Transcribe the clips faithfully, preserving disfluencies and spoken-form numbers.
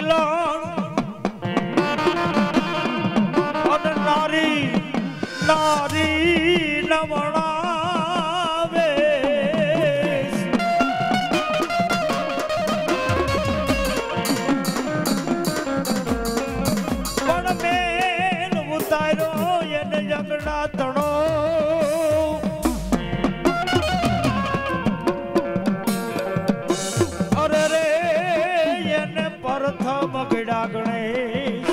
મિલન અને નારી નારી નવણાવે પણ મેન ઉતાર્યો એને જગડા તણો મગડા ગણેશ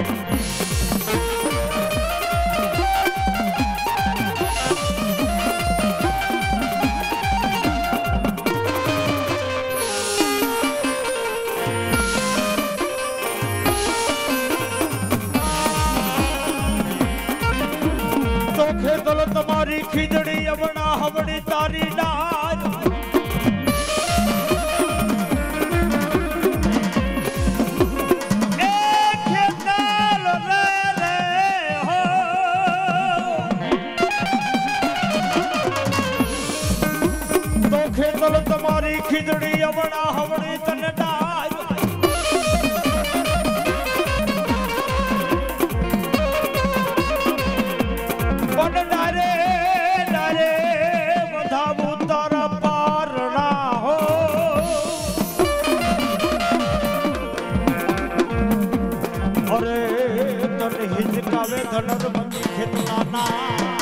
ચોખે દલ તમારી ખીજડી અવણા હવડી તારી નાજ તમારી ખીજડી અવણા હવણી તને ડાય પણ ડારે ડારે વધાવું તારા પારણા હો અરે તને હિંચકાવે ધનર મંદી ખેતનાના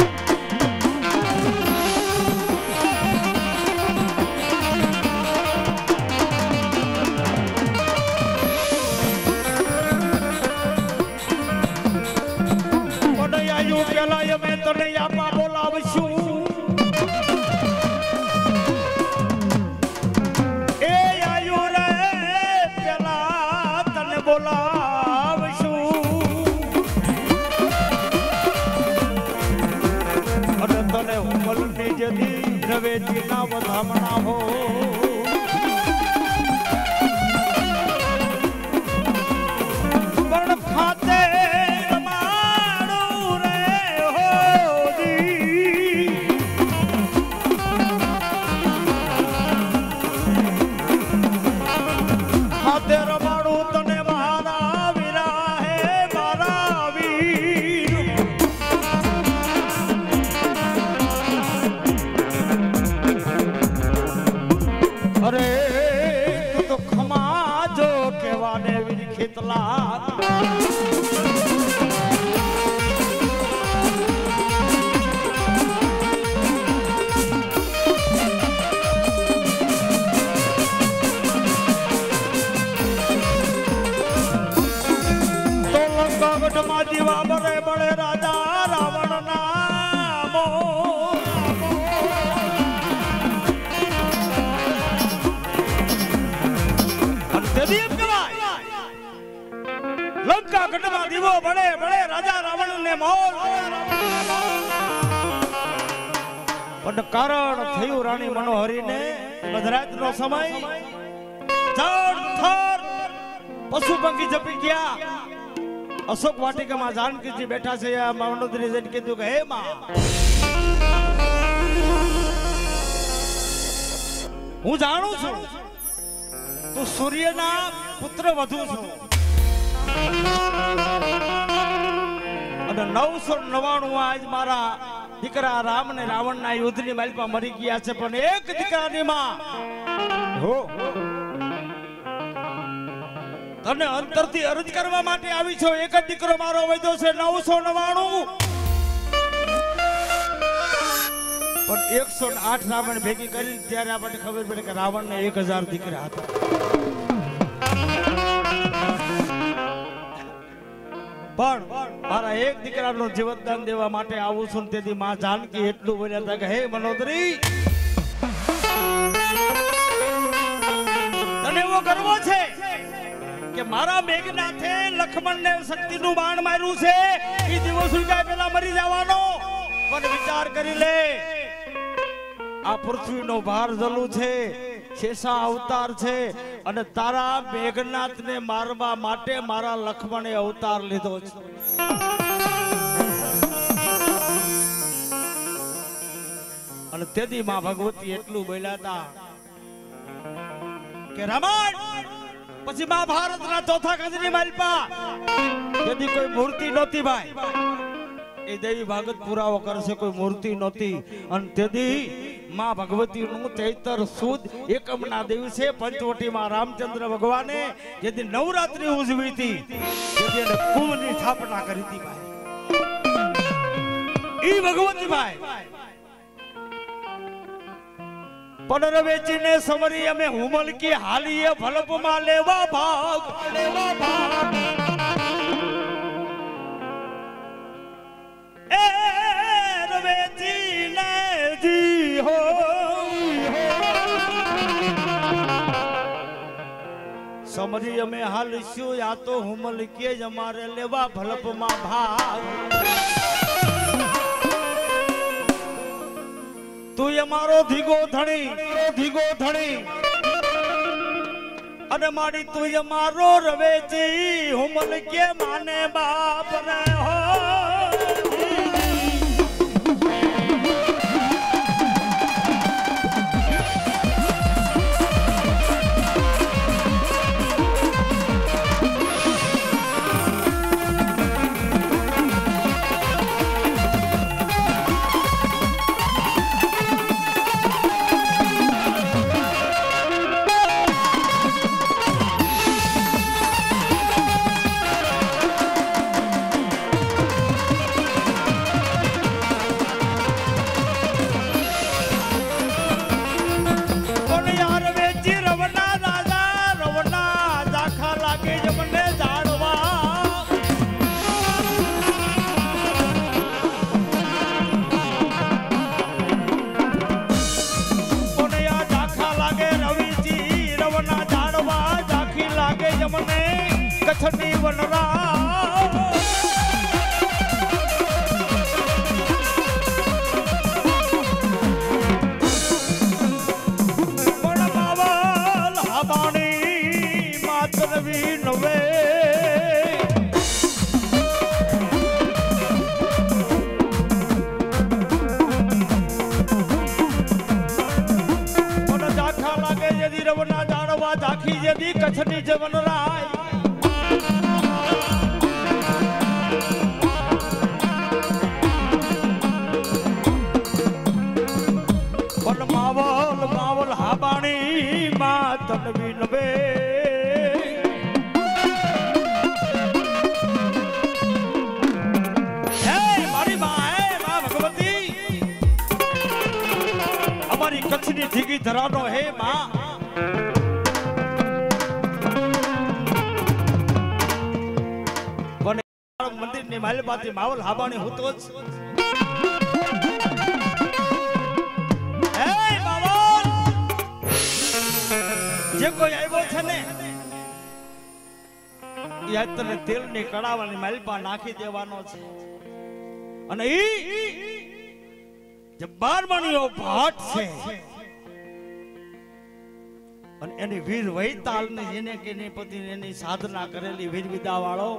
પેલા અમે તને આપા બોલાવશું એ આયુ રે પેલા તને બોલાવશું અને તને ઉમલની જદી રવેજીના વધામણા હો પણ ખાતે દીવા બળે બળે રાજા રાવણ નામો લંકા ગઢમાં દીવો બળે બળે રાજા રાવણ ને મોલ પણ કારણ થયું રાણી મનોહરી ને મધરાત નો સમય જળ થર પશુ પંખી જપી ગયા અશોક વાટિકામાં જાનકીજી બેઠા છે મંડોદરી જઈને કીધું કે હે માં હું જાણું છું તું સૂર્યના પુત્ર વધુ છું અને નવસો નવાણું આજ મારા દીકરા રામ ને રાવણ ના યુદ્ધ ની માલિકમાં મરી ગયા છે પણ એક દીકરાની માં હો તને અંતરથી અરજ કરવા માટે આવી છો એક જ દીકરો મારો વૈદ્યો છે નવસો નવાણું પણ એકસો આઠ રાવણ ભેગી કરી ત્યારે આપણને ખબર પડે કે રાવણ ને એક હજાર દીકરા હતા પણ મારા એક દીકરાનું જીવતદાન દેવા માટે આવું છું તેથી માં જાનકી એટલું બોલ્યા હતા કે હે મનોદરી તને એવો ગર્વ છે કે મારા મેઘનાથે લક્ષ્મણ ને શક્તિ નું બાણ માર્યું છે એ દિવસ ઉલટાય પેલા મરી જવાનો પણ વિચાર કરી લે આ પૃથ્વી નો ભાર જલું છે શેષા અવતાર છે અને તારા મેઘનાથ ને મારવા માટે મારા લક્ષ્મણે અવતાર લીધો છે અને તેથી માં ભગવતી એટલું બોલ્યા હતા કે રામાયણ પછી મહાભારતના ચોથા ખંડની માલપા यदि कोई मूर्ति नहोती भाई ए देवी भागवत पुराવો કરશે કોઈ મૂર્તિ નહોતી અને તેથી માં ભગવતી નું ચૈતર સુદ એકમના દિવસે પંચવટીમાં રામચંદ્ર ભગવાને જેથી નવરાત્રી ઉજવી હતી જેથી એને કુંભની સ્થાપના કરી હતી ભાઈ ઈ ભગવતી ભાઈ પણ વેચીને સમરી અમે હુમલ की હાલીએ ભલપમાં લેવા ભાગ લેવા ભાગ ए रवेची ने जी हो समरी में हालस्यो या तो हुमल के हमारे लेवा भलप मा भाग तू हमारो धीगो धणी धीगो धणी अरे मारी तू हमारो रवेची हुमल के माने बाप रे हो कछनी वनरा बड़ मावल हमानी मातरवी नवे बड़ जाखा लागे यदि रवना जानवा जाखी यदि कछनी जवनरा मावल मावल हाबाणी मातनवी नवे हे मारी मां है मां भगवती हमारी कच्छनी धीगी धरानो है मां बने मंदिर ने माले बाती मावल हाबाणी होतो जे कोई आयो छे ने या तने तेल ની કડાવાની માલપા નાખી દેવાનો છે અને ઈ જે બારમણીઓ ભાટ છે અને એની વીર વૈતાલ ને જેને કે ને પતિ એની સાધના કરેલી વીર વિદા વાળો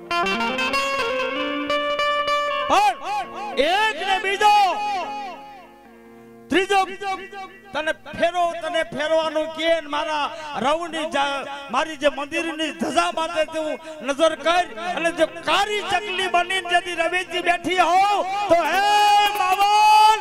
પણ એક ને બીજો ત્રીજો तने फेरो तने फेरवानो के मारा रवनी मारी जे मंदिर नी धजा माते तू नजर कर अने जो कारी चकली बनी यदि रवेची बैठी हो तो हे मावल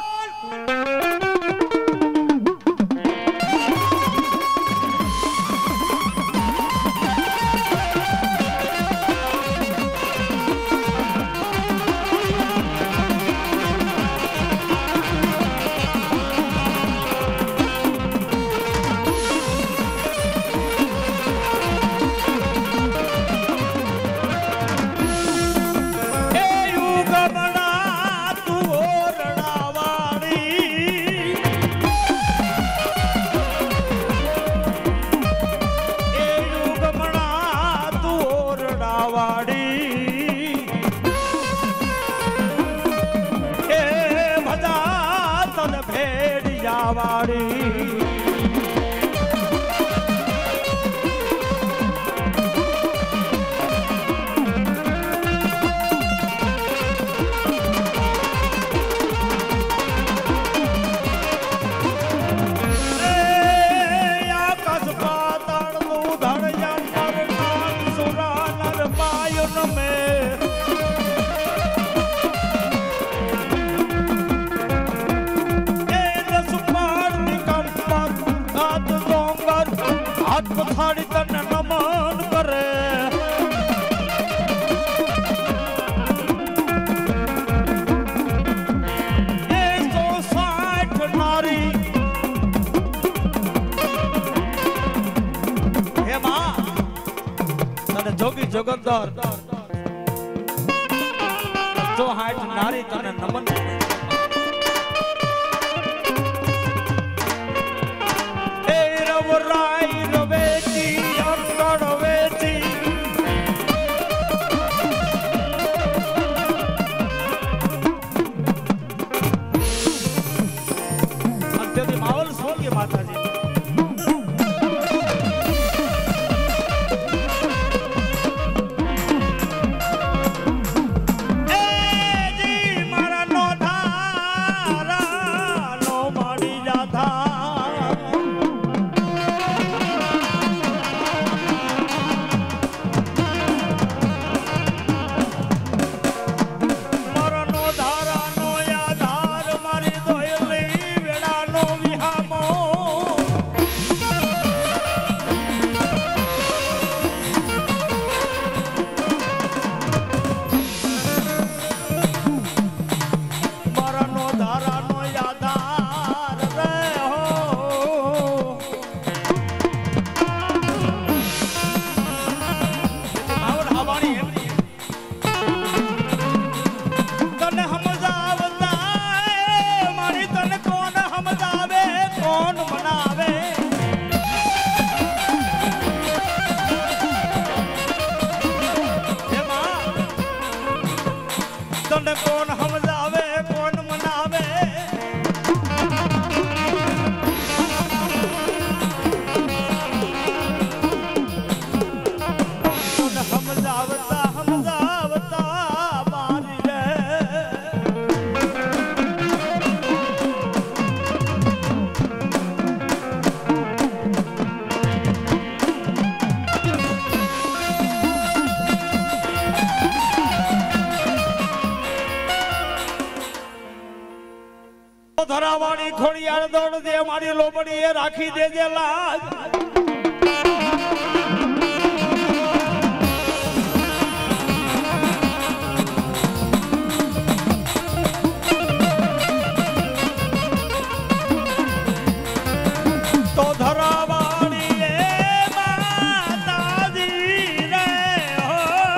बना तू જગતદાર હાથ પથાડી તને નમન કરે એકસો સાઠ નારી હે માં તને જોગી જગતદાર જો હાથ નારી તને નમન કરે ધરાવાળી ખોડિયાર દોડ દે મારી લોબડી એ રાખી દેજે લાજ તો ધરાવાળી એ માતાજી રે હો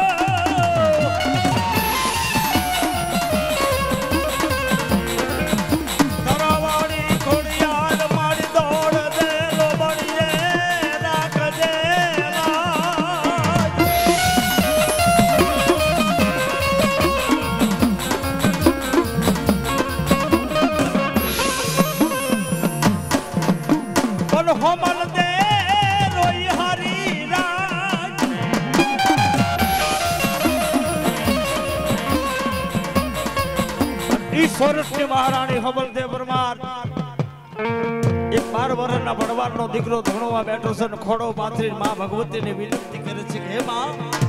સોરઠની મહારાણી હબલદેવ પરમાર એક બાર વર્ષના ભણવારનો દીકરો ધણવા બેઠો છે ને ખોડો પાથરી માં ભગવતીને વિનંતી કરે છે કે હે માં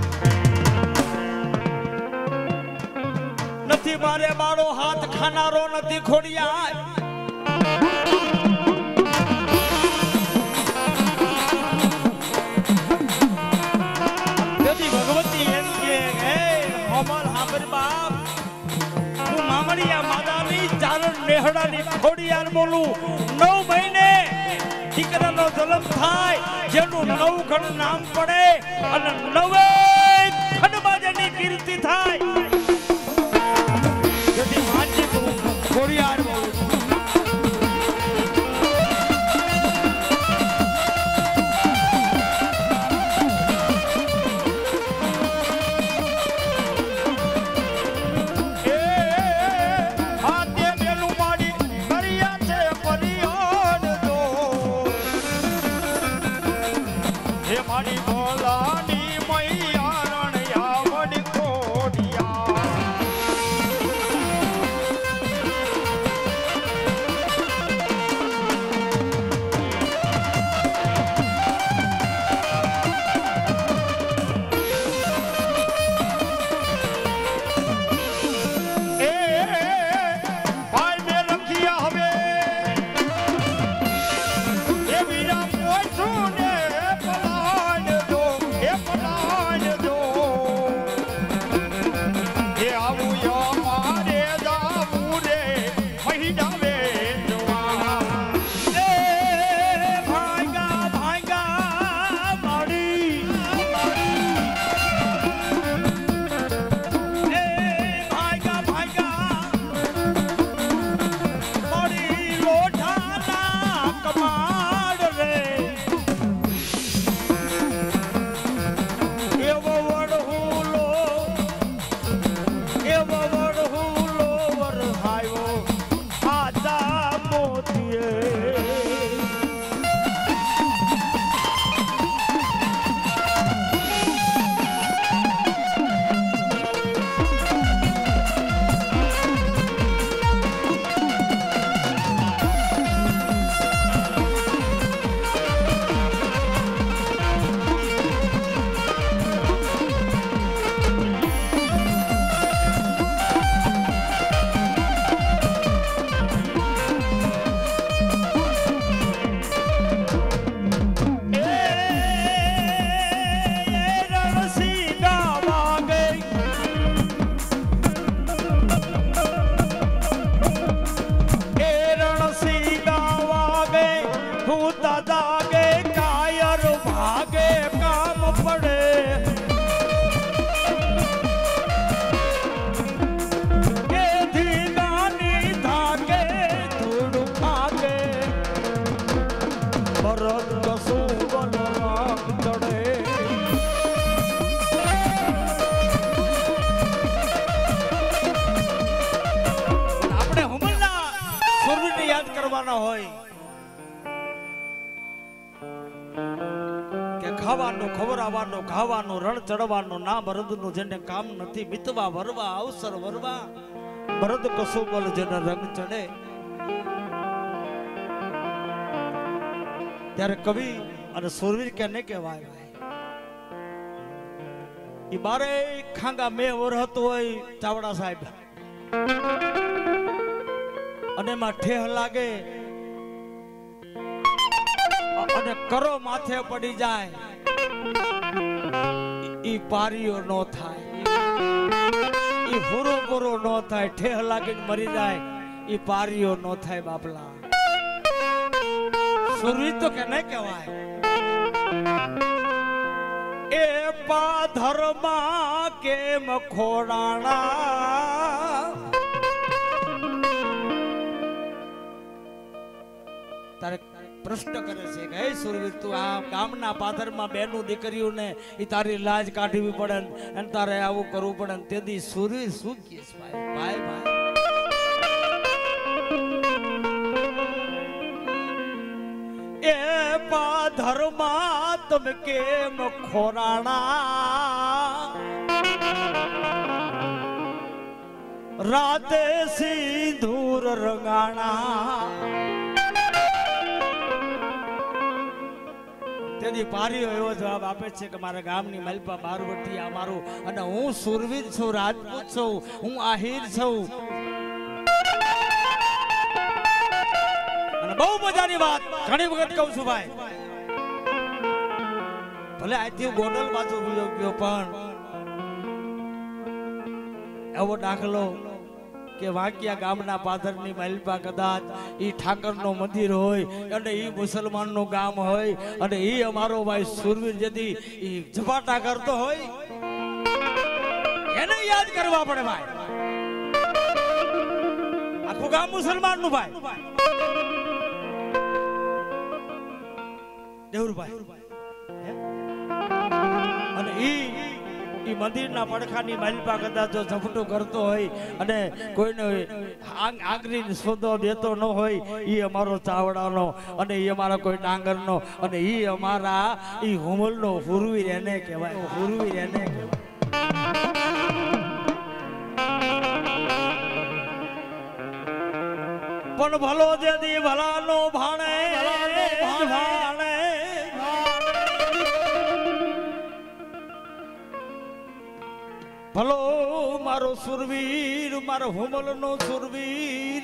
નથી મારે બાળો હાથ ખાનારો નથી ખોડિયા તેથી ભગવતી એમ કે હે હમલ હાબર બાપ નેહડાની ખોડિયાર બોલું નવ મહિને દીકરાનો જન્મ થાય જેનું નવ ખંડ નામ પડે અને નવે ખંડમાં જેની કીર્તિ થાય જેથી માજી ખોડિયાર બોલું મારી ભોલાની મૈયા રણિયા વડ કોડિયા Soon ખાવાનું ખવરાવાનું ખાવાનું રણ ચડવાનું ના મરદનું જેને કામ નથી મિતવા વરવા અવસર વરવા મરદ કસો બોલ જેને રંગ ચડે ત્યારે કવિ અને સુરવીર કેને કહેવાય ઈ બારે ખાંગા મે વરહત હોય ચાવડા સાહેબ અને માં ઠેહ લાગે અને કરો માથે પડી જાય ઈ પારીઓ નો થાય ઈ પૂરો પૂરો નો થાય ઠેહ લાગીને મરી જાય ઈ પારીઓ નો થાય બાપલા સુરવીર તો કે નહીં કહેવાય એ પાધરમાં કેમ ખોડાણા તારે પ્રશ્ન કરે છે કે હે સુરવીર તું આ ગામના પાદરમાં બેનું દીકરીઓને ઈ તારી લાજ કાઢવી પડે અને તારે આવું કરવું પડે તેથી સુરવીર શું કહે છે ભાઈ ભાઈ ભાઈ એ પાધરમાં તમે કેમ ખોરાણા રાતે સિંદૂર રંગાણા તેથી પારીઓ એવો જવાબ આપે છે કે મારા ગામની મલપા બારવટી આ મારું અને હું સુરવીર છું રાજપૂત છું હું આહિર છું અને બહુ મજાની વાત ઘણી વખત કહું છું ભાઈ ભલે આથી ગોંડલ બાજુ ગયો પણ એવો દાખલો કે વાંકિયા ગામના પાદરની મલપા કદાચ ઈ ઠાકરનો મંદિર હોય અને ઈ મુસલમાનનું ગામ હોય અને ઈ અમારો ભાઈ સુરવીર જદી ઈ ઝપાટા કરતો હોય એને યાદ કરવા પડે ભાઈ આખું ગામ મુસલમાનનું ભાઈ દેવરભાઈ અને ઈ ઈ મંદિરના પડખાની મલપા કદાચ જો ઝપટો કરતો હોય અને કોઈને આગરી સોદો દેતો ન હોય ઈ અમારો ચાવડાનો અને ઈ અમારા કોઈ ડાંગરનો અને ઈ અમારા ઈ હુમલનો હુરવીર એને કહેવાય હુરવીર એને કહેવાય પણ ભલો જેદી ભલાનો ભાણે ભાણે ભલો મારો સુરવીર મારો હુમલનો સુરવીર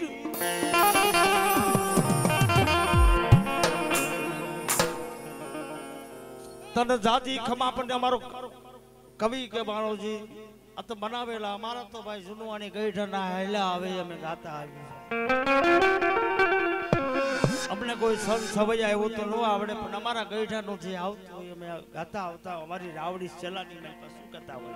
તને જાજી ખમા પણ અમારો કવિ કે બાણોજી આ તો બનાવેલા અમારા તો ભાઈ જુનવાણી ગઈઠના હેલા આવે અમે ગાતા આવી અમને કોઈ સંત સવૈયા એવું તો ન આવડે પણ અમારા ગઈઠાનું જે આવતું હોય અમે ગાતા આવતા અમારી રાવડી ચલાની મેં શું કરતા હોય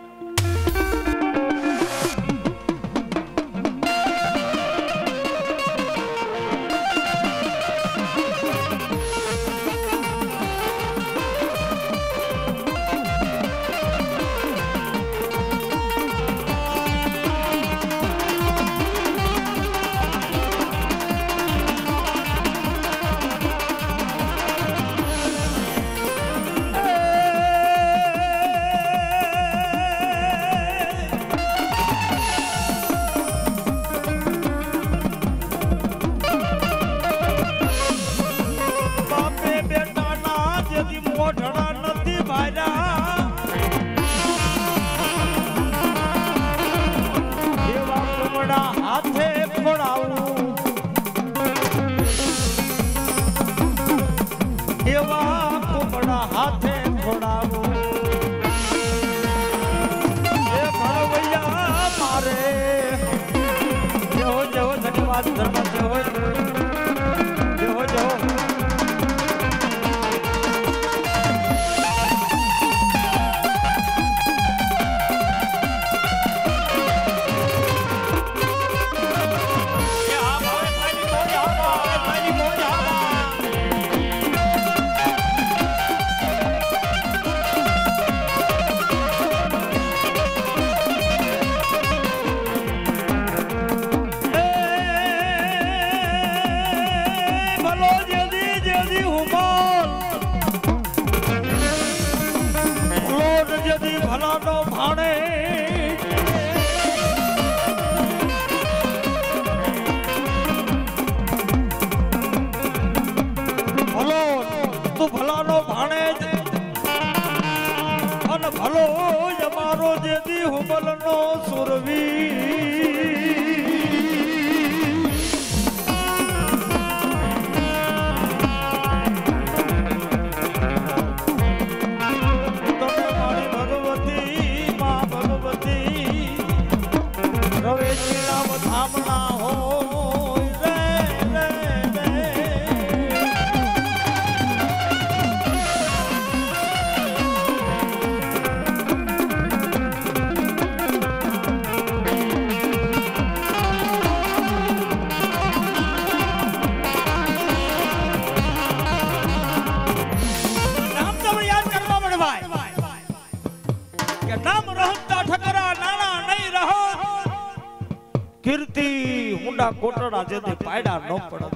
फिरती हुंडा कोटड़ा जदे पायड़ा न पड़ो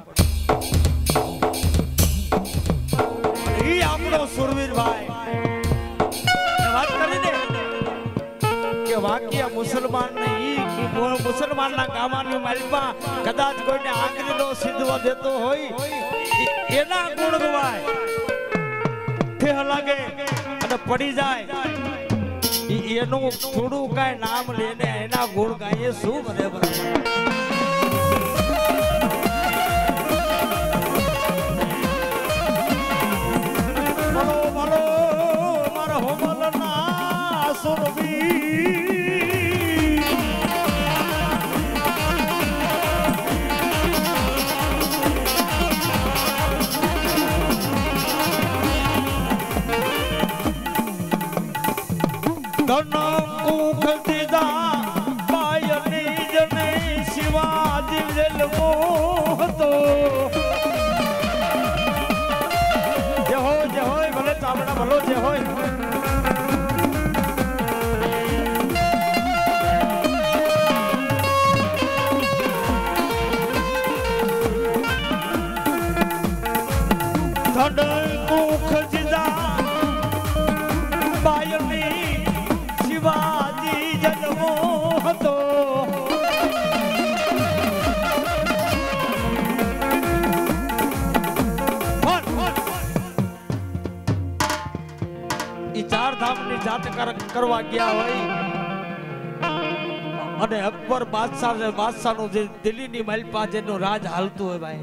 ई आपनो सुरवीर भाई बात करी ने के वाकिया मुसलमान ने ई मुसलमान ना गामानी मालपा कदाच कोई ने आंगली लो सिद्धवा देतो होई एना गुण गवाय थे लागे અને પડી જાય એનું થોડું કાય નામ લેને એના ગુણ ગાઈએ શું બને બરાબર બોલો બોલો મારા હોમલના સુરવી धनकुख दिदा पायनी जने शिवाजी जलमो तो जय हो जय हो भले चावड़ा भलो जय हो धनकुख दिदा पायनी शिवाजी जन्मो तो चार धाम ની જાત કરવા ગયા હોય અને અકબર બાદશાહ ને બાદશાહ નું જે દિલ્હી ની મલપા જેનો રાજ હાલતું હોય ભાઈ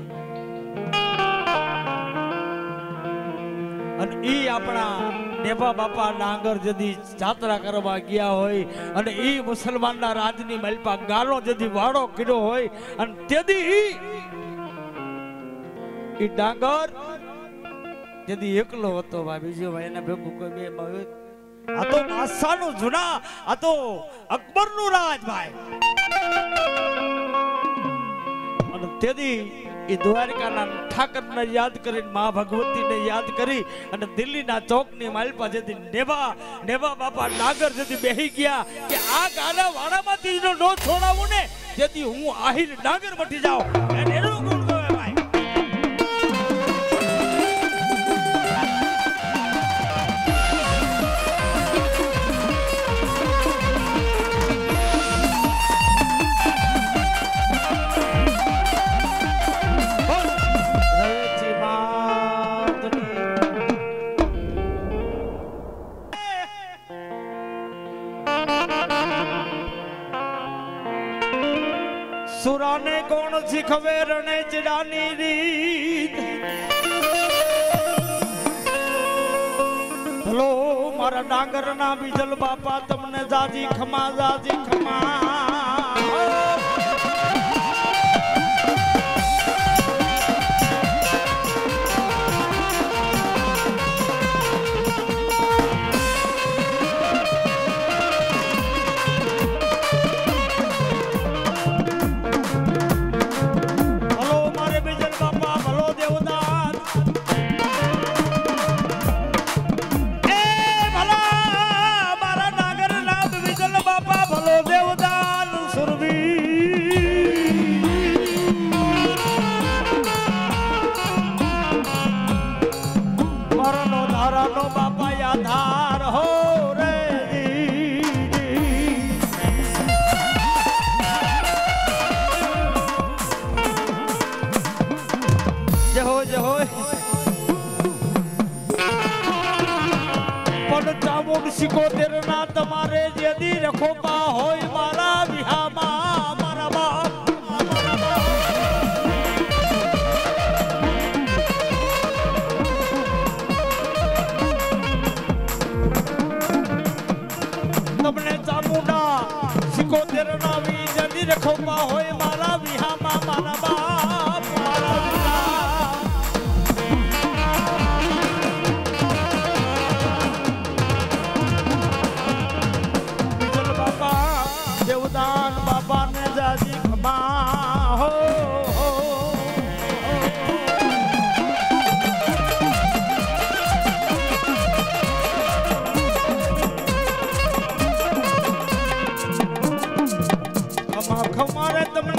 અને ઈ આપણા नेभा बापा नांगर जदी यात्रा करवा गया होय अने ई मुसलमान ना राजनी मलपा गालो जदी वाड़ो किडो होय अने तेदी ई डांगर जदी एकलो હતો ભાઈ બીજો ભાઈ એના ભેગું કોઈ બે ભાઈ આ તો બાદશાહનું જૂના આ તો અકબરનું રાજ ભાઈ અને તેદી ई द्वारका ना ठाकर ने याद करी मां भगवती ने याद करी अने दिल्ली ना चौक नी मालपा जदी नेवा नेवा बापा नागर जदी बेही गया कि आ गाना वाड़ा माथी नो नो छोड़ावू ने जदी हूं आहिर नागर मटी जाओ एनो गुण गवे भाई सुराने कौन सिखवे रने चिड़ानी रीत भलो मारा डांगर ना बीजल बापा तुमने जाजी खमा जाजी खमा बापा आधार हो रे जय हो जय हो पण चामुंड सिको तेरे ना तुम्हारे यदि रखो पा हो मारा विहामा मारा बाप तुमने चामुंडा सिको तेरे ना भी यदि रखो पा हो मारा विहामा मारा बाप मारा विजल बाबा देवदान बाबा ने जाजी खमा हो खमा खमा रे तुमने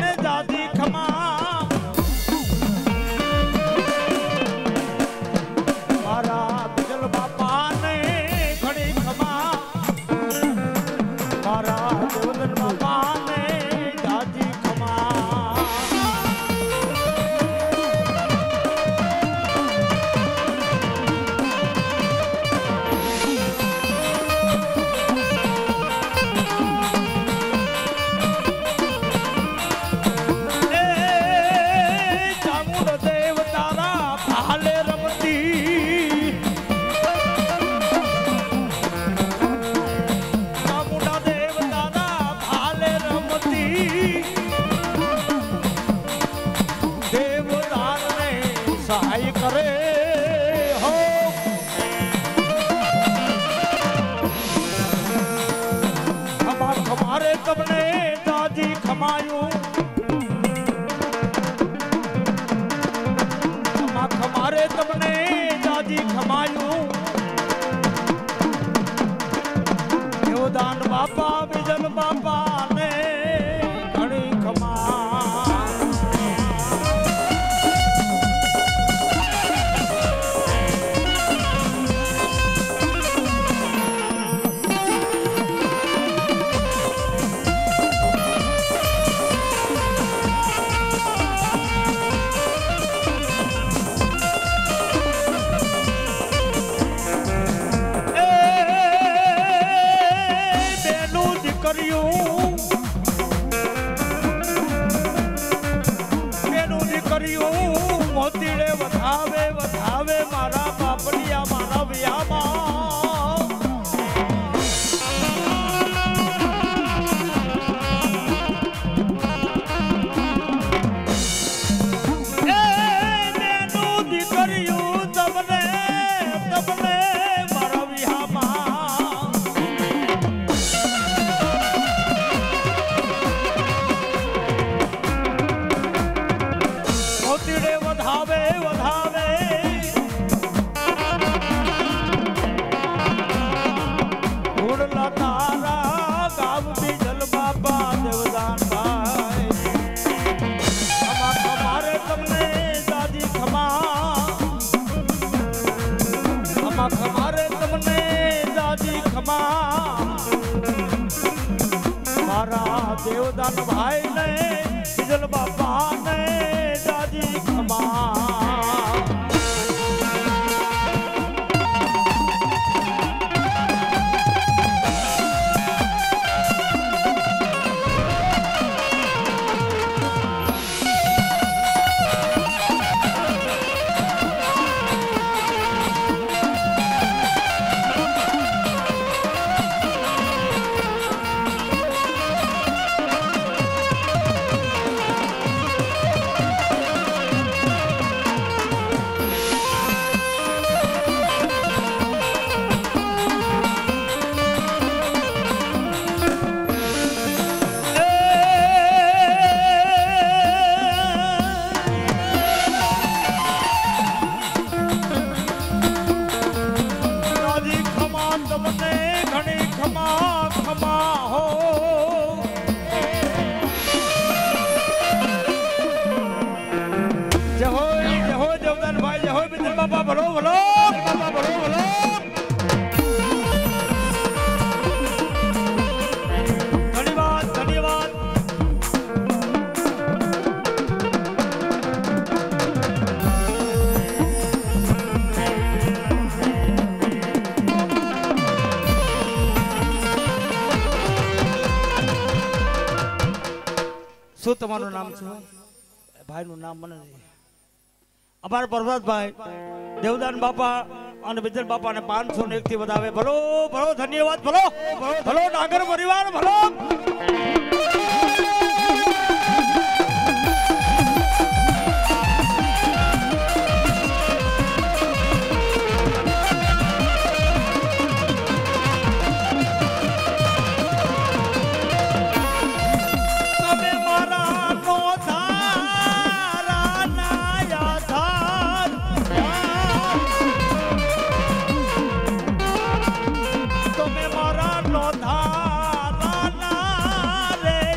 खमायूं खमा खमारे तमने दादी खमायूं देवदान बापा बिजन बापा ने घणी खमा मोतीड़े वधावे वधावे मारा बापलिया मारा वियामा ए मेनू दीकरियू तबने तबने मारा वियामा मोतीड़े वधावे वधावे उड़ला तारा गाव बीजल बाबा देवदान भाई खमा खमारे तमने दादी खमा खमा खमारे तमने दादी खमा मारा देवदान भाई ने बीजल बाबा ने दादी खमा बाबा बोलो बोलो बाबा बोलो बोलो धन्यवाद धन्यवाद શું તમારું નામ છે ભાઈનું નામ મને અમારા પ્રભાતભાઈ દેવદાન બાપા અને વિજલ બાપા ને પાંચસો ને એક થી વધાવે ભલો ભલો ધન્યવાદ ભલો ભલો નાગર પરિવાર ભલો रे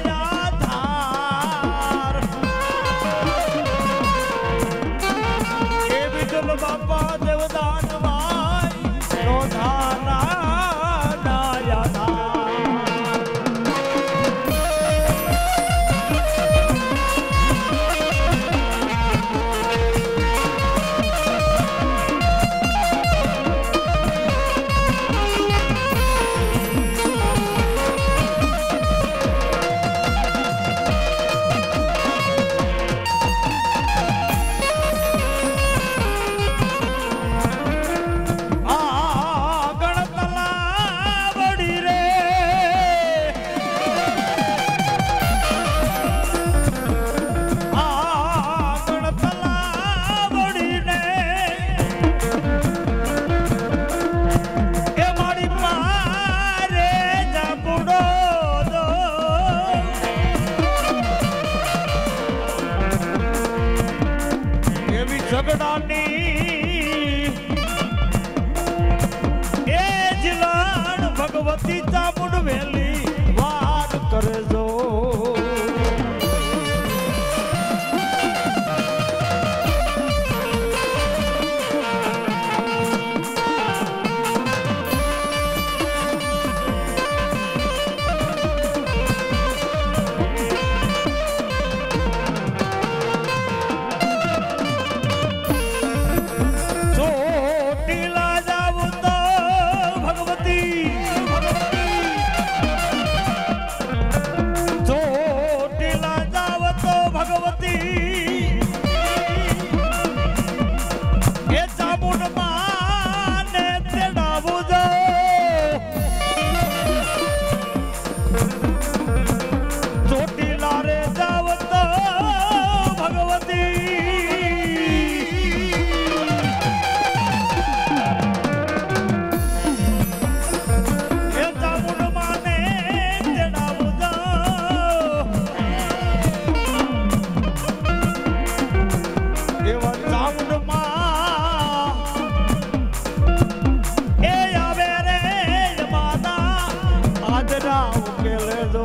ઉકેલે દો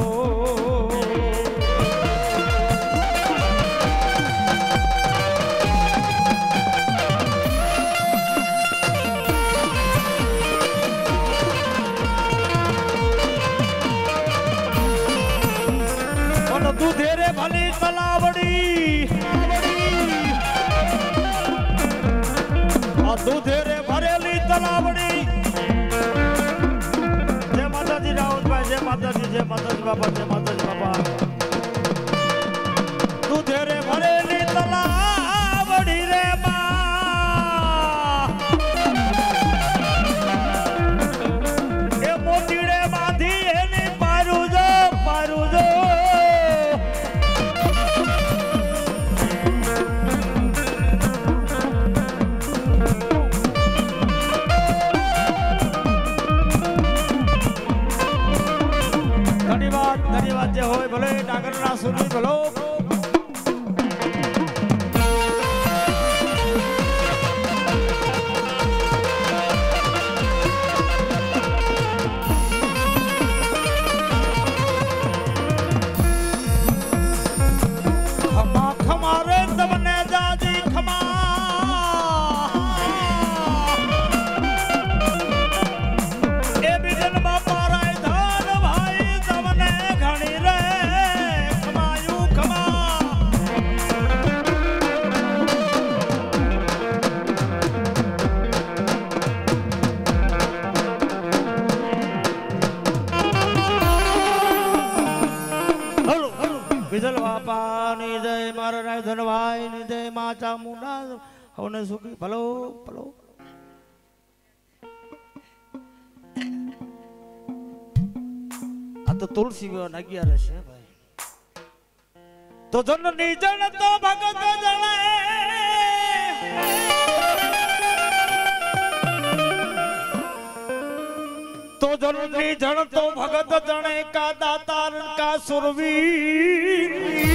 દૂધેરે ભલી તલાવડી આ દૂધેરે ભરેલી તલાવડી જય માતાજી રાહુલભાઈ જય માતાજી જય માતાજી બાપા જય માતાજી બાપા દૂધેરે ભરેલી તલાવડી રે માં એ મોતીડે બાંધી એની પારું જો પારું જો ધન્યવાદ જે હોય ભલે ડાંગરના સુરની ભલો ખમા ખમા રે તમને જાજી ખમા એ બીજન બાપા રાય ધન ભાઈ તમને ઘણી રે ખમાયું ખમા હલો હલો બીજલ બાપા ની જય મારા રાય ધન ભાઈ ની જય મા ચામુંડા હવને સુખી ભલો ભલો આ તો તુલસી વિવાહ અગિયાર છે ભાઈ તો જનની જણ તો ભગત જણે તો જનની જણ તો ભગત જણે કા દાતાર કા સુરવીર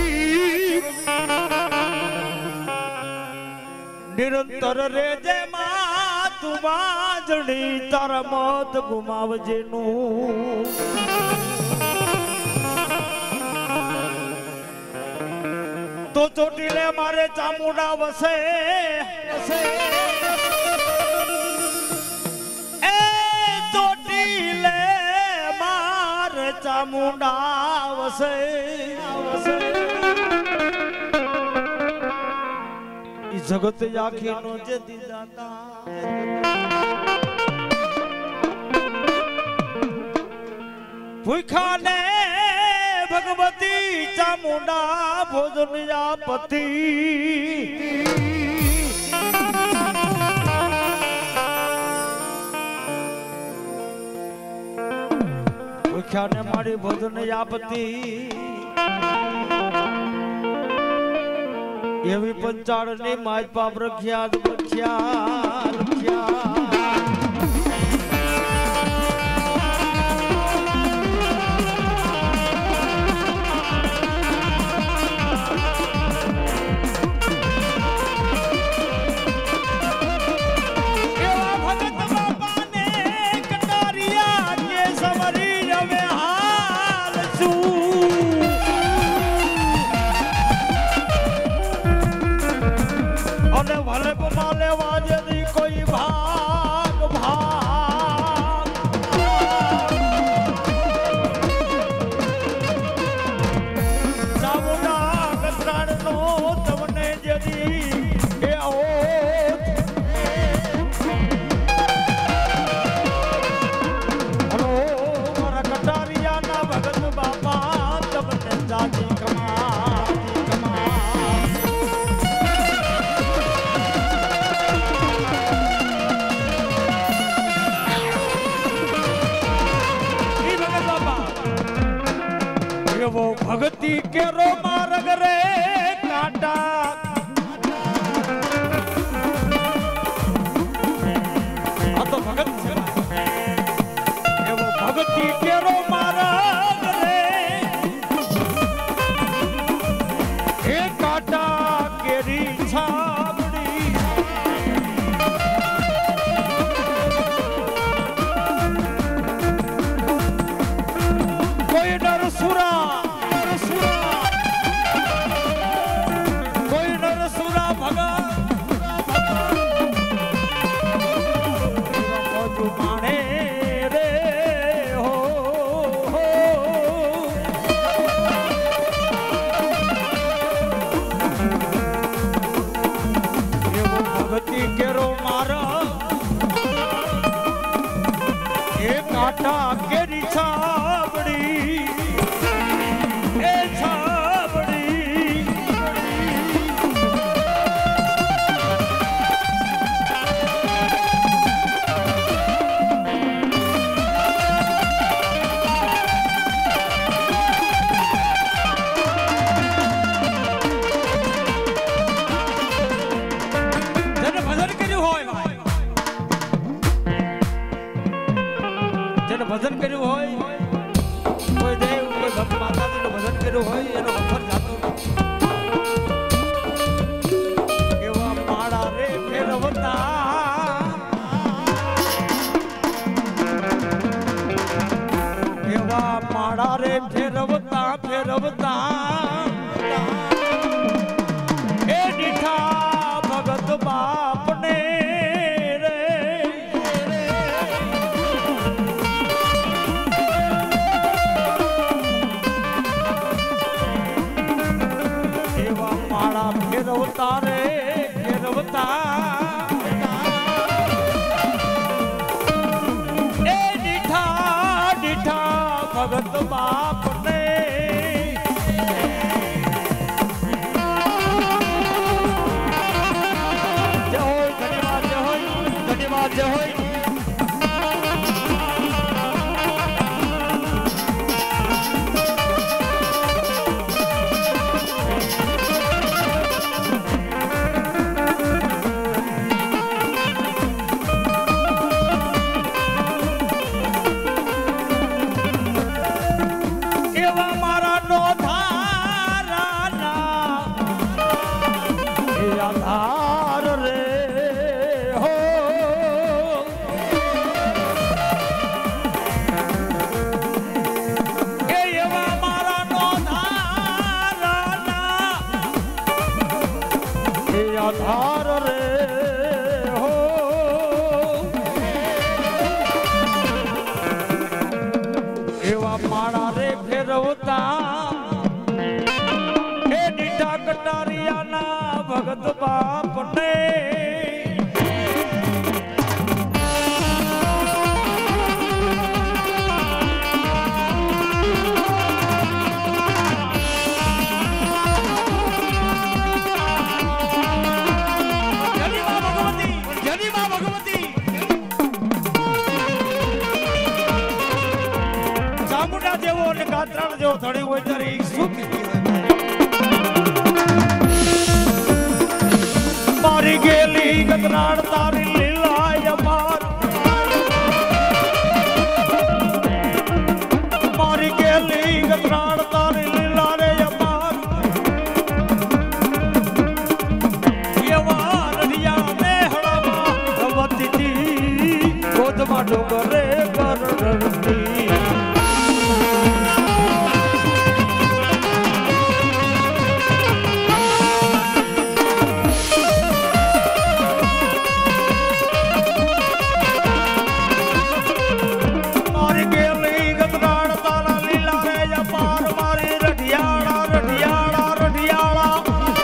નિરંતર રે જે મા તું બાજડી તારા મત ગુમાવજે નું તો ચોટીલે મારે ચામુંડા વસે એ ચોટીલે મારે ચામુંડા વસે ઈ જગત આખી નો જે દીદાતા ભૂખા ને ભગવતી ચામુંડા ભોજનિયા પતિ ભૂખ્યા ને મારી ભોજનિયા પતિ એવી પંચાળ ની માજ પાપ રખ્યા રખ્યા રખ્યા કોઈ ભાગ ભાગ ચામુંડા કતરાણ નો તમને જરી એ ઓત હલો મારા કટારિયા ના ભગત બાપા તમને જાજી કમા वो भगती के रो मार्ग रे काटा आ तो भगत वो भगती के रो मार्ग रे ए काटा केरी छाबड़ी एक आटा केरी छाबड़ी ए छाबड़ी जन भजन कर्યું હોય जन भजन કર્યું હોય કોઈ દેવ કોઈ ભક્ત માતાજીનું ભજન કર્યું હોય એનો વફર જાતો એવા માળા રે ફેરવતા એવા માળા રે ફેરવતા ફેરવતા એ દીઠા ભગત બાપને રે એવા માળા ફેરવતા રે ફેરવતા એ દીઠા દીઠા ભગત બાપને જય હોય ધન્યવાદ જય હોય ધન્યવાદ જય હોય એવા મારા નો ધારાના એ આધાર રે હો એ એવા મારા નો ધારાના એ આધાર રે હો એવા માળા રે ફેરવતા એ દીઠા કટારિયાના ભગત બાપને જની માં ભગવતી જની માં ભગવતી ચામુંડા જેવો અને ગાત્રાળ જેવો ધણી હોય ત્યારે એક સુખ મારી ગેલી ગતરાળ તારી લીલાય માર મારી ગેલી ગતરાળ તારી લીલા રે માર એવા રડિયા મેહળામાં વતીતી ગોદમાં ડોંગરે કરડતી મારી ગેલી ગતરાળ તારા લીલા રે અપાર મારી રઢિયાળા રઢિયાળા રઢિયાળા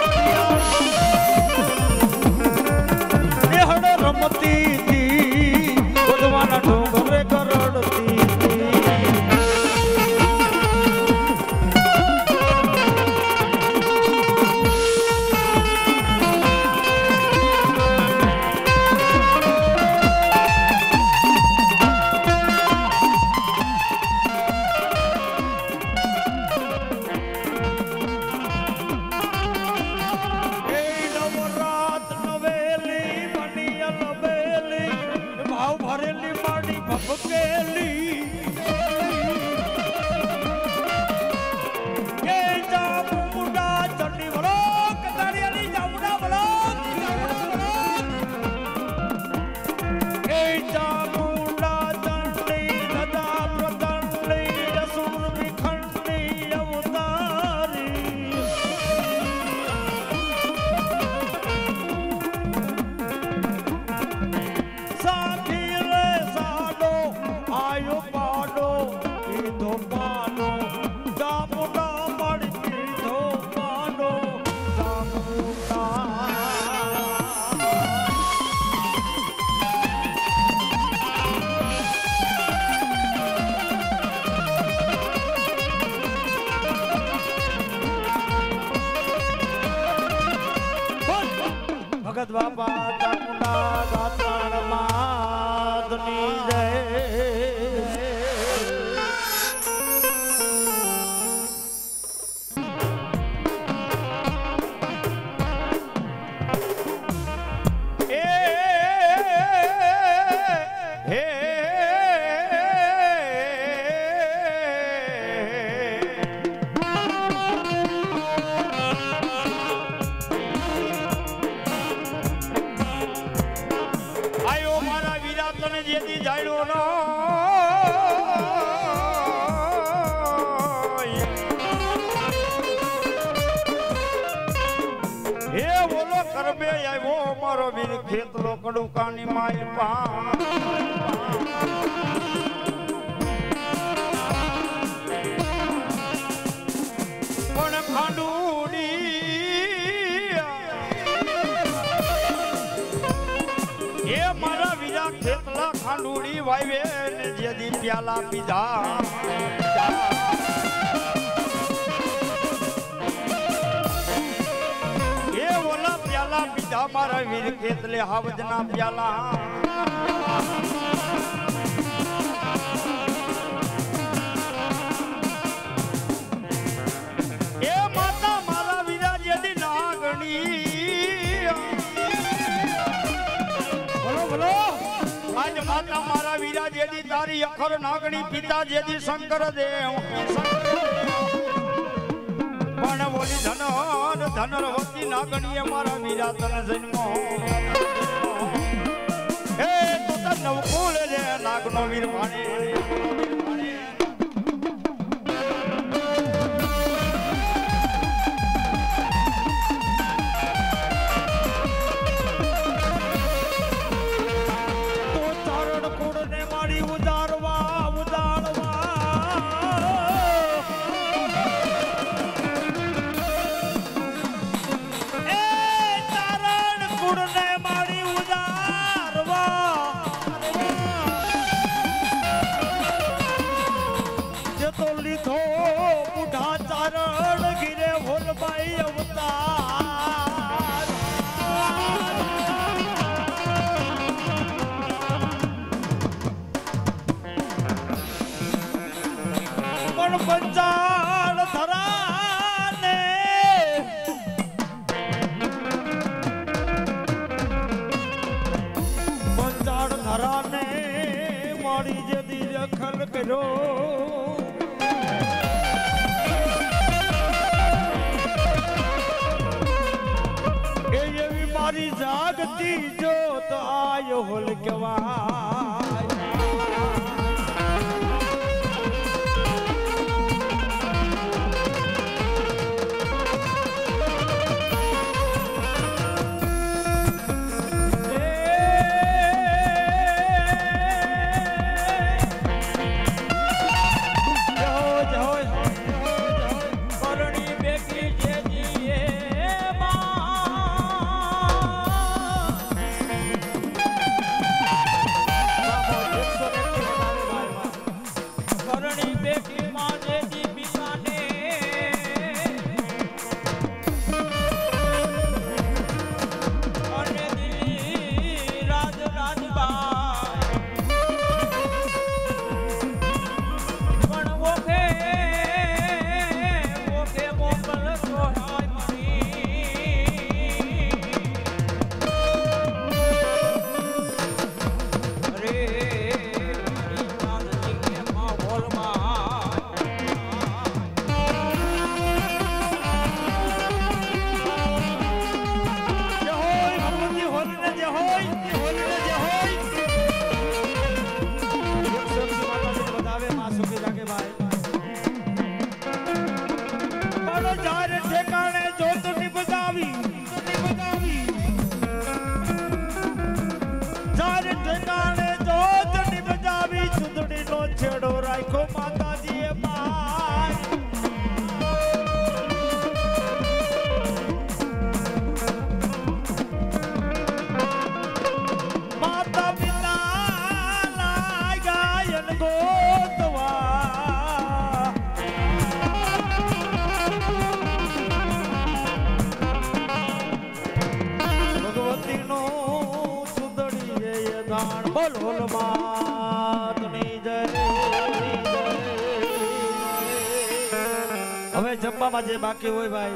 દેહડ રમતી તી ગોદવાના ડોંગરે કરડતી એ નવરાત નવેલી બની અલબેલી ભાવ ભરેલી માડી ભપકેલી એ ચામુંડા ચંડી વળો કતારિયાની ચામુંડા વળો એ ચામુંડા ચંડી દદા પ્રદંડી અસુર વિખંડી અવતારી સાથી રે સાડો આયો પાડો કીધો પાડો ચામુંડા મળી કીધો પાડો ચામુંડા बाबा चामुंडा गाताण माधनी जय। खेत लोकड़ू कानी माई पा खांडूड़ी ये मारा वीरा खेतला खांडूड़ी वाईवे ने जदी प्याला पीधा मारा वीर खेतले हावजना प्याला ए माता मारा वीरा यदि नागणी बोलो बोलो आज माता मारा वीरा यदि तारी अखर नागणी पिता यदि शंकर देव पण बोली धनर धनर होती नागणीय मारा वीरा तन जन्मो हे तो तन नवकुल रे नागनो वीर भाणे तो चारण कुड़ ने मारी उदारवा उदारवा पंचाल धराने पंचाल धराने मारी जदी रखल करो ये भी मारी जागती जोत आयो होल केवा બોલ હોલ માતની જય હવે જમવામાં જે બાકી હોય ભાઈ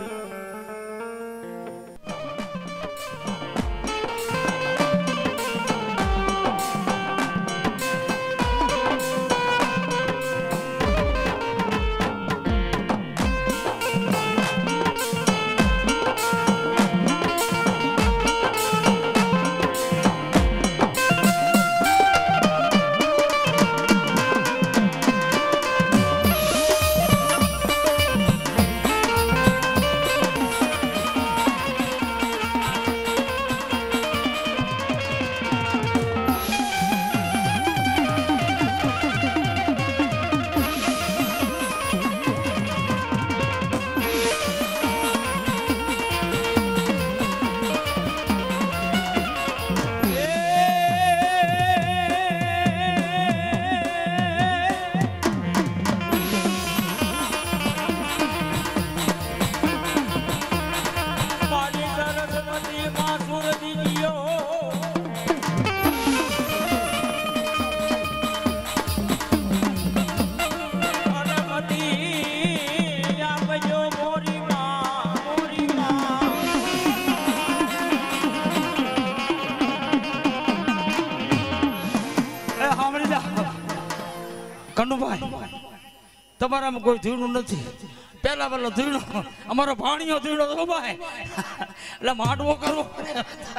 તમારામાં કોઈ ધીણું નથી પેલા પેલો ધીણો અમારો ભાણિયો ધીણો તો ભાઈ એટલે માટવો કરવો પડે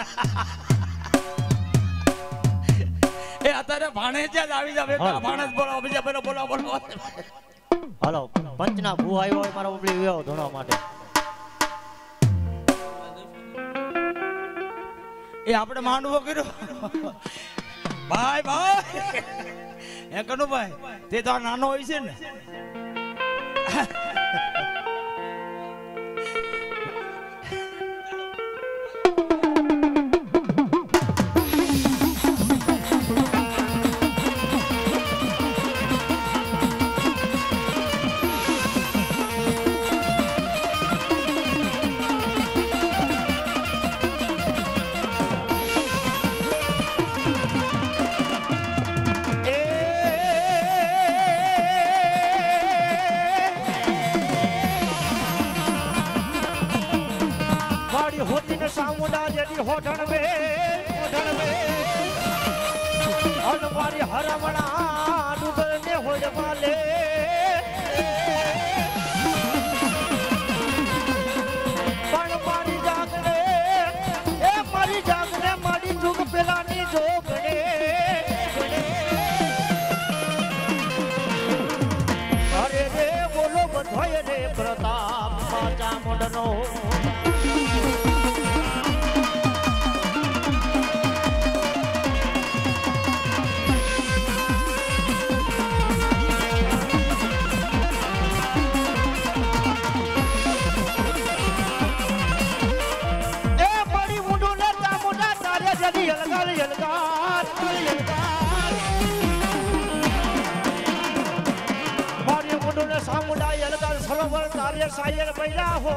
એ અત્યારે ભાણે જ આવી જાવે ભાણે જ બોલાવો બીજા પેલો બોલાવો બોલાવો હાલો પંચના ભૂ આવ્યો હોય મારા ઉપલી વ્યો ધોણવા માટે એ આપણે માંડવો કર્યો ભાઈ ભાઈ એ કનુ ભાઈ તે તો નાનો હોય છે ને सामुंडा जदी होठन में होठन में अलमारी हरमणा डूबल ने होय माले पण मारी जागने ए मारी जागने मारी जुग पेलानी जोगने अरे रे बोलो बधाई रे प्रताप माचा मुंडनो सामुंडा यलगाल सरोवर तारे सायर बैला हो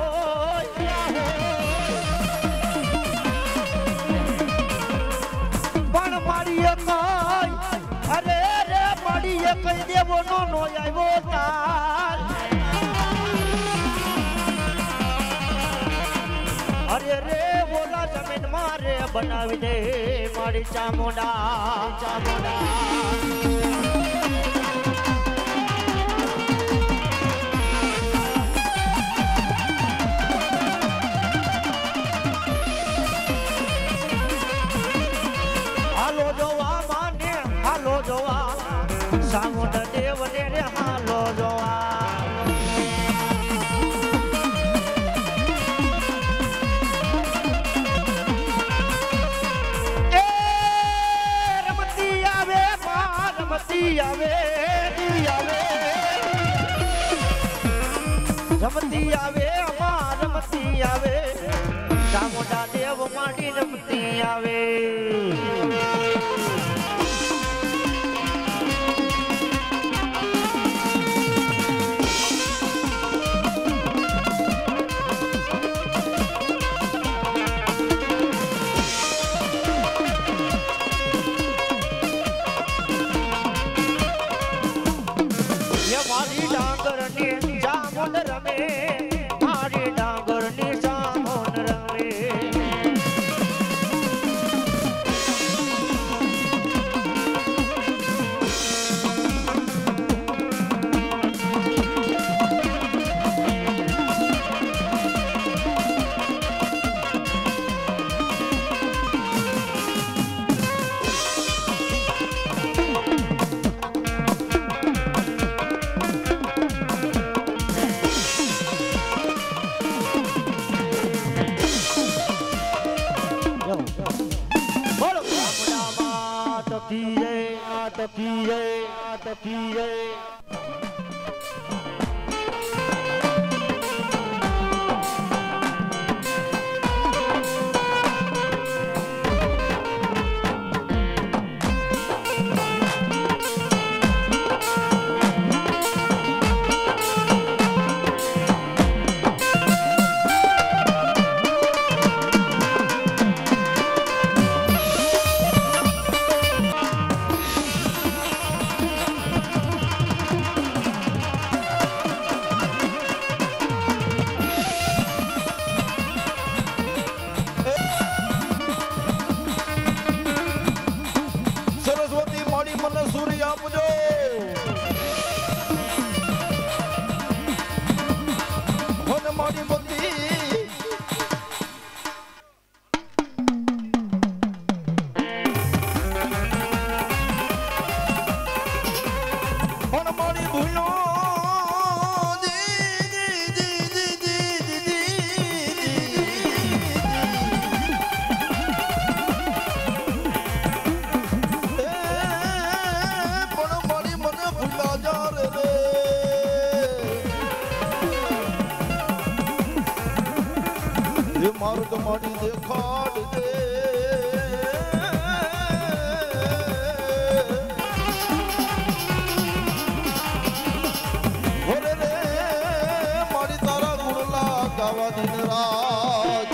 पण मारी कई अरे रे मारी कई देवो नो नो आयो तार अरे रे बोला जमीन मारे बनावी दे मारी चामुंडा चामुंडा सामुंड देव ने रे हालो जोआ ए रमती आवे रमती आवे आवे रमती आवे रमती आवे सामुंडा देव माटी रमती आवे ડાંગરની ચામુંડ રમે મારી ડાંગરની ચામુંડ રમે તકીએ તકીએ માર્ગ માડી દેખાડ દે ઓરે રે મારી તારા ગુણલા ગાવા દિન રાત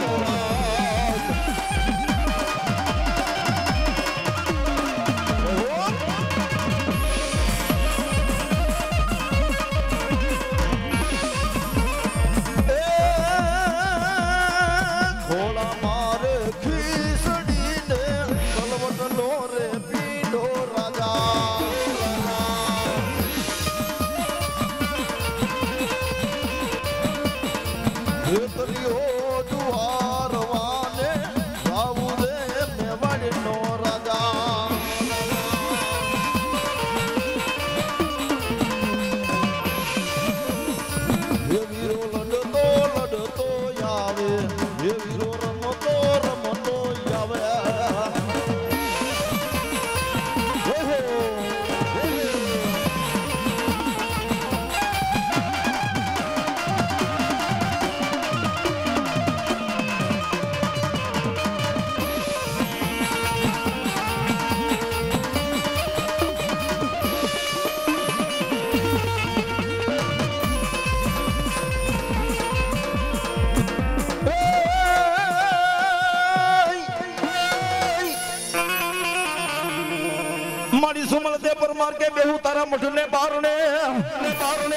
મારી સુમલ દે પર માર કે બેહુ તારા મઠને બારણે બારણે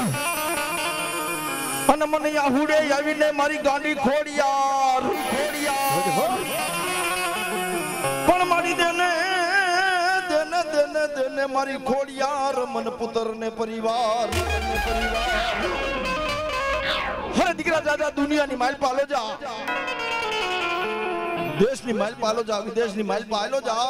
અને મને આહુડે આવીને મારી ગાંડી ખોડિયાર ખોડિયાર પણ મારી દેને દેને દેને દેને મારી ખોડિયાર મન પુત્ર ને પરિવાર હરે દીકરા દાદા દુનિયાની માલ પાલો જા દેશની માલ પાલો જા વિદેશની માલ પાલો જા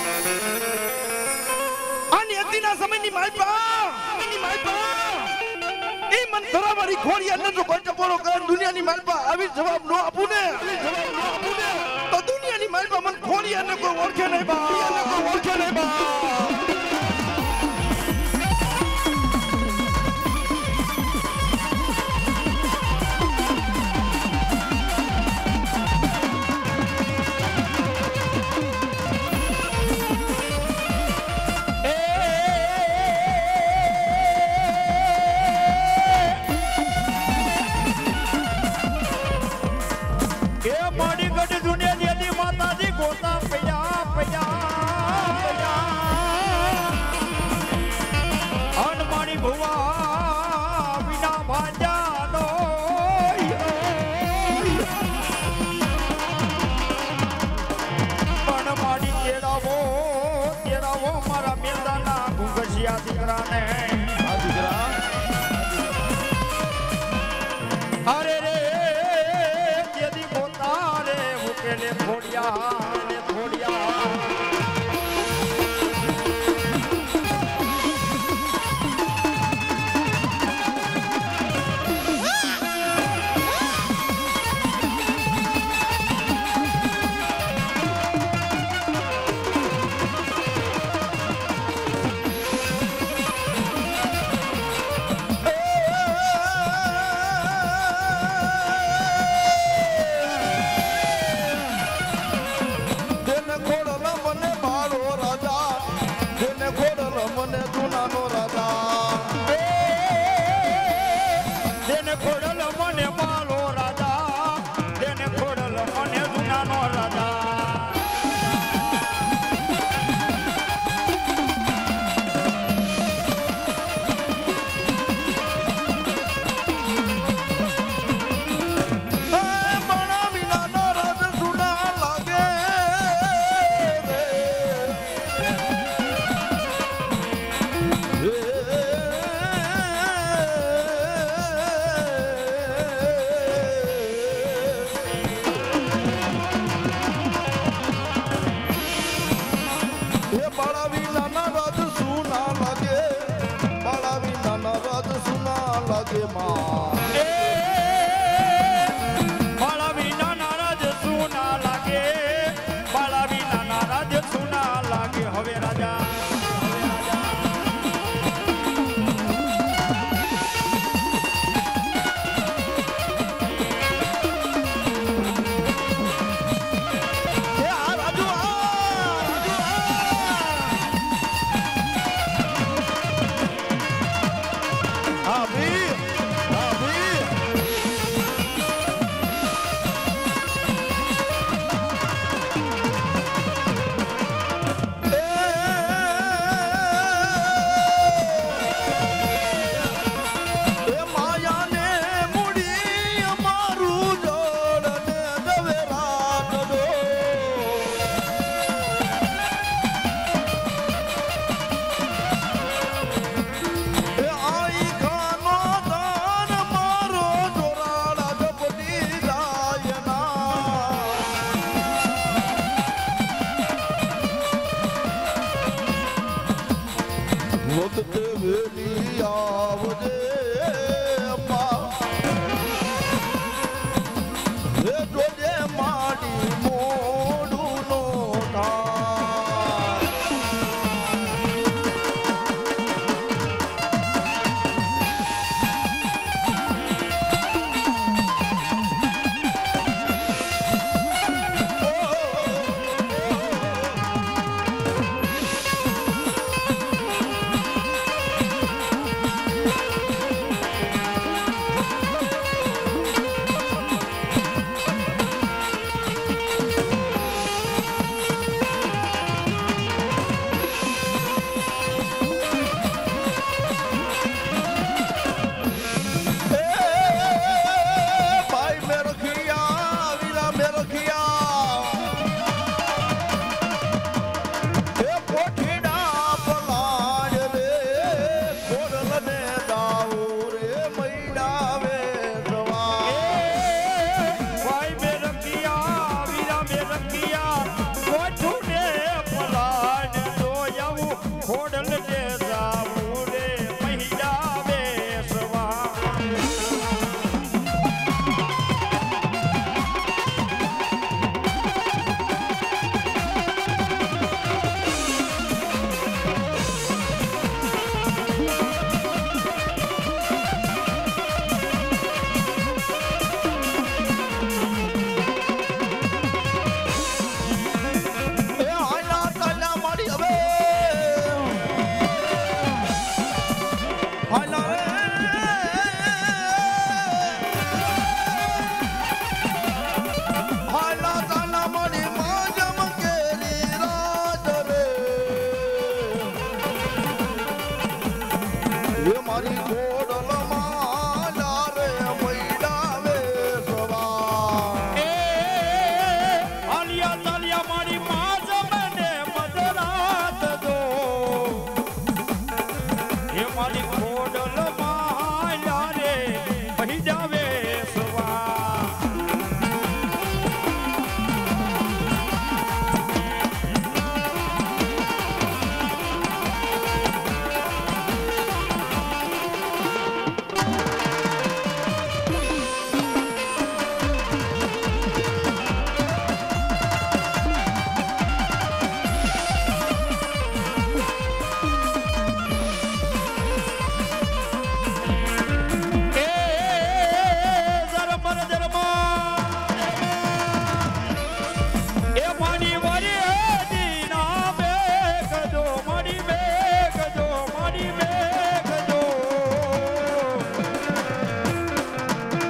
ના સમયની માલપા ની માલપા એ મન ધરા મારી ખોડિયા ન જો કોઈ ટપોરો કરે દુનિયાની માલપા આવી જવાબ નો આપું ને જવાબ નો આપું ને તો દુનિયાની માલપા મન ખોડિયા ને કોઈ ઓળખે નહીં બા ને કોઈ ઓળખે નહીં બા છોકરાને અરે રે જેદી પોતારે ઉકેલે થોડિયા થોડિયા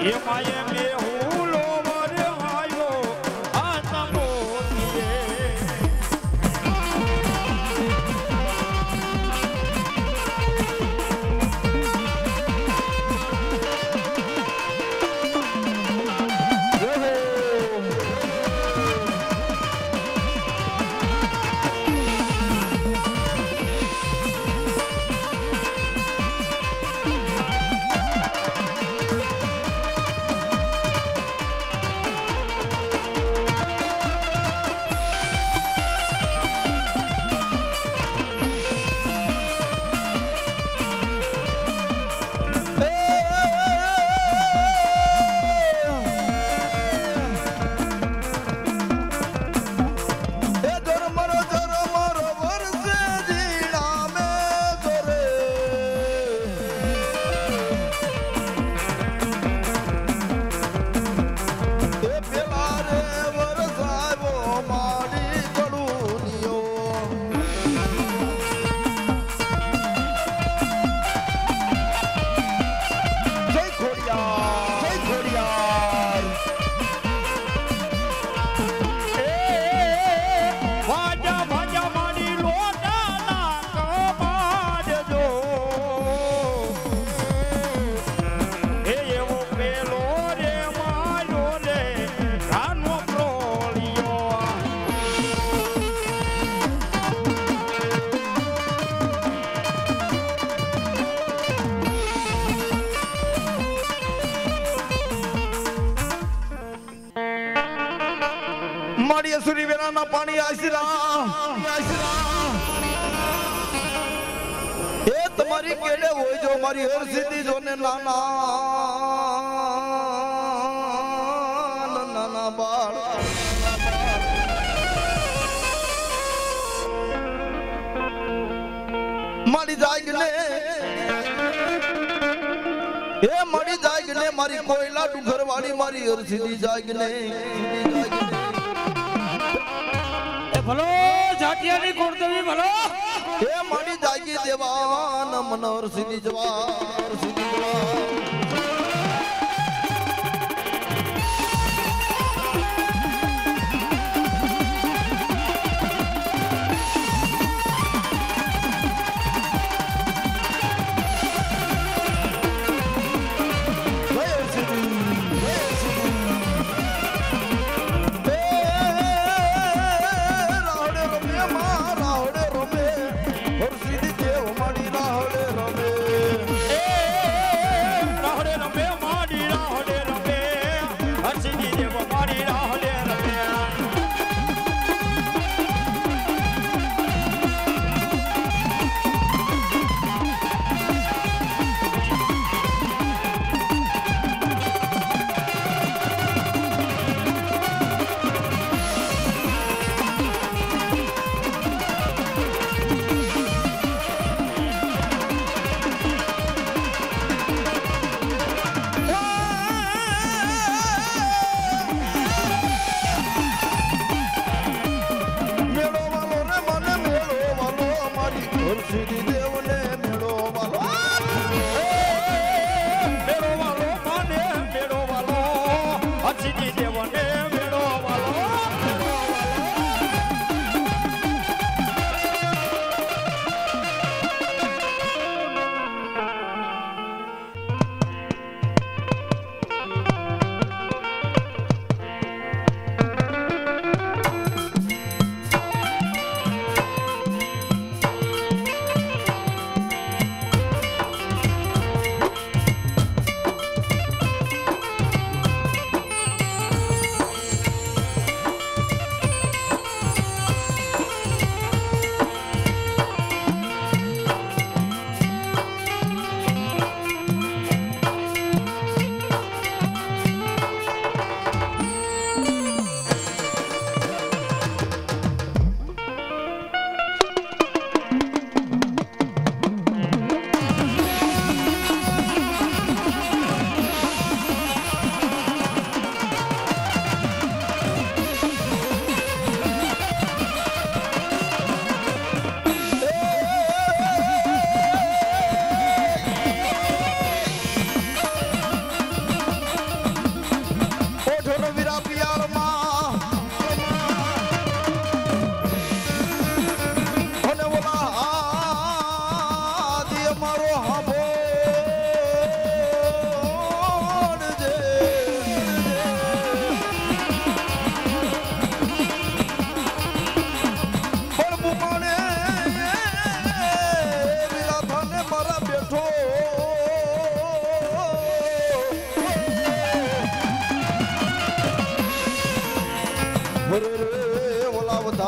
એ માયે મે હુલો મરે આયો આ તમો મારી અસુરી વેરાના પાણી આશરા એ તમારી કેડે હોય જો મારી હર સિદ્ધિ જોને નાના નાના બાળ મારી જાગને એ મારી જાગને મારી કોયલા ડુંગર વાળી મારી હર સિદ્ધિ જાગને ભલો જાટિયાની કોણદેવી ભલો એ મારી જાગી દેવાન મનોર સિદ્ધિ જવાર સિદ્ધિ જવાર રાવડે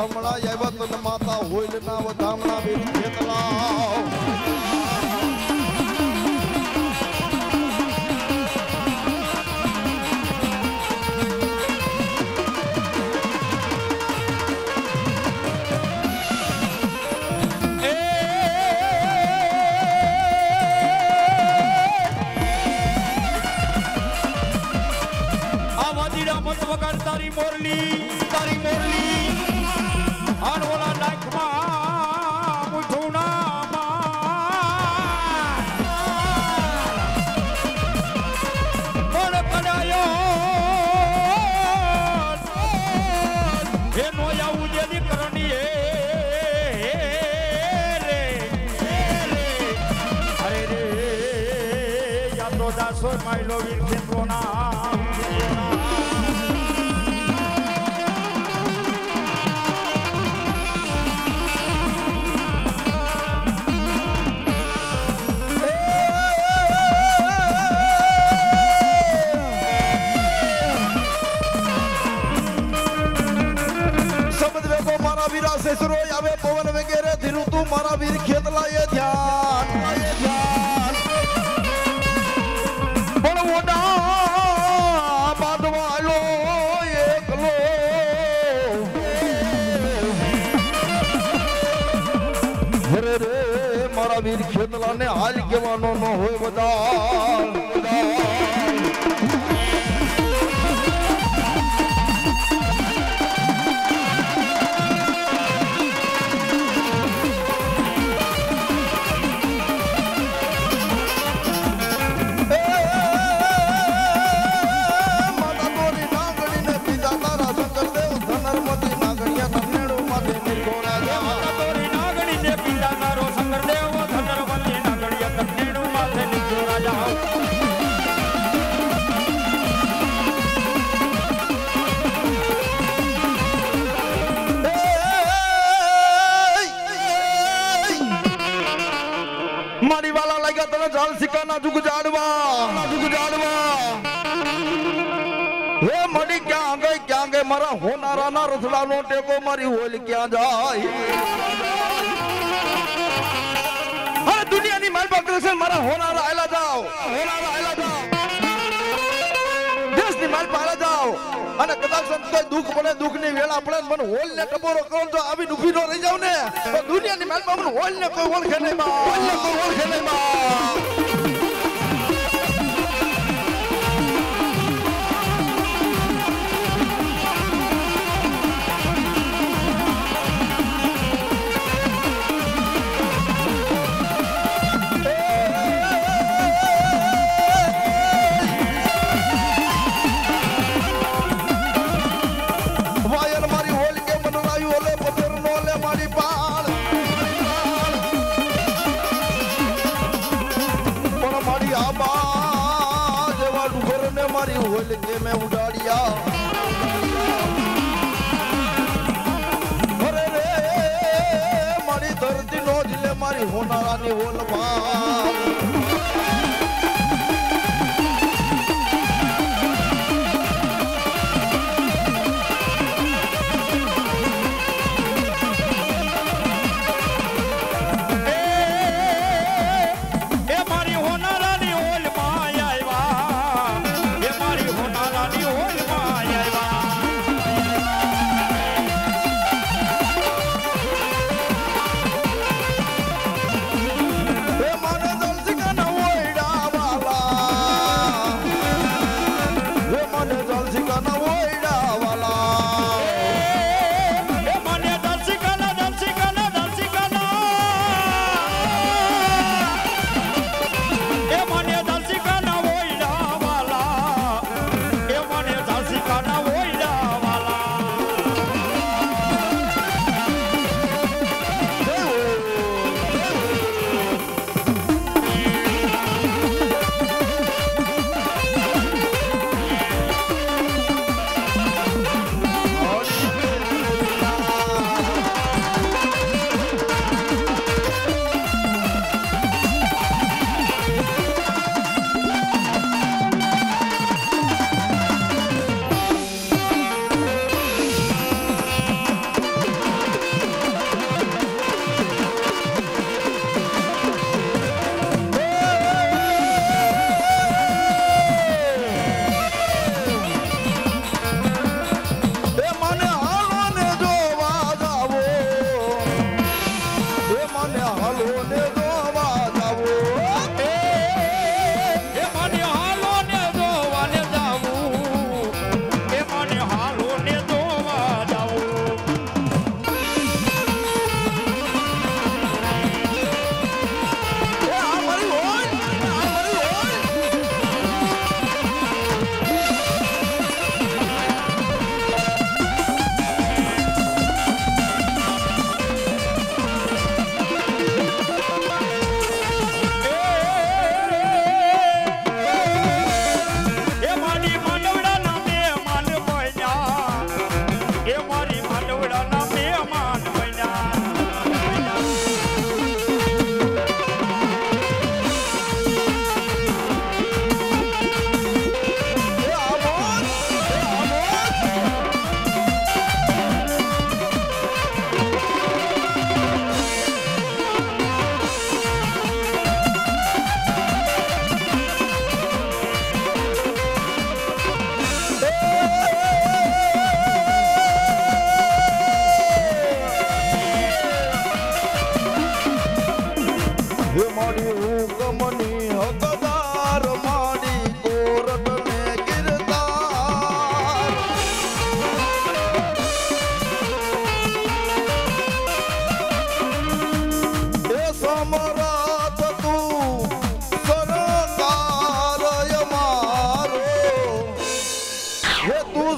વધામણા આવ્યા તને માતા હોઈલ ના વધામણા બેરી ખેતલાવ તારી મોરલી તારી મોરલી આનોલા નાખમાં મુઠુણા મોર કડાયો એ નો આવું જે દીકરની હે રે રે અરે રે યાદો દાસો માયલો વીર ખેતરોના सरो आवे पवन वगैरह धीरू तू मारा वीर खेत लाए ध्यान लाए ध्यान बड़ वोडा बादवालो एकलो अरे रे मारा वीर खेत लाने हाल केवानो न होय बदाल मारी वाला लगा तेरा जाल सिकाना जुग जाड़वा जुग जाड़वा वे मड़ी क्या गए क्या गए मरा होनारा ना रसला नो टेको मारी होल क्या जाए अरे दुनिया नी माल पकड़ से मरा होनारा आला जाओ होनारा आला जाओ देश नी माल पाला जाओ અને કદાચ કોઈ દુખ પડે દુખ ની વેળા પડે મને હોલ ને ટપોરો કરો તો આવી ઊભી ન રહી જાવ ને તો દુનિયાની માલમાં મને હોલ ને કોઈ ઓળખે નહીં માં હોલ ને કોઈ ઓળખે નહીં માં मारी होल के मैं उड़ाड़िया अरे रे मारी धरती नोजले मारी होनारा नी होल मार माने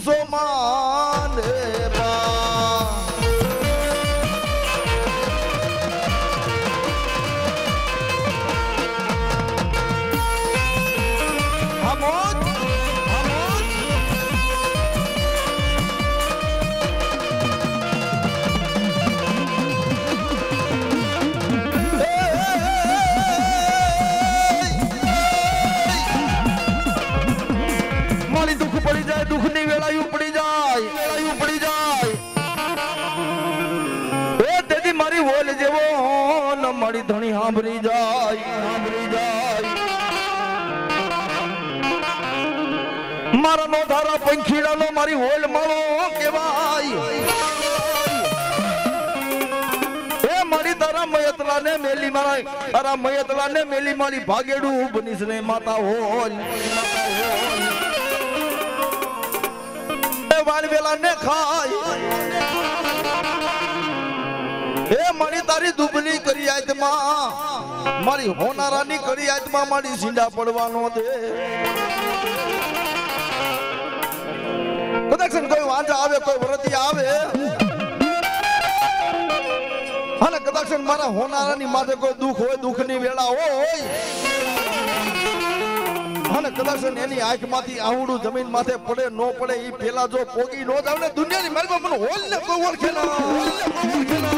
પૂછો માને બા આમોદ આમોદ મારી દુઃખ પડી જાય દુઃખ ની વેળાયું પડી જાય વેળાયું પડી જાય એ તેથી મારી ઓલ જેવો ન મારી ધણી સાંભળી જાય સાંભળી જાય મારા નો ધારા પંખીડાનો મારી ઓલ માળો કહેવાય એ મારી તારા મયતલા ને મેલી મારા તારા મયતલા ને મેલી મારી ભાગેડું બનીશ ને માતા હોલ માતા હોલ વાળવેલા ને ખાય એ મારી તારી દુબલી કરી આત્મા મારી હોનારાની કરી આત્મા મારી સીંડા પડવાનો દે કદાચ કોઈ વાંજા આવે કોઈ વ્રતી આવે અને કદાચ મારા હોનારાની માથે કોઈ દુઃખ હોય દુઃખની વેળા હોય અને કદાચ એની આંખમાંથી આવડું જમીન માથે પડે નો પડે ઈ પેલા જો પોગી નો જાવ ને દુનિયાની મારી મને હોલ ને કોઈ ઓળખે ના હોલ ને કોઈ ઓળખે ના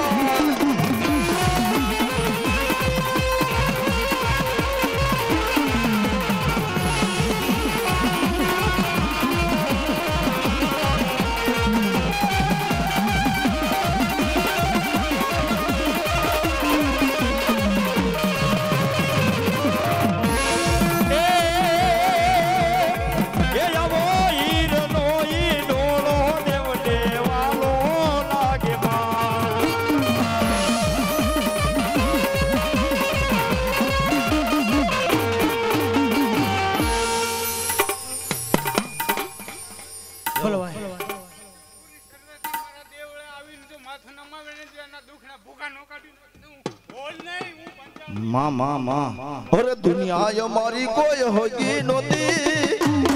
माँ माँ माँ अरे दुनिया हमारी कोई होगी नोती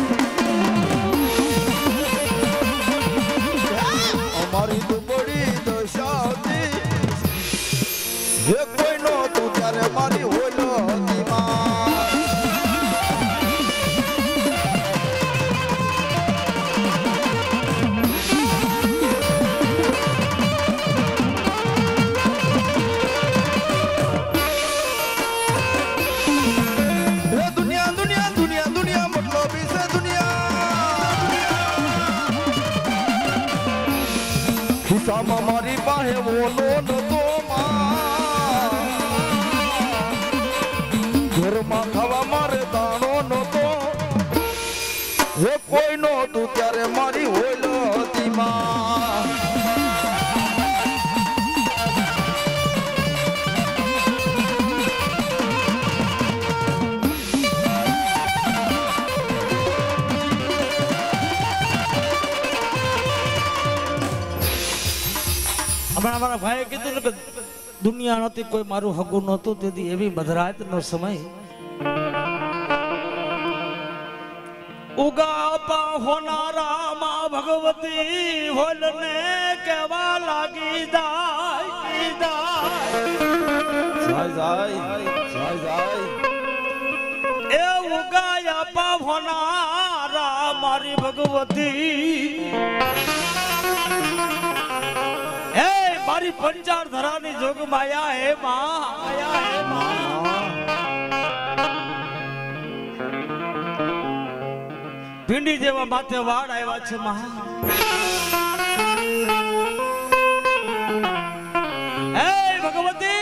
हमारी तो बड़ी दशा होती ये कोई नो तू तारे मारी हो लो होती माँ मारी पाहे वो नो न तो घर में खावा मारे दानो न तो हे कोई नो तू त्यारे मारी होलो होती मां हमारा भाई कीधुं ने दुनिया नती कोई मारू हगु नतुं तेदी एवी मधरात नो समय उगा पा होनारा मां भगवती होलने केवा लागी जाय जाय जाय जाय जाय ए उगा पा होनारा मारी भगवती मारी पंचार धरानी जोग माया है मां माया है मां भिंडी जेवा माथे वाड़ आया छे मां ए भगवती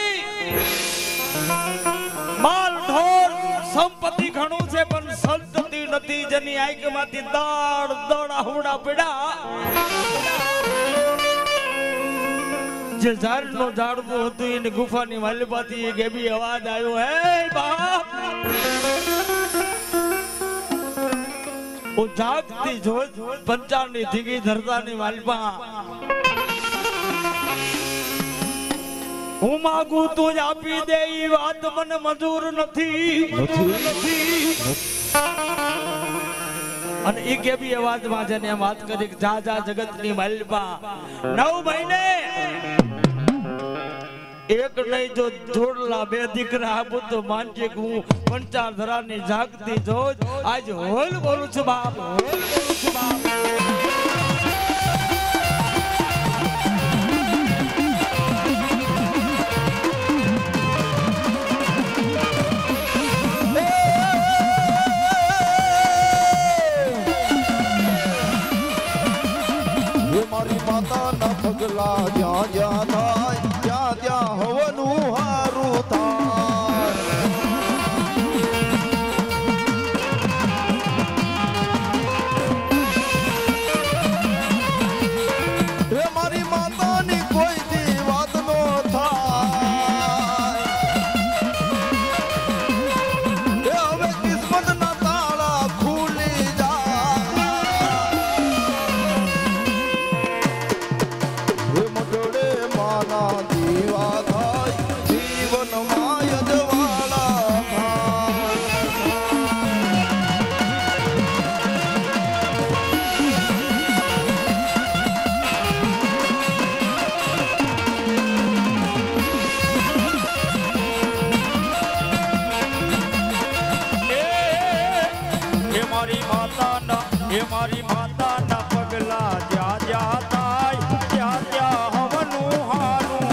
माल ढोर संपत्ति घणो छे पण संतति नथी जनी आंख माथी दाड़ दड़ा हुड़ा पड़ा जे झाड़ नो झाड़तो हतो इन गुफा नी वालबाती एक एबी आवाज आयो है बाप ओ जागती जोत पंचानी धीगी धरतानी वालबा હું માંગુ તું જ આપી દે ઈ વાત મને મંજૂર નથી નથી અને એ કેવી અવાજમાં છે ને વાત કરી જા જા જગતની માલપા નવ મહિને એક નહીં જો જોડલા બે દીકરા આપું તો માનજે કે હું પંચાર ધરાની જાગતી જોજ આજ હોલ બોલું છું બાપ હોલ બોલું છું બાપ મારી માતા ના પગલા જ્યાં જ્યાં થાય ત્યાં ત્યાં હવનું હારું થાય હે મારી માતાની કોઈ દી વાત નો થાય હે હવે કિસ્મત ના તાળા ખુલી જાય દીવા થાય જીવન માય જવાળા એ મારી માતાના એ મારી માતાના પગલા જ્યાં જ્યાં થાય ત્યાં ત્યાં હવનું હારું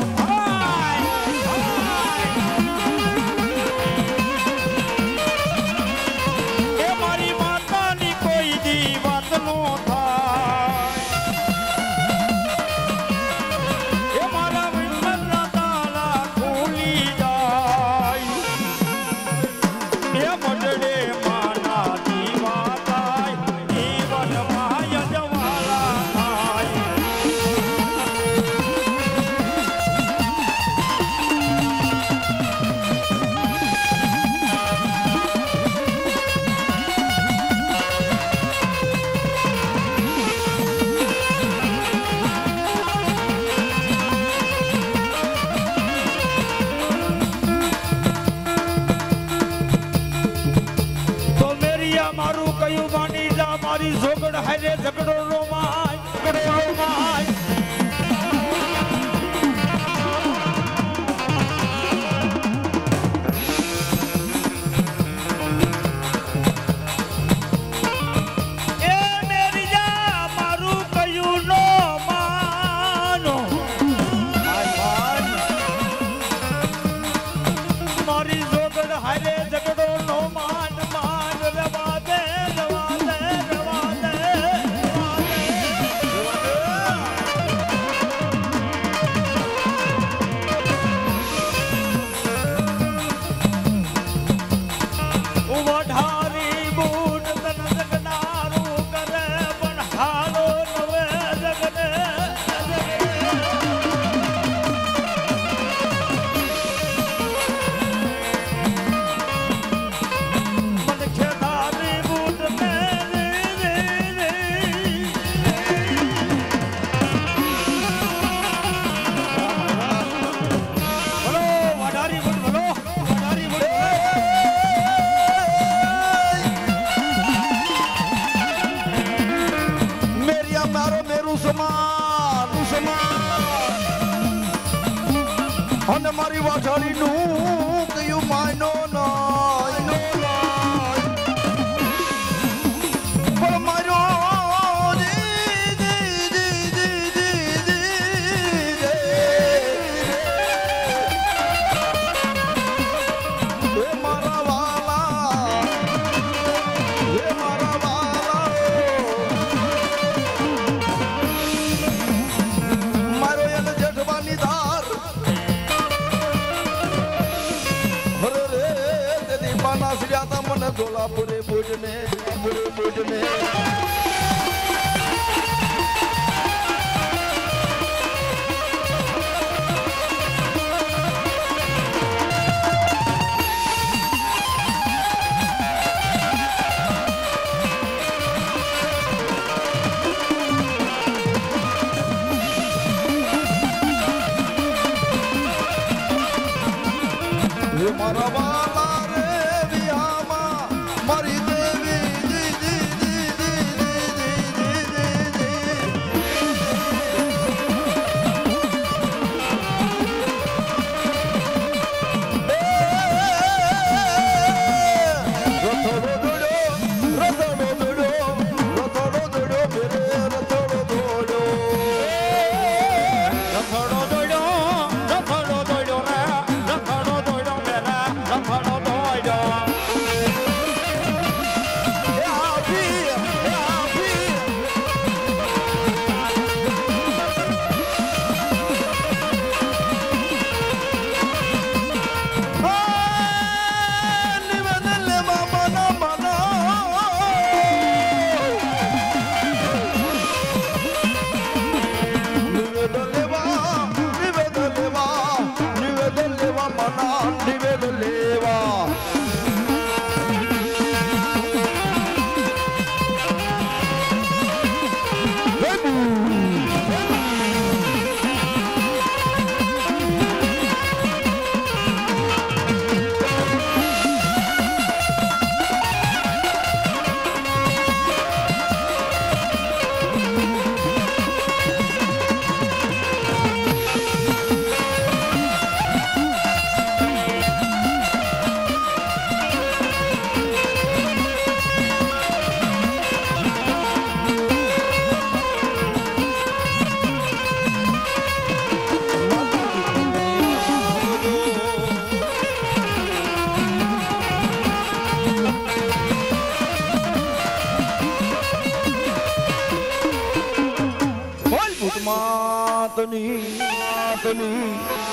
થાય એ મારી માતાની કોઈ દી વાત નો થાય એ મારા વિઠ્ઠલના તાળા ખુલી જાય એ મંડળે માના દીવા થાય જીવન માય જવાળા થાય તો મેરિયા મારું કયું માની જા મારી જોગડ હારે ઝઘડો નો માય ઝઘડો નો માય એ મેરિયા મારું કયું નો માનો મારી જોગડ હારે ઝઘડો નો માન માન રવા દે રવા દે રવા દે રવા દે વઢારી બૂટ તન જગનારું કરે પણ હાલો નવે જગને મન ખેદારી બૂટ ને રે રે રે બોલો વઢારી બૂટ બોલો વઢારી બૂટ મેરિયા મારો મેરું સમાન સમાન અને મારી વાછાડીનું કયું માયનો નાય પણ મારો જી જી જી જી જી જી હે મારા વાલા હે મારા વાલા મારો એને જેઠવાની ધાર હરે રે તે દીપાના સિયાતા મને ધોલાપુરે ભુજને ભુજને ભુજને હે મારા વાલા રે વિહામાં મારી દેવી જી જી જી જી માતની માતની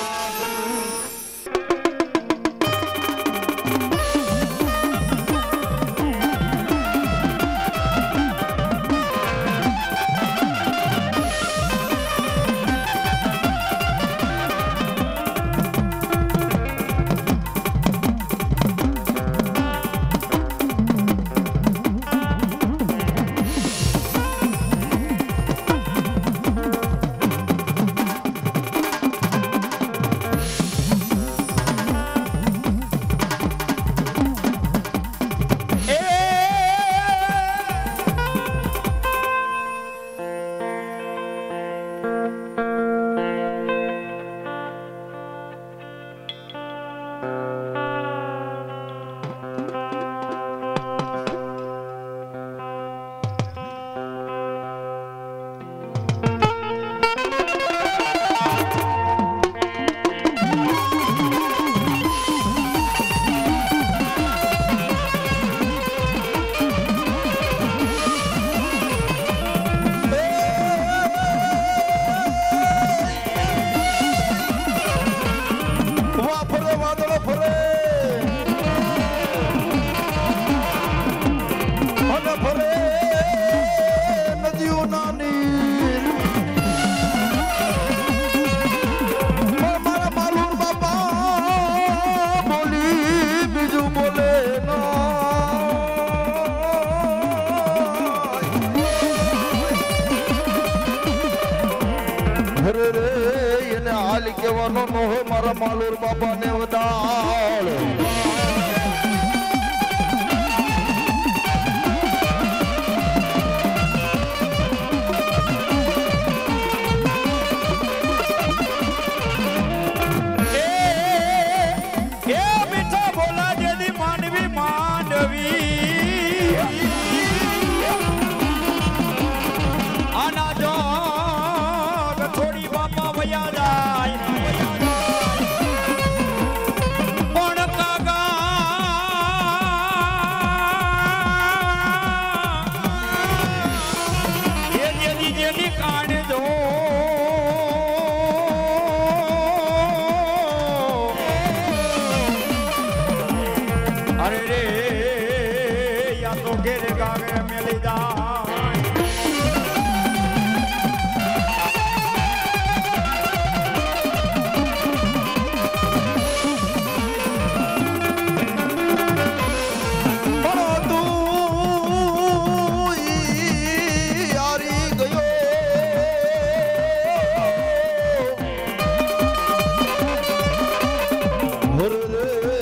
કેવાનો નો હોય મારા માલુર બાપા ને વદાળ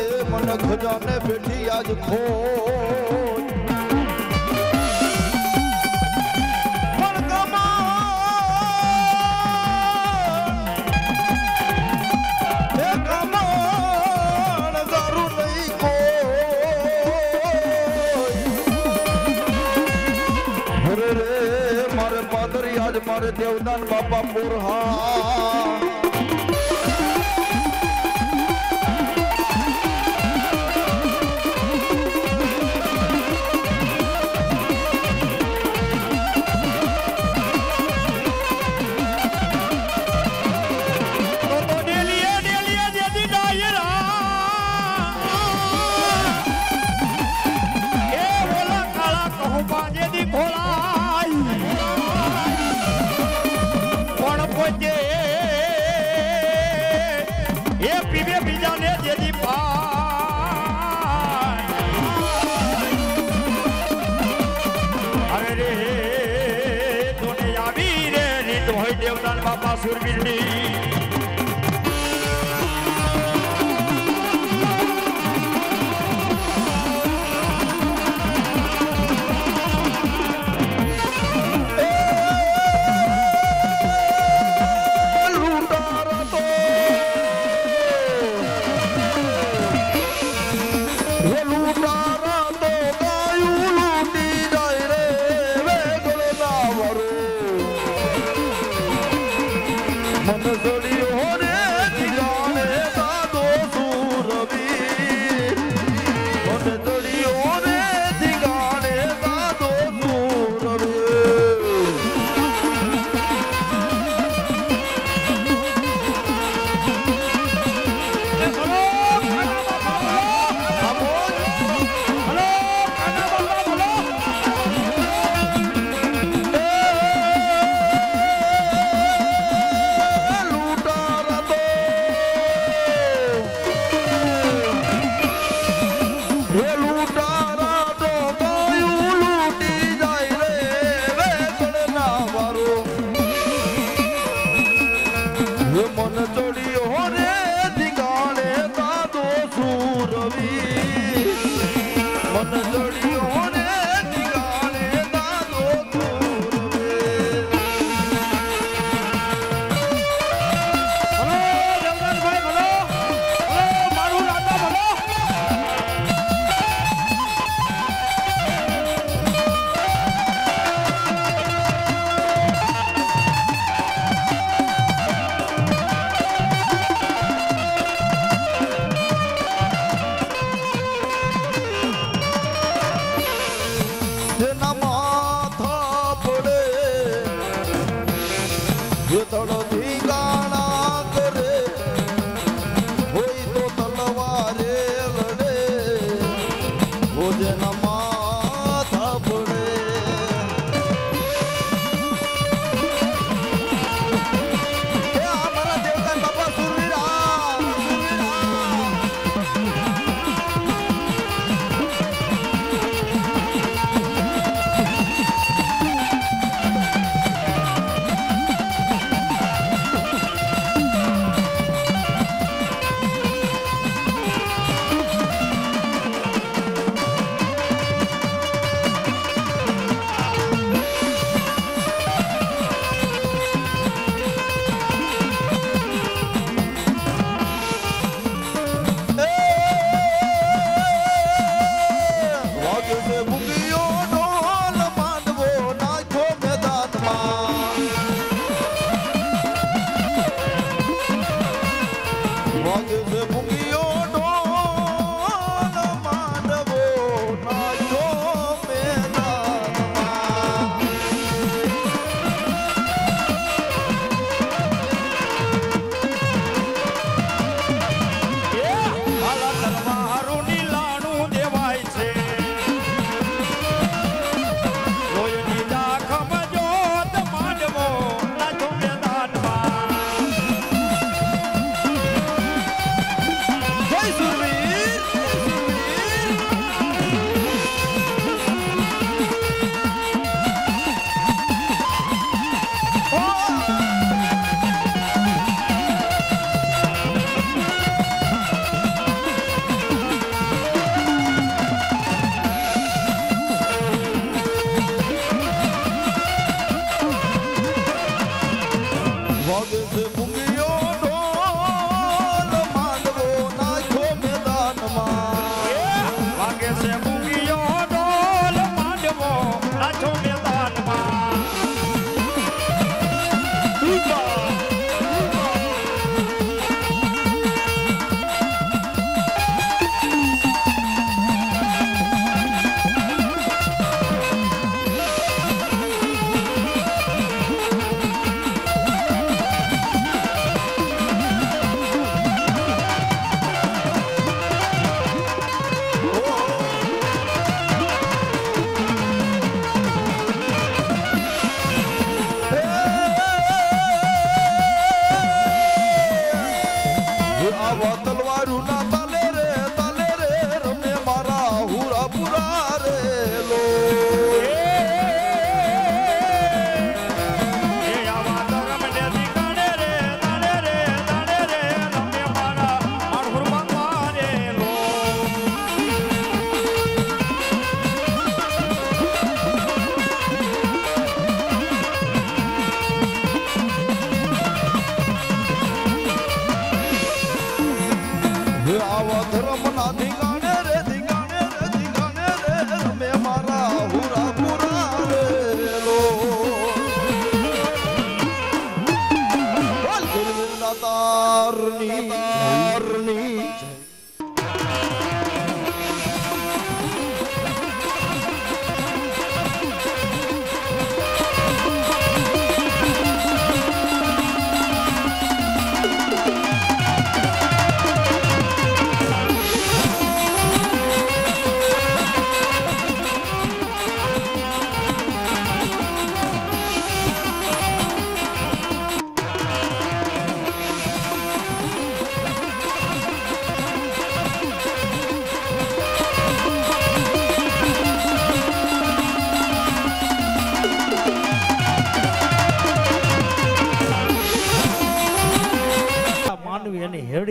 ખજાને બેઠી આજ ખોટ आज मारे देवदान बापा पुरहा देवदान बापा सुरबीरनी मन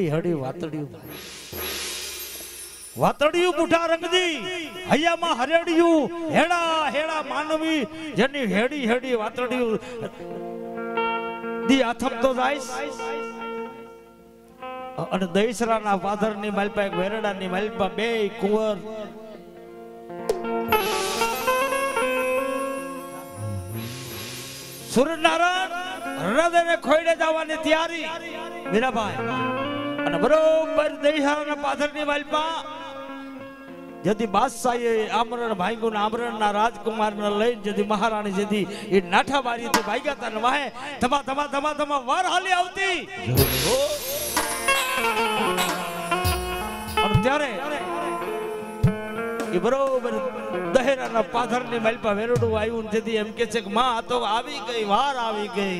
હડી વાતડિયું વાતડિયું બુઢા રંગજી હૈયામાં હરેડિયું હેડા હેડા માનવી જેની હેડી હેડી વાતડિયું દી આથમતો જાય અને દહીસરાના પાથરની માલપા એક વેરડાની માલપા બે કુંવર સૂર્યનારાયણ હૃદયને ખોઈને જવાની તૈયારી મીરાભાઈ અને બરોબર દહીસરાના પાથરની માલપા यदि बादशाह आमरण भाईगु आमरण ना राजकुमार ने लई यदि महारानी यदि ये नाठा बारी थी भाईगा तन वाहे थमा थमा थमा थमा वार हाली आवती और त्यारे ये बरोबर दहेरा ना पाथर ने मलपा वेरडू आयु यदि एम के छे मां तो आवी गई वार आवी गई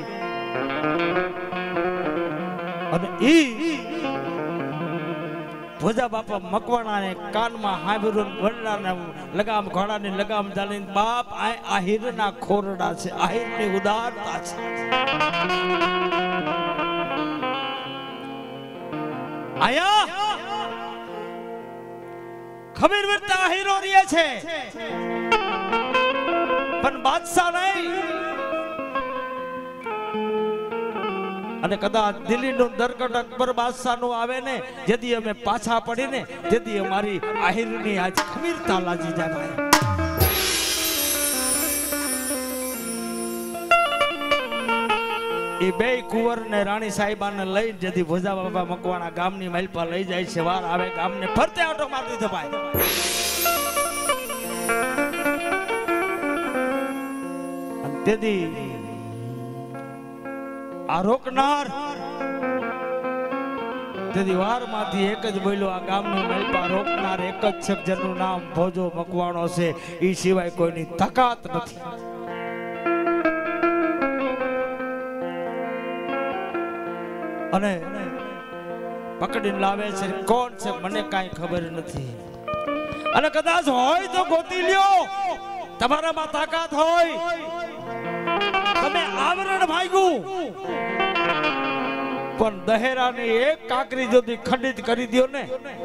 और ई भोजा बापा मकवाणा ने कान में हाबरू वरना ने लगाम घोड़ा ने लगाम डालीन बाप आ आहिर ना खोरडा छे आहिर ની ઉદારતા છે આયા ખમીર વિરતા આહિરો રીએ છે પણ બાદશાહ નહીં અને કદાચ દિલ્હીનું દરકટ અકબર બાદશાહનું આવે ને જેદી અમે પાછા પડીને જેદી અમારી આહિરની આજ ખમીરતા લાજી જાય એ બે કુંવર ને રાણી સાહેબાને લઈ જેદી ભોજા બાબા મકવાણા ગામની માલપા લઈ જાય છે વાર આવે ગામને ફરતે આટો મારી દીધો ભાઈ અને તેદી आ रोकनार तेदी वार माथी एक ज बोल्यो आ गामनी मलपा रोकनार एक ज छे जेनु नाम भोजो मकवाणो छे ई सिवाय कोईनी ताकात नथी अने पकड़ीने लावे छे कोण छे मने काई खबर नथी अने कदाच होय तो गोती ल्यो तमारा मा ताकात होय તમે આવરણ ભાગ્યું પણ દહેરાની એક કાકરી જોદી ખંડિત કરી દયો ને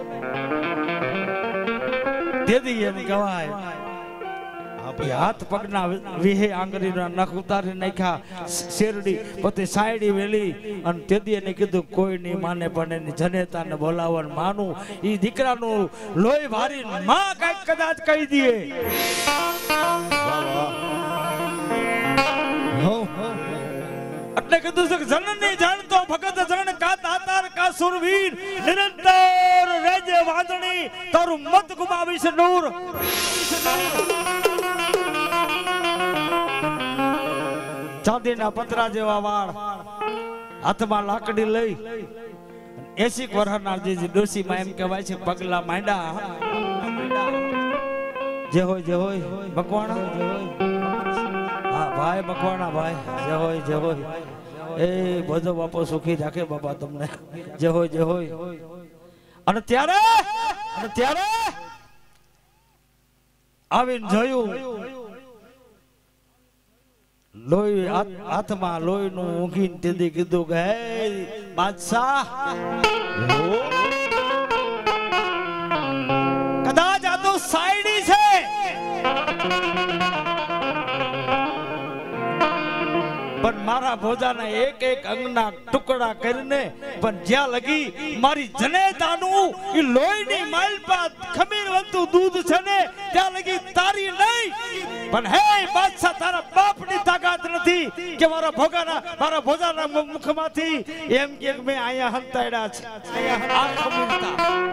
દેદી એને કહેવાય આપે હાથ પગના વિહે આંગળીના નખ ઉતારી નાખ્યા શેરડી પોતે સાયડી વેલી અને તેદી એને કીધું કોઈ ની માને પણ એની જનેતાને બોલાવન માનું ઈ દીકરાનું લોહી ભારી માં કાંઈક કદાચ કહી દે એટલે કીધું છે જનની જાણતો ભગત જણ કા દાતાર કા સુરવીર નિરંતર રેજે વાંદણી તારું મત ગુમાવીશ નૂર ચાંદીના પતરા જેવા વાળ હાથમાં લાકડી લઈ એસી વર્ષના જે ડોસીમાં એમ કહેવાય છે પગલા માંડા જે હોય જે હોય મકવાણા જે હોય हाँ भाई मकवाणा भाई जय होय जय होय ए भोजो बापो सुखी राखे बाबा तुमने जय होय जय होय अने त्यारे अने त्यारे आवीने जोयुं लोही हाथमां लोहीनुं ऊंघीने तेदी कीधुं के हे बादशाह कदाच आ तो सायडी छे पण मारा भोजाना एक एक अंगना टुकड़ा करने पण ज्या लगी मारी जनेतानु ई लोहीनी मालपा खमीरवंतु दूध छे ने त्या लगी तारी नहीं पण हे बादशाह तारा बापनी ताकात नथी के मारा भोगाना मारा भोजाना मुखमाथी एम के मैं आया हंतायडा छे आ खमीरता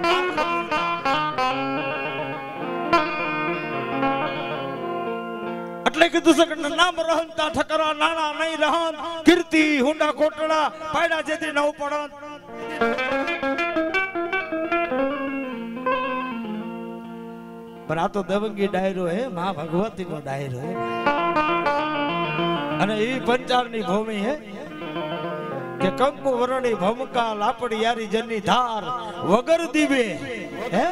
એટલે કીધું છે કે નામ રહનતા ઠકરા નાણા નહીં રહન કીર્તિ હુંડા કોટડા પાયડા જેથી નવ પડન પણ આ તો દેવંગી ડાયરો હે માં ભગવતી નો ડાયરો હે અને એ પંચાળની ભૂમિ હે કે કંકુ વરણી ભમકા લાપડી યારી જની ધાર વગર દીવે હે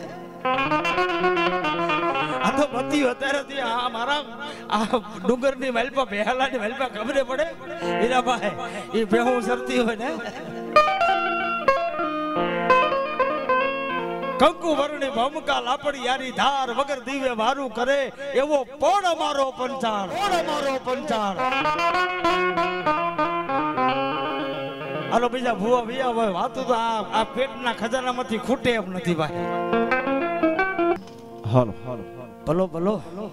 आ तो बती होता रहती हाँ मारा आ डूंगर नी मलपा बेहला नी मलपा खबरे पड़े हीरा भाई ये बेहू सरती हो ने કંકુ વર્ણી ભમકા લાપડી યારી ધાર વગર દીવે વારું કરે એવો પણ અમારો પંચાળ પણ અમારો પંચાળ હાલો બીજા ભૂવા વિયા હોય વાતું તો આ આ પેટના ખજાનામાંથી ખૂટે એમ નથી ભાઈ હાલો હાલો ભલો ભલો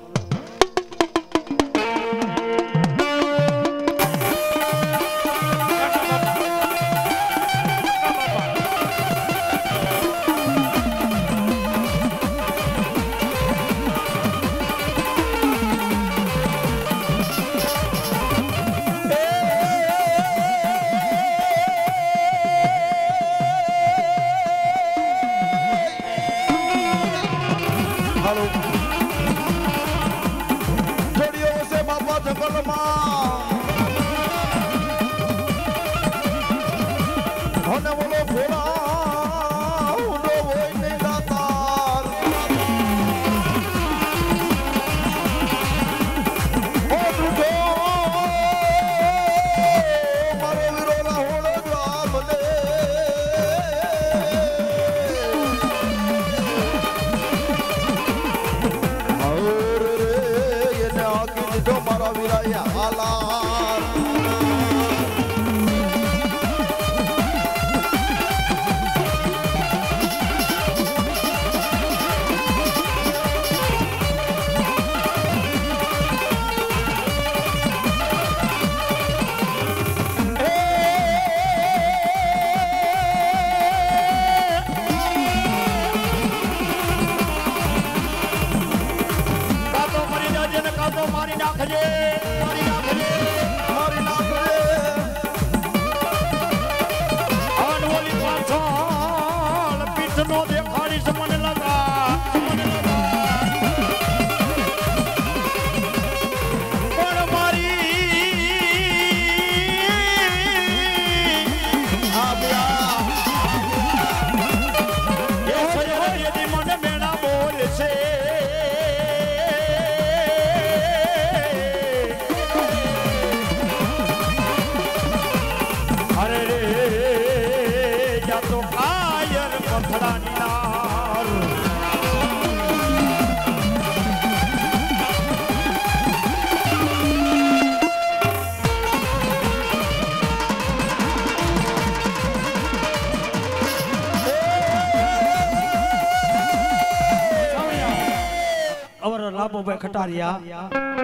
ખટારિયા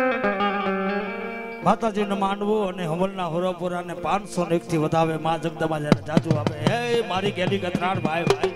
માતાજી ને માંડવું અને હમલના હોરાપુરા ને પાંચસો ને એક થી વધાવે માં જગદંબા જયારે જાજુ આપે હે મારી ગેલી કતરાણ ભાઈ ભાઈ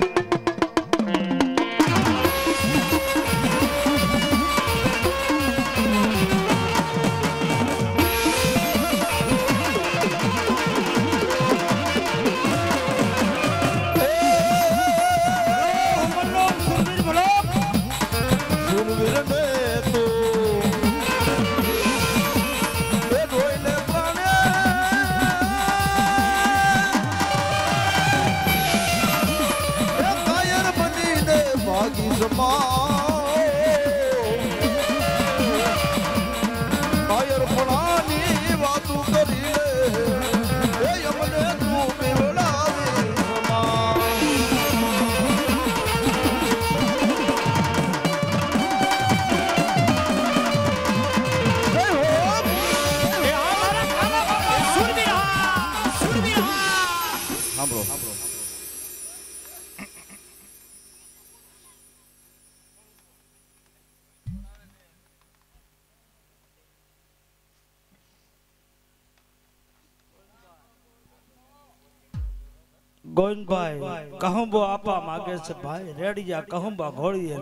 ગોવિંદભાઈ કહુંબો આપા માગે છે ભાઈ રેડિયા કહુંબા ઘોડીએ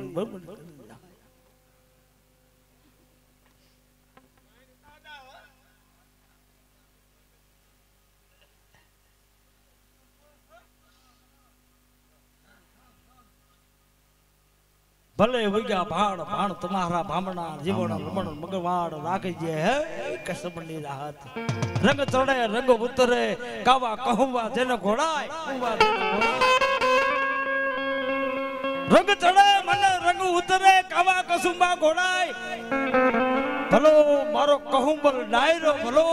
ભલે વૈયા ભાણ ભાણ તમારા ભામણા જીવણ રમણ મગવાડ રાખી જે હે કસમની રાહત રંગ ચડે રંગ ઉતરે કાવા કહુંવા જેને ઘોડાય રંગ ચડે મને રંગ ઉતરે કાવા કસુંબા ઘોડાય ભલો મારો કહુંબલ ડાયરો ભલો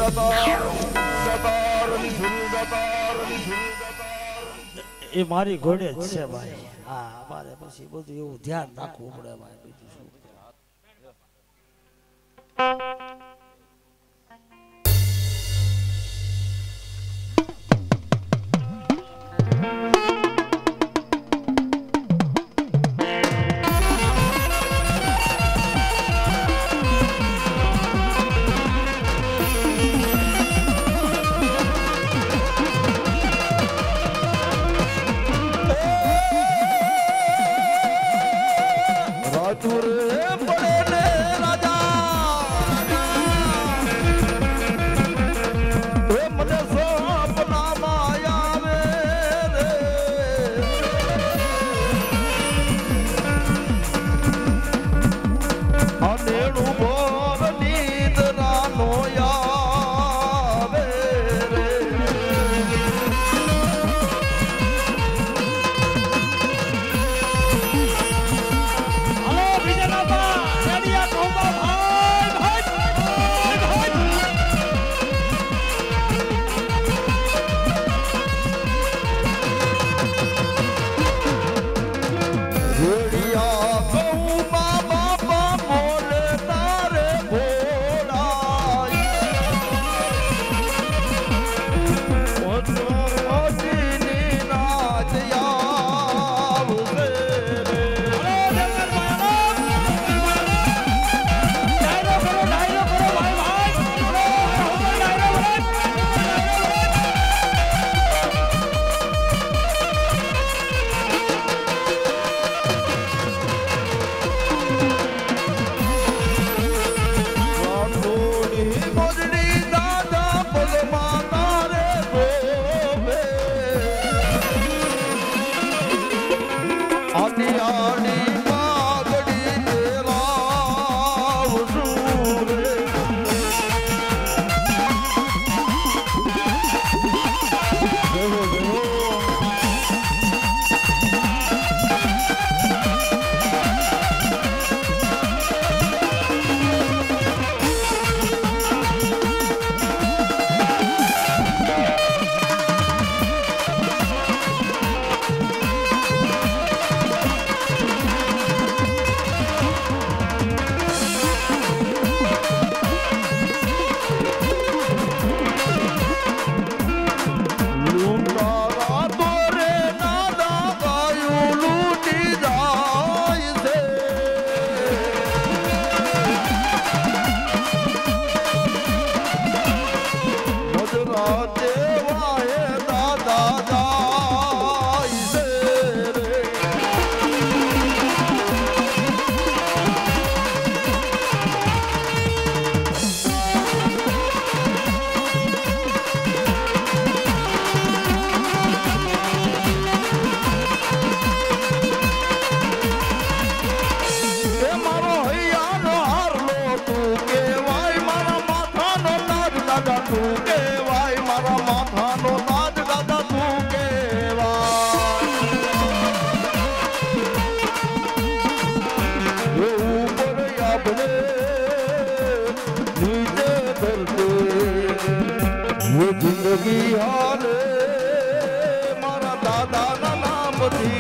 એ મારી ઘોડે જ છે ભાઈ. હા અમારે પછી બધું એવું ધ્યાન રાખવું પડે ભાઈ. બીજું શું जिंदगी हाले मारा दादा ना नाम थी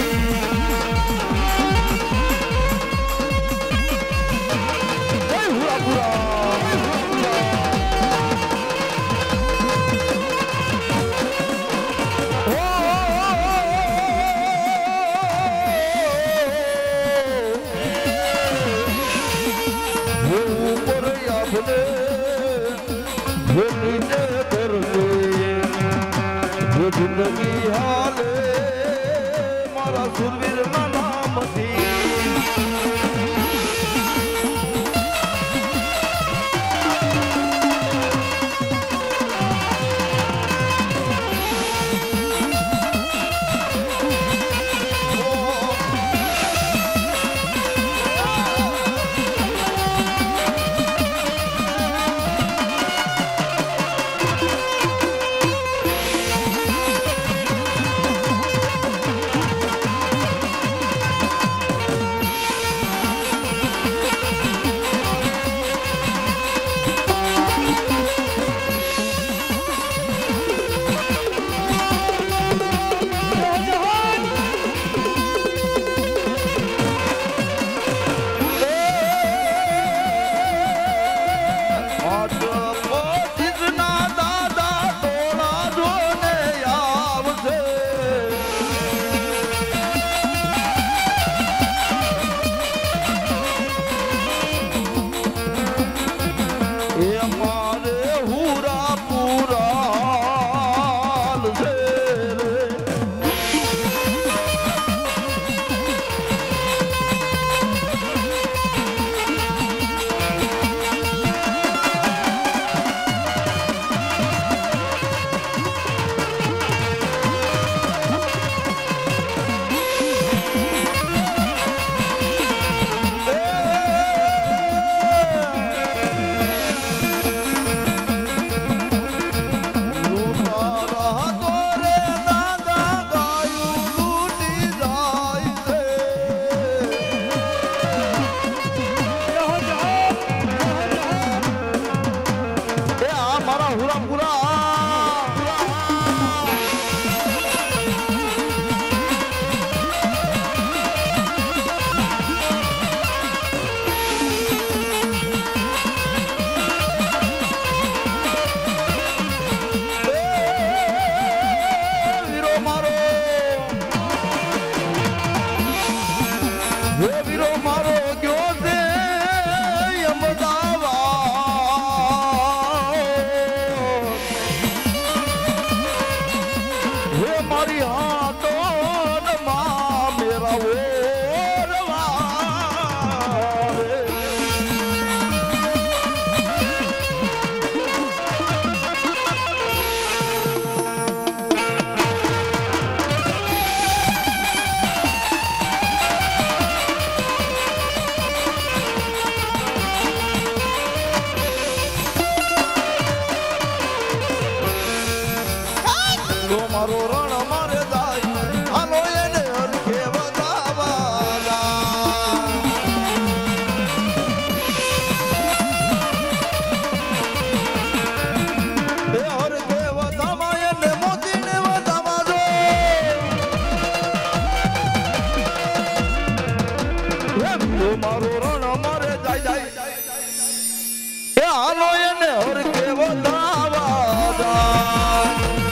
हुआ बुरा ऊपर या भले जिंदगी हाले मारा सुरवीर ना नाम थी હે વીરો મારો ગયો છે અમદાવાદ હે મારી હાથો માં મેરા મારો રણ મારે જાય હાલો એને હરખે વધાવા એ હરખે વધાવા એને મોતીને વધાવા દો એ મારો રણ મારે જાય જાય એ હાલો એને હરખે વધાવા જાય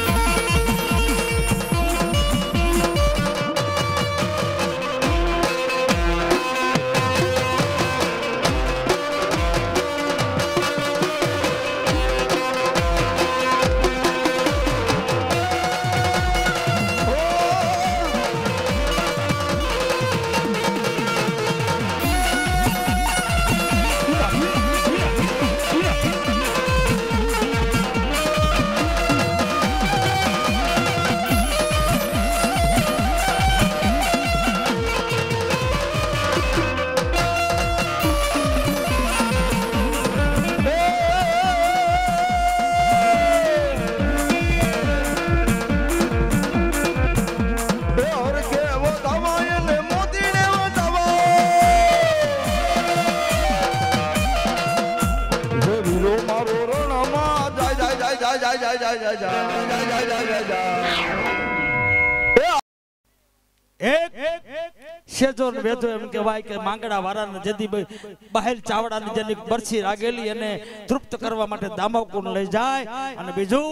વેધો એમ કહેવાય કે માંગડા વાળાને જદી બહાર ચાવડાની જેની બરછી રાગેલી અને તૃપ્ત કરવા માટે દામોકુંડ લઈ જાય અને બીજું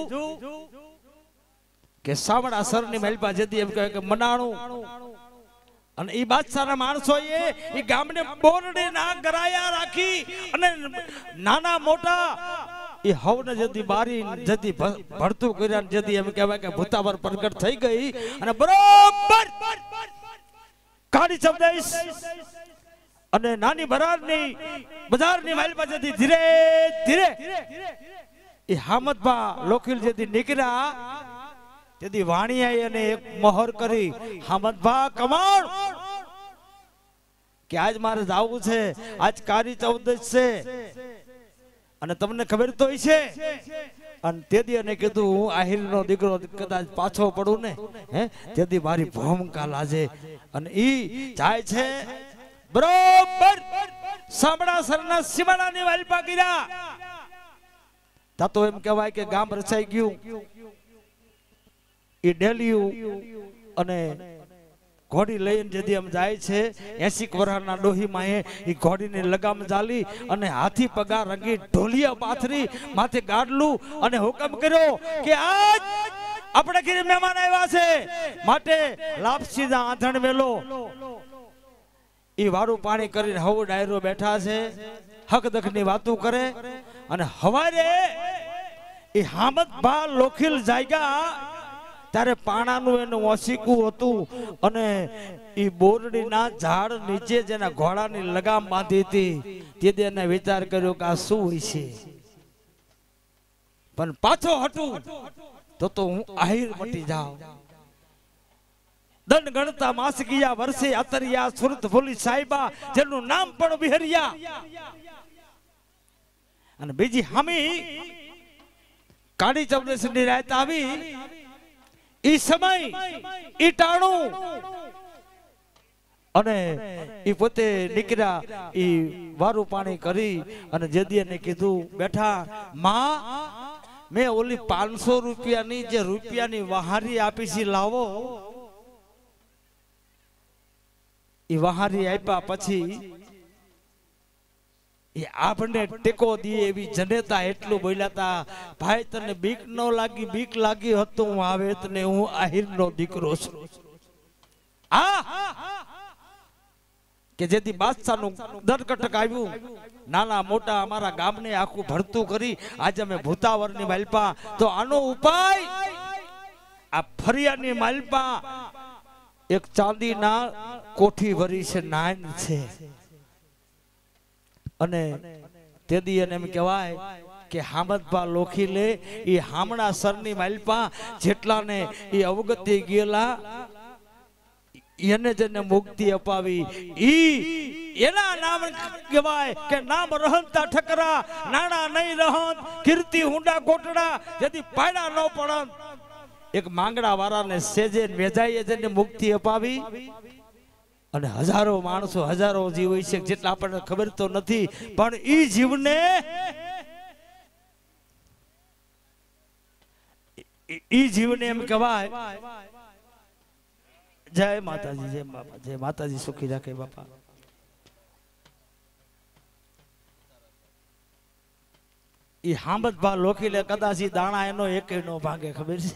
કે સાવડા સરની મહેલપા જદી એમ કહેવાય કે મનાણું અને ઈ બાદશાહના માણસોએ ઈ ગામને બોરડી ના ગરાયા રાખી અને નાના મોટા એ હવને જદી બારી જદી ભરતું કર્યા જદી એમ કહેવાય કે ભૂતાવર પ્રગટ થઈ ગઈ અને બરોબર કાઢી ચબદાઈશ અને નાની બરારની બજારની માઇલ પાસેથી ધીરે ધીરે એ હામદભા લોખીલ જેથી નીકળ્યા તેથી વાણિયાએ અને એક મોહર કરી હામદભા કમાણ કે આજ મારે જાવું છે આજ કાળી ચૌદશ છે અને તમને ખબર તો છે અને તેથી એને કીધું હું આહિરનો દીકરો કદાચ પાછો પડું ને હે તેથી મારી ભૂમિકા લાજે અને ઈ જાય છે બરોબર સામડાસરના સીમાડાની વાલપા કર્યા તા તો એમ કહેવાય કે ગામ રચાઈ ગયું ઈ ડેલિયું અને ઘોડી લઈને જદી એમ જાય છે એસી વર્ષના ડોહી માએ ઈ ઘોડીની લગામ જાલી અને હાથી પગા રંગી ઢોલિયા પાથરી માથે ગાડલું અને હુકમ કર્યો કે આજ આપણે ઘરે મહેમાન આવ્યા છે માટે લાપસીના આંધણ વેલો ઈ વારું પાણી કરીને હવ ડાયરો બેઠા છે હક દખની વાતો કરે અને હવારે ઈ હામદભા લોખીલ જાયગા ત્યારે પાણાનું એનું ઓસીકું હતું અને ઈ બોરડીના ઝાડ નીચે જેના ઘોડાની લગામ બાંધી હતી તેથી એને વિચાર કર્યો કે આ શું હોય છે પણ પાછો હટું તો તો હું આહિર મટી જાઉં દંડ ગણતા માસકિયા વર્ષે અતરિયા સુરત ભોલી સાહેબા જેનું નામ પણ બિહરિયા અને બીજી હામી કાળી ચૌદશની રાત આવી ઈ સમય ઈ ટાણું અને ઈ પોતે નીકળ્યા ઈ વારું પાણી કરી અને જેદીને કીધું બેઠા માં મેં ઓલી પાંચસો રૂપિયાની જે રૂપિયાની વહારી આપી છે લાવો ઈ વહારી આપ્યા પછી એ આપણે ટેકો દીએ એવી જનેતા એટલું બોલ્યા તા ભાઈ તને બીક ન લાગી બીક લાગી હતો હું આવે તને હું આહિરનો દીકરો છું આ કે જેથી બાદશાહનું દરકટક આવ્યું નાના મોટા અમારા ગામને આખું ભરતું કરી આજે અમે ભૂતાવરની માલપા તો આનો ઉપાય આ ફરિયાની માલપા એક ચાંદીના કોઠી ભરી છે નાન છે અને તેદી એને એમ કહેવાય કે હામદભા લોખી લે એ હામણા સરની માલપા જેટલાને એ અવગતિ ગયેલા એને જેને મુક્તિ અપાવી ઈ એના નામ કહેવાય કે નામ રહંતા ઠકરા નાણા નહીં રહંત કીર્તિ હુંડા કોટડા જેથી પાડા ન પડત એક માંગડા વાળાને સેજે વેજાઈએ જેને મુક્તિ અપાવી અને હજારો માણસો હજારો જીવ હોય છે જેટલા આપણને ખબર તો નથી પણ ઈ જીવને ઈ જીવને એમ કહેવાય જય માતાજી જય બાપા જય માતાજી સુખી રાખે બાપા ઈ હામદભા લોખી લે કદાચ ઈ દાણા એનો એક નો ભાગે ખબર છે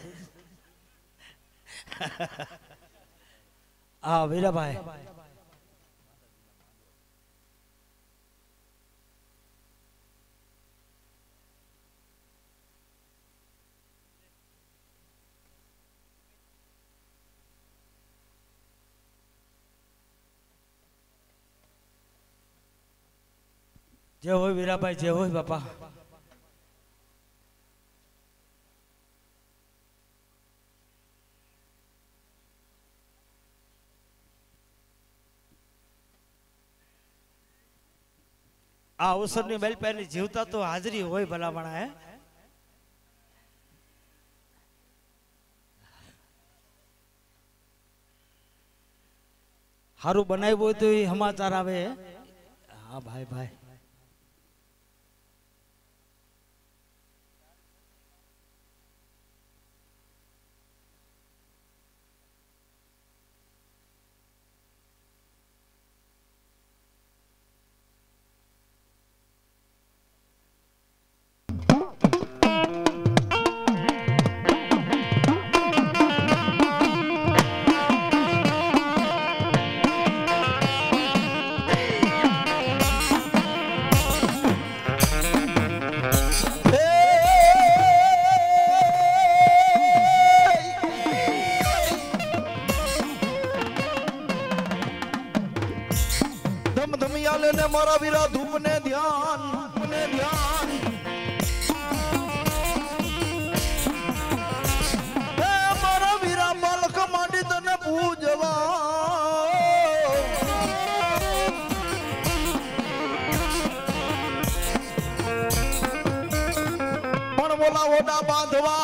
આ વીરાભાઈ जय हो वीराभाई जय हो बापा आ अवसर ने बेल पहले जीवता तो हाजरी हो भला बना है हारू बनाए तो ही समाचार आवे हाँ भाई भाई ने मारा वीरा धूप ने ध्यान ने ध्यान ए मारा वीरा बालक मांडी तने पूजवा पण बोला ओडा बांधवा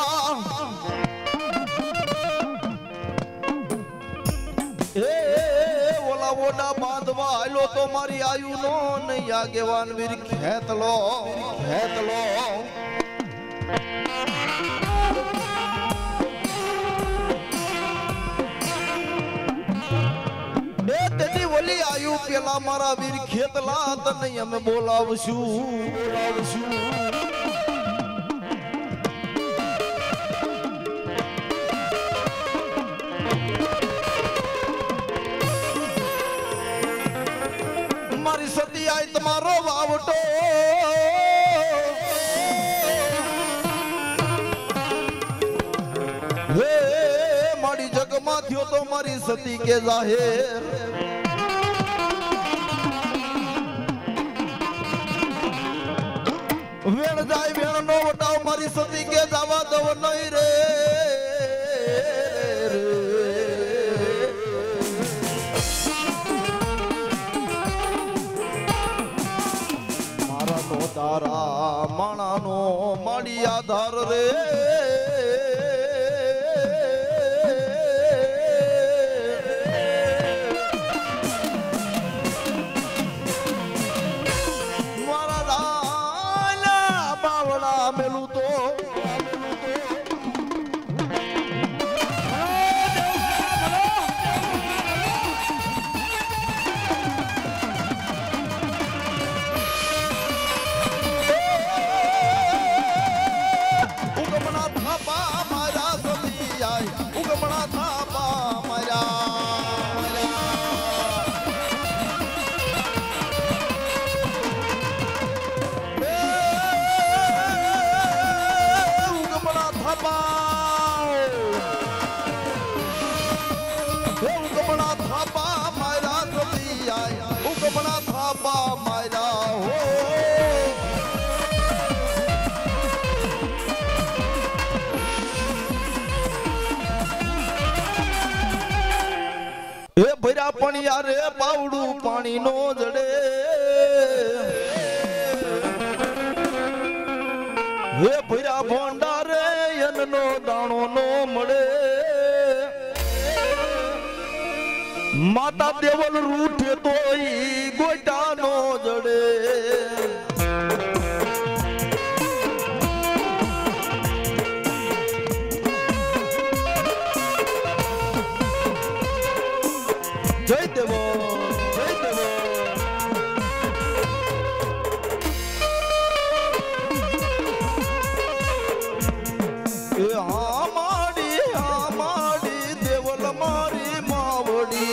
ए ओडा बांधवा आलो तो मारी आयु नो नहीं आगेवान वीर खेत लो खेत लो ए तेरी बोली आयु पेला मारा वीर खेत ला त नहीं हमें बोलावशु बोलावशु सती आई तुम्हारो वावटो वे मारी जग मा थियो तो मारी सती के जाहिर वेण जाय वेण नो वटाव मारी सती के जावा दव नहीं रे तारा माना नो माड़ी आधार रे मारा लाला बावड़ा मेलू तो યારે પાવડું પાણી નો જડે હે ભર્યા ભોંડારે એનનો દાણો નો મળે માતા દેવલ રૂઠે તો ઈ ગોટા નો જડે જય દેવો જય દેવો એ હા માડી હા માડી દેવલ મારી માવડી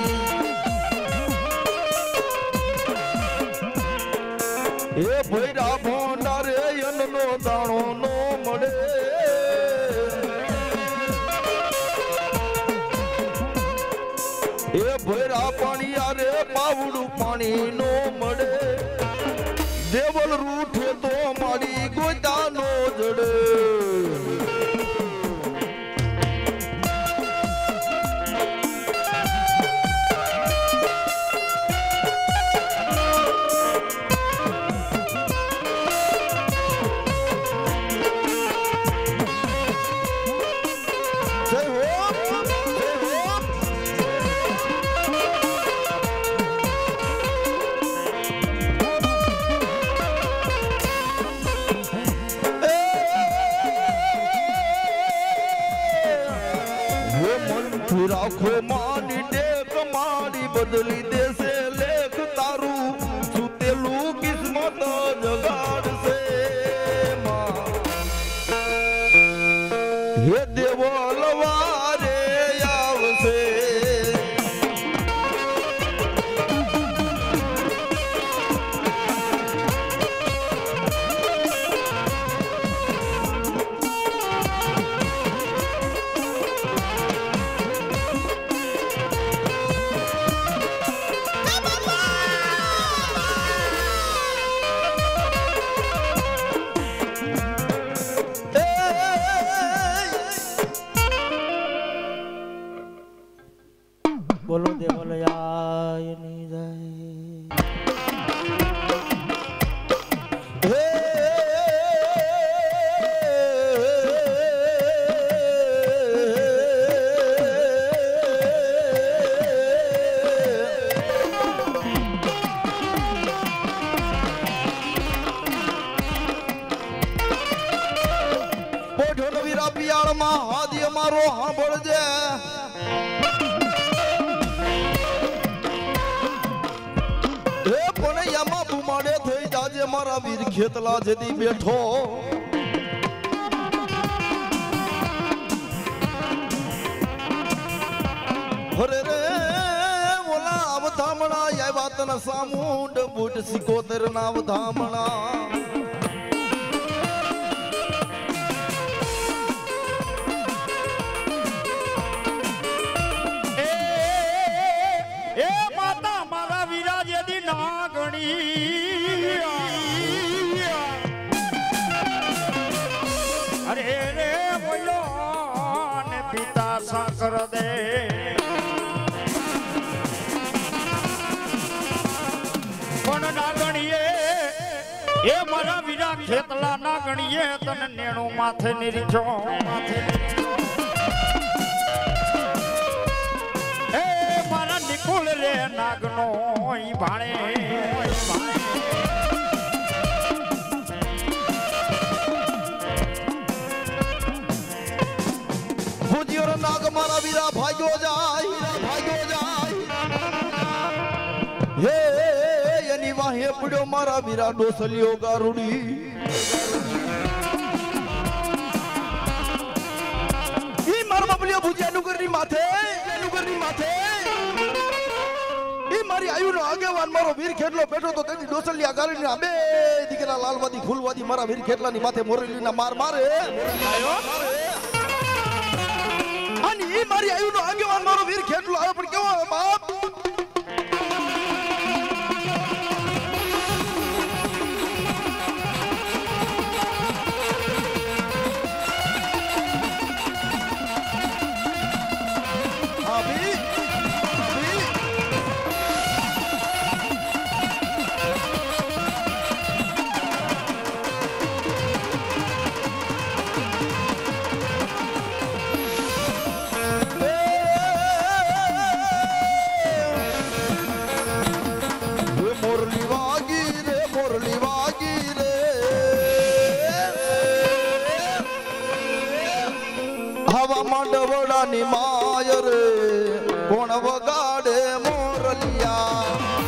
એ ભૈરા ભોંડારે એનનો દાણો નો મળે એ ભૈરા પાણી યારે પાવડું પાણી નો મળે દેવલ રૂઠે તો મારી ગોતા નો જડે જય હો જય હો રાખો માની ટેક મારી બદલી દેશે લેખ તારું સુતેલું કિસ્મત જગાડશે હે દેવો લવારે આવશે બોલો દેવલયા ની જય પોઠો નવીરા પિયાળમાં હાદી અમારો સાંભળજે બુમાડે થઈ જાજે મારા વીર ખેતલા જેદી બેઠો હરે રે ઓલા અવધામણા આવ્યા તને સામુંડ બુટ સિકોતર ના અવધામણા એ માતા મારા વીરા જેદી ના ગણી અરે રે બોલો ને પિતા સાકર દે પણ ના ગણીએ એ મારા વીરા ખેતલા ના ગણીએ તને નેણું માથે નિરીછો માથે એ મારા નિકુલ રે નાગનો ઈ ભાણે ભુજિયો નાગ મારા વીરા ભાગ્યો જાય ભાગ્યો જાય હે એની વાહે પડ્યો મારા વીરા ડોસલિયો ગારુડી ઈ મારા બાપલિયો ભુજિયા નુગરની માથે નુગરની માથે ઈ મારી આયુનો આગેવાન મારો વીર ખેટલો બેઠો તો તેની ડોસલિયા ગારુડીના બે દીકરા લાલવાદી ફૂલવાદી મારા વીર ખેટલાની માથે મોરેલીના માર મારે અને ઈ મારી આયુનો આગેવાન મારો વીર ખેટલો આવ્યો પણ કેવો બાપ નાની માયર કોણ વગાડે મોરલિયા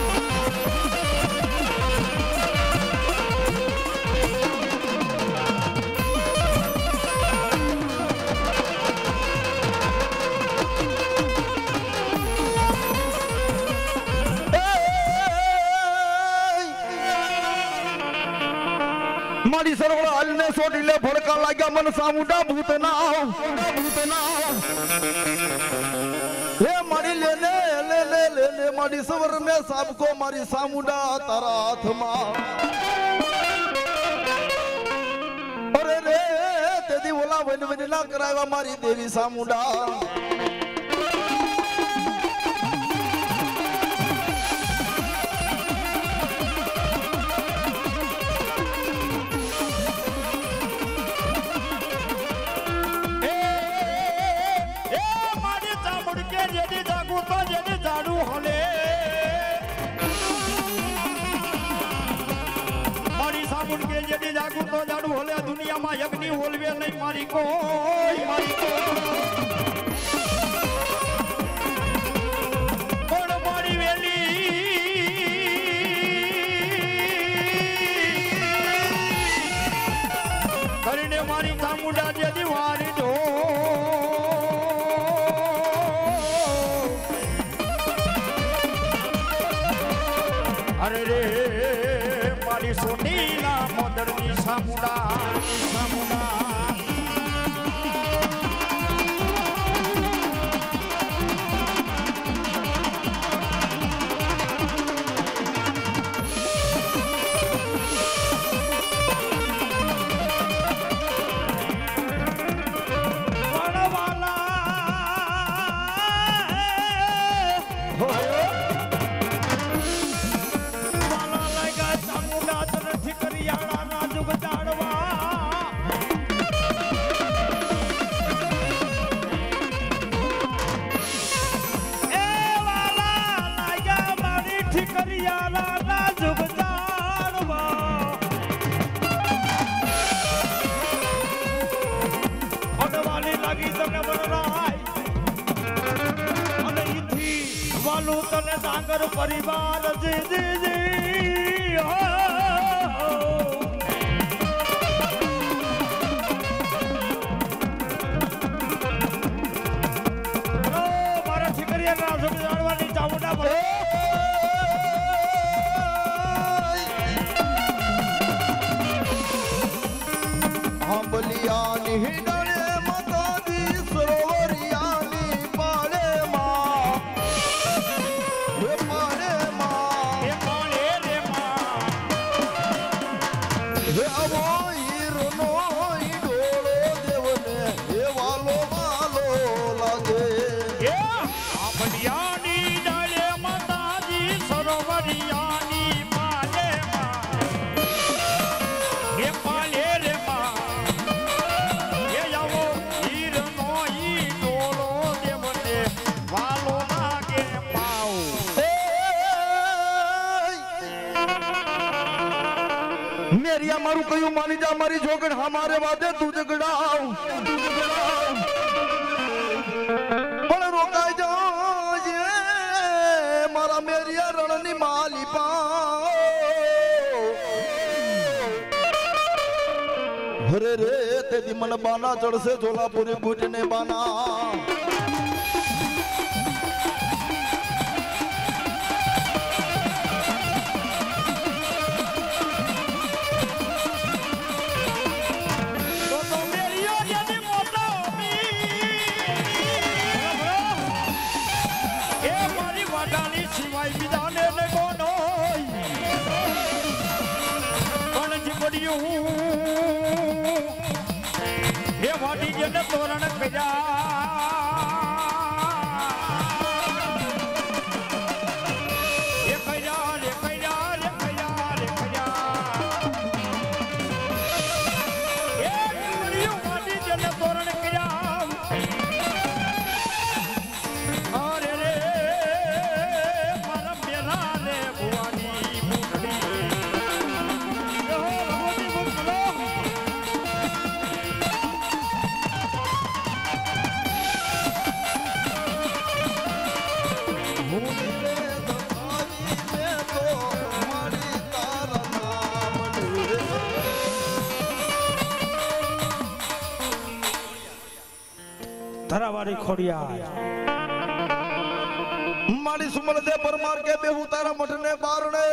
મારી સરવળ હાલને સોટી લે ભડકા લાગ્યા મન સામુડા ભૂત ના ભૂત ના હે મારી લેને લે લે લે લે મારી સવર મે સાબકો મારી સામુડા તારા હાથમાં અરે રે તેદી ઓલા વન વન ના કરાવ્યા મારી દેવી સામુડા दुनिया में यज्ञ होलवे नहीं मारी कोई मारी कोण मारी वेली કરીને મારી ચામુંડા જે દીવારી ઢો અરે રે મારી સોનીલા મોદરની સામુંડા સામુંડા તને ડાંગર પરિવાર જી જી જી હો મારા છિકરિયા ના સુખ જાણવાની ચામુંડા ભલે આંબલિયાની હિડળે મતાજી સરોવરિયાની પાળે માં મેરિયા મારું કયું માની જા મારી જોગણ હમારે વાદે તું જગડાવ પણ રોકાઈ જાજે મારા મેરિયા રણની માલી પા હરે રે તેદી મન બાના ચડશે જોલાપુરી બુટને બાના हे वाटी जन तोरण कजा रे कया रे कया रे कया रे कया हे वाटी जन तोरण कया अरे रे परम बेरा रे भुवानी मुंडली મારી ખોડિયા મારી સુમલ દે પરમાર કે બેહુ તારા મઠને બારણે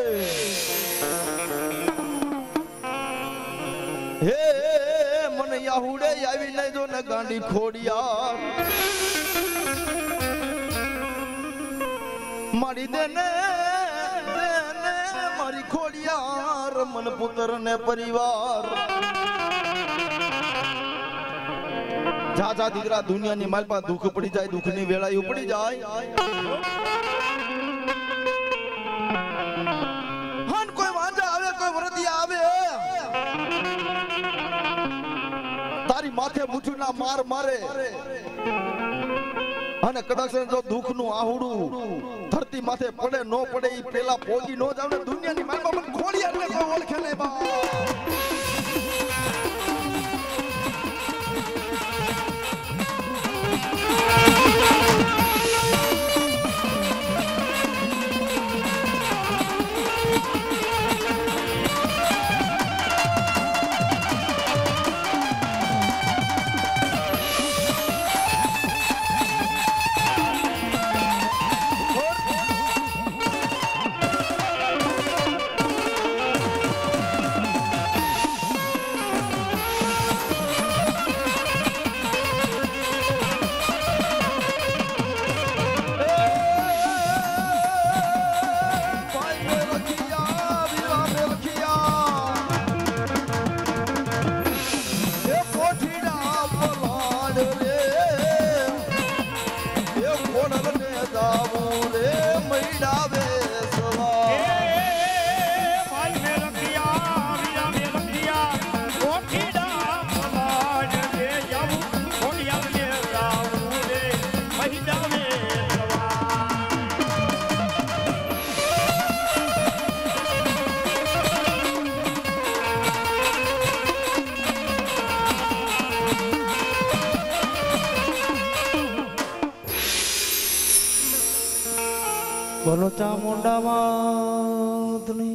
હે મને યાહુડે આવી નઈ જો ને ગાંડી ખોડિયા મારી દેને દેને મારી ખોડિયાર મન પુત્ર ને પરિવાર જા જા દીકરા દુનિયાની માલપા દુઃખ પડી જાય દુઃખની વેળા ઉપડી જાય હન કોઈ વાંજા આવે કોઈ વરદિયા આવે તારી માથે મુઠુના માર મારે અને કદાચ જો દુઃખનું આહુડું ધરતી માથે પડે નો પડે ઈ પેલા પોગી નો જાવ ને દુનિયાની માલપા મને ખોડિયા ને કોઈ ઓળખે નહીં બા બોલો ચામુંડા માતની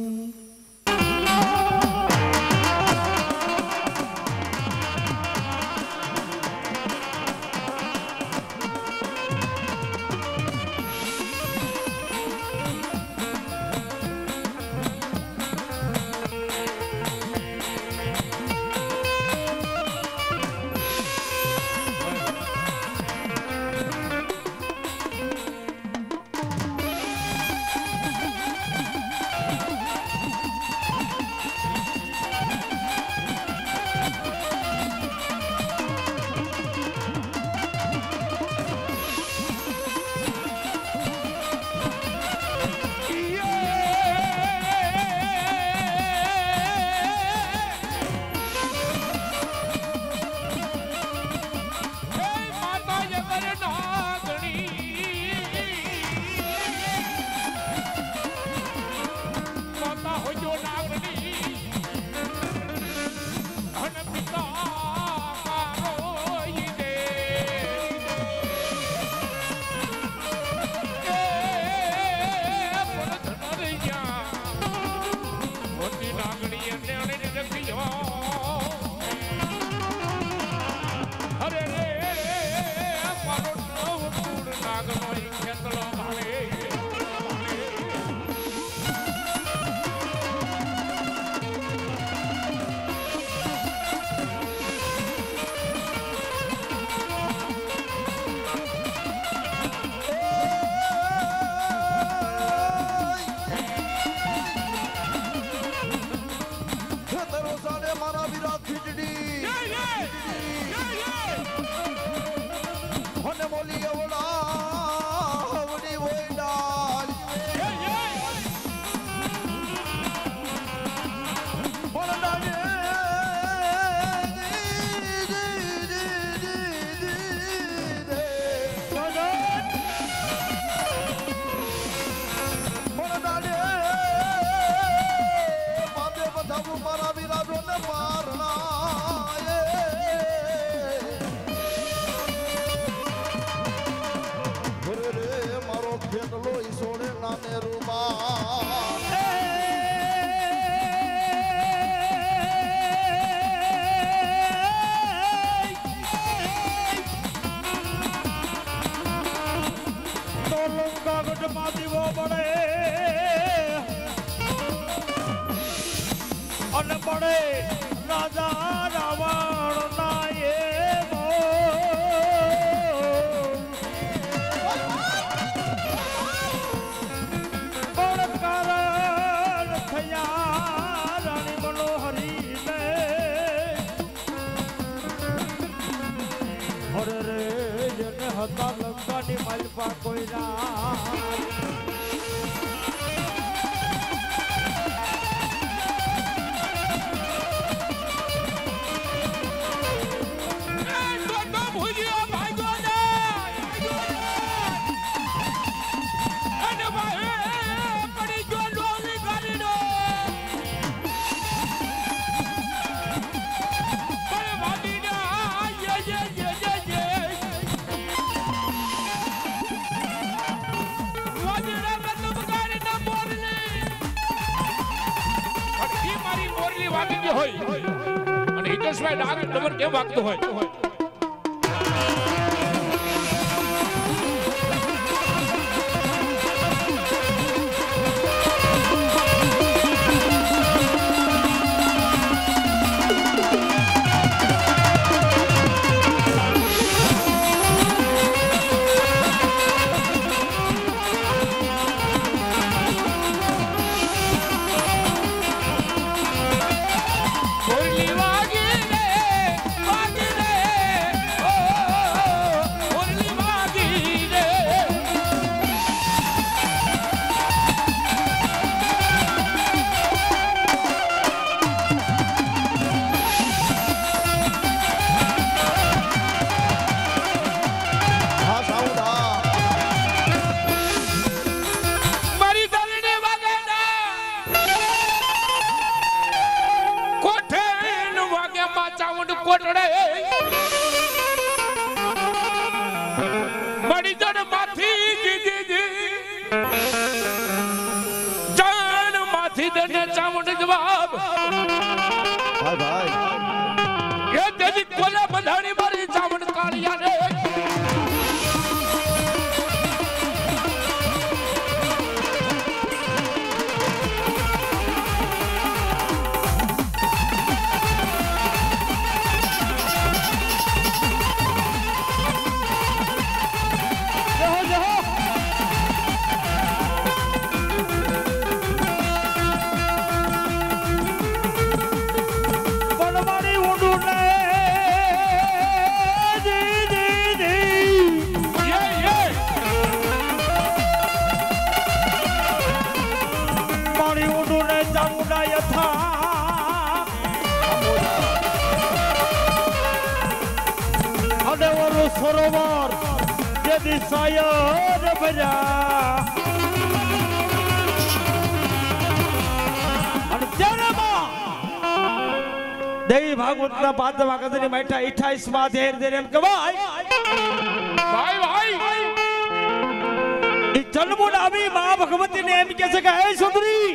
પડે અને પડે રાજા રાવણ ના એવો પણ કારણ થયા રાણી મનોહરી ને અરે રે જેને હતા લંકાની માલપા કોઈ ના અને હિતેશભાઈ ડાક ડબલ કેમ વાગતો હોય સરોવર જે દિશાયર ભર્યા અને ત્યારેમાં દેવી ભાગવતના પાંચમા કદની માઠા અઠ્ઠાવીસ માં ધેર ધેર એમ કહેવાય ભાઈ ભાઈ ઈ જન્મુન આવી માં ભગવતીને એમ કહે છે કે હે સુંદરી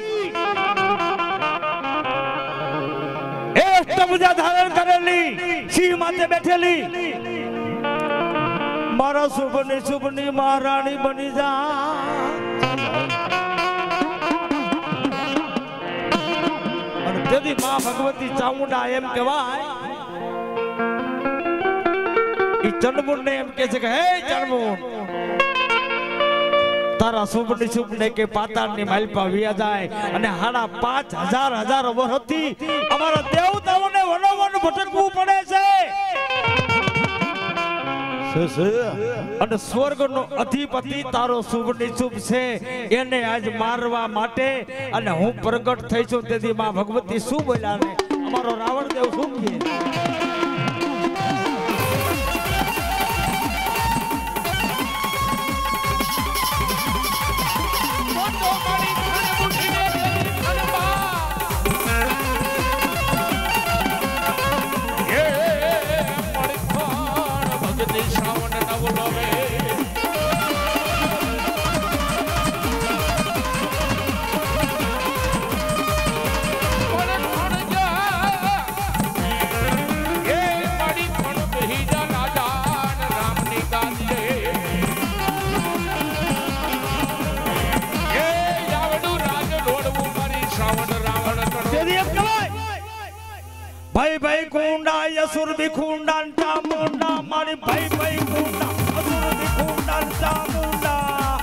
એ અષ્ટભુજા ધારણ કરેલી સિંહ માથે બેઠેલી મારા શુભની શુભની મહારાણી બની જા અને તેથી માં ભગવતી ચામુંડા એમ કહેવાય ઈ ચંડમુંડ ને એમ કહે છે કે હે ચંડમુંડ તારા શુભની શુભ ને કે પાતાળની માલપા વિયા જાય અને હાડા પાંચ હજાર હજાર વર્ષથી અમારા દેવતાઓને વનોવન ભટકવું પડે છે અને સ્વર્ગનો અધિપતિ તારો શુભની શુભ છે એને આજ મારવા માટે અને હું પ્રગટ થઈ છું તેથી માં ભગવતી શું બોલ્યા ને અમારો રાવણ દેવ શું કહે भाई भाई कुंडा यसुर भी खुंडा चामुंडा मारी भाई भाई कुंडा असुर भी खुंडा चामुंडा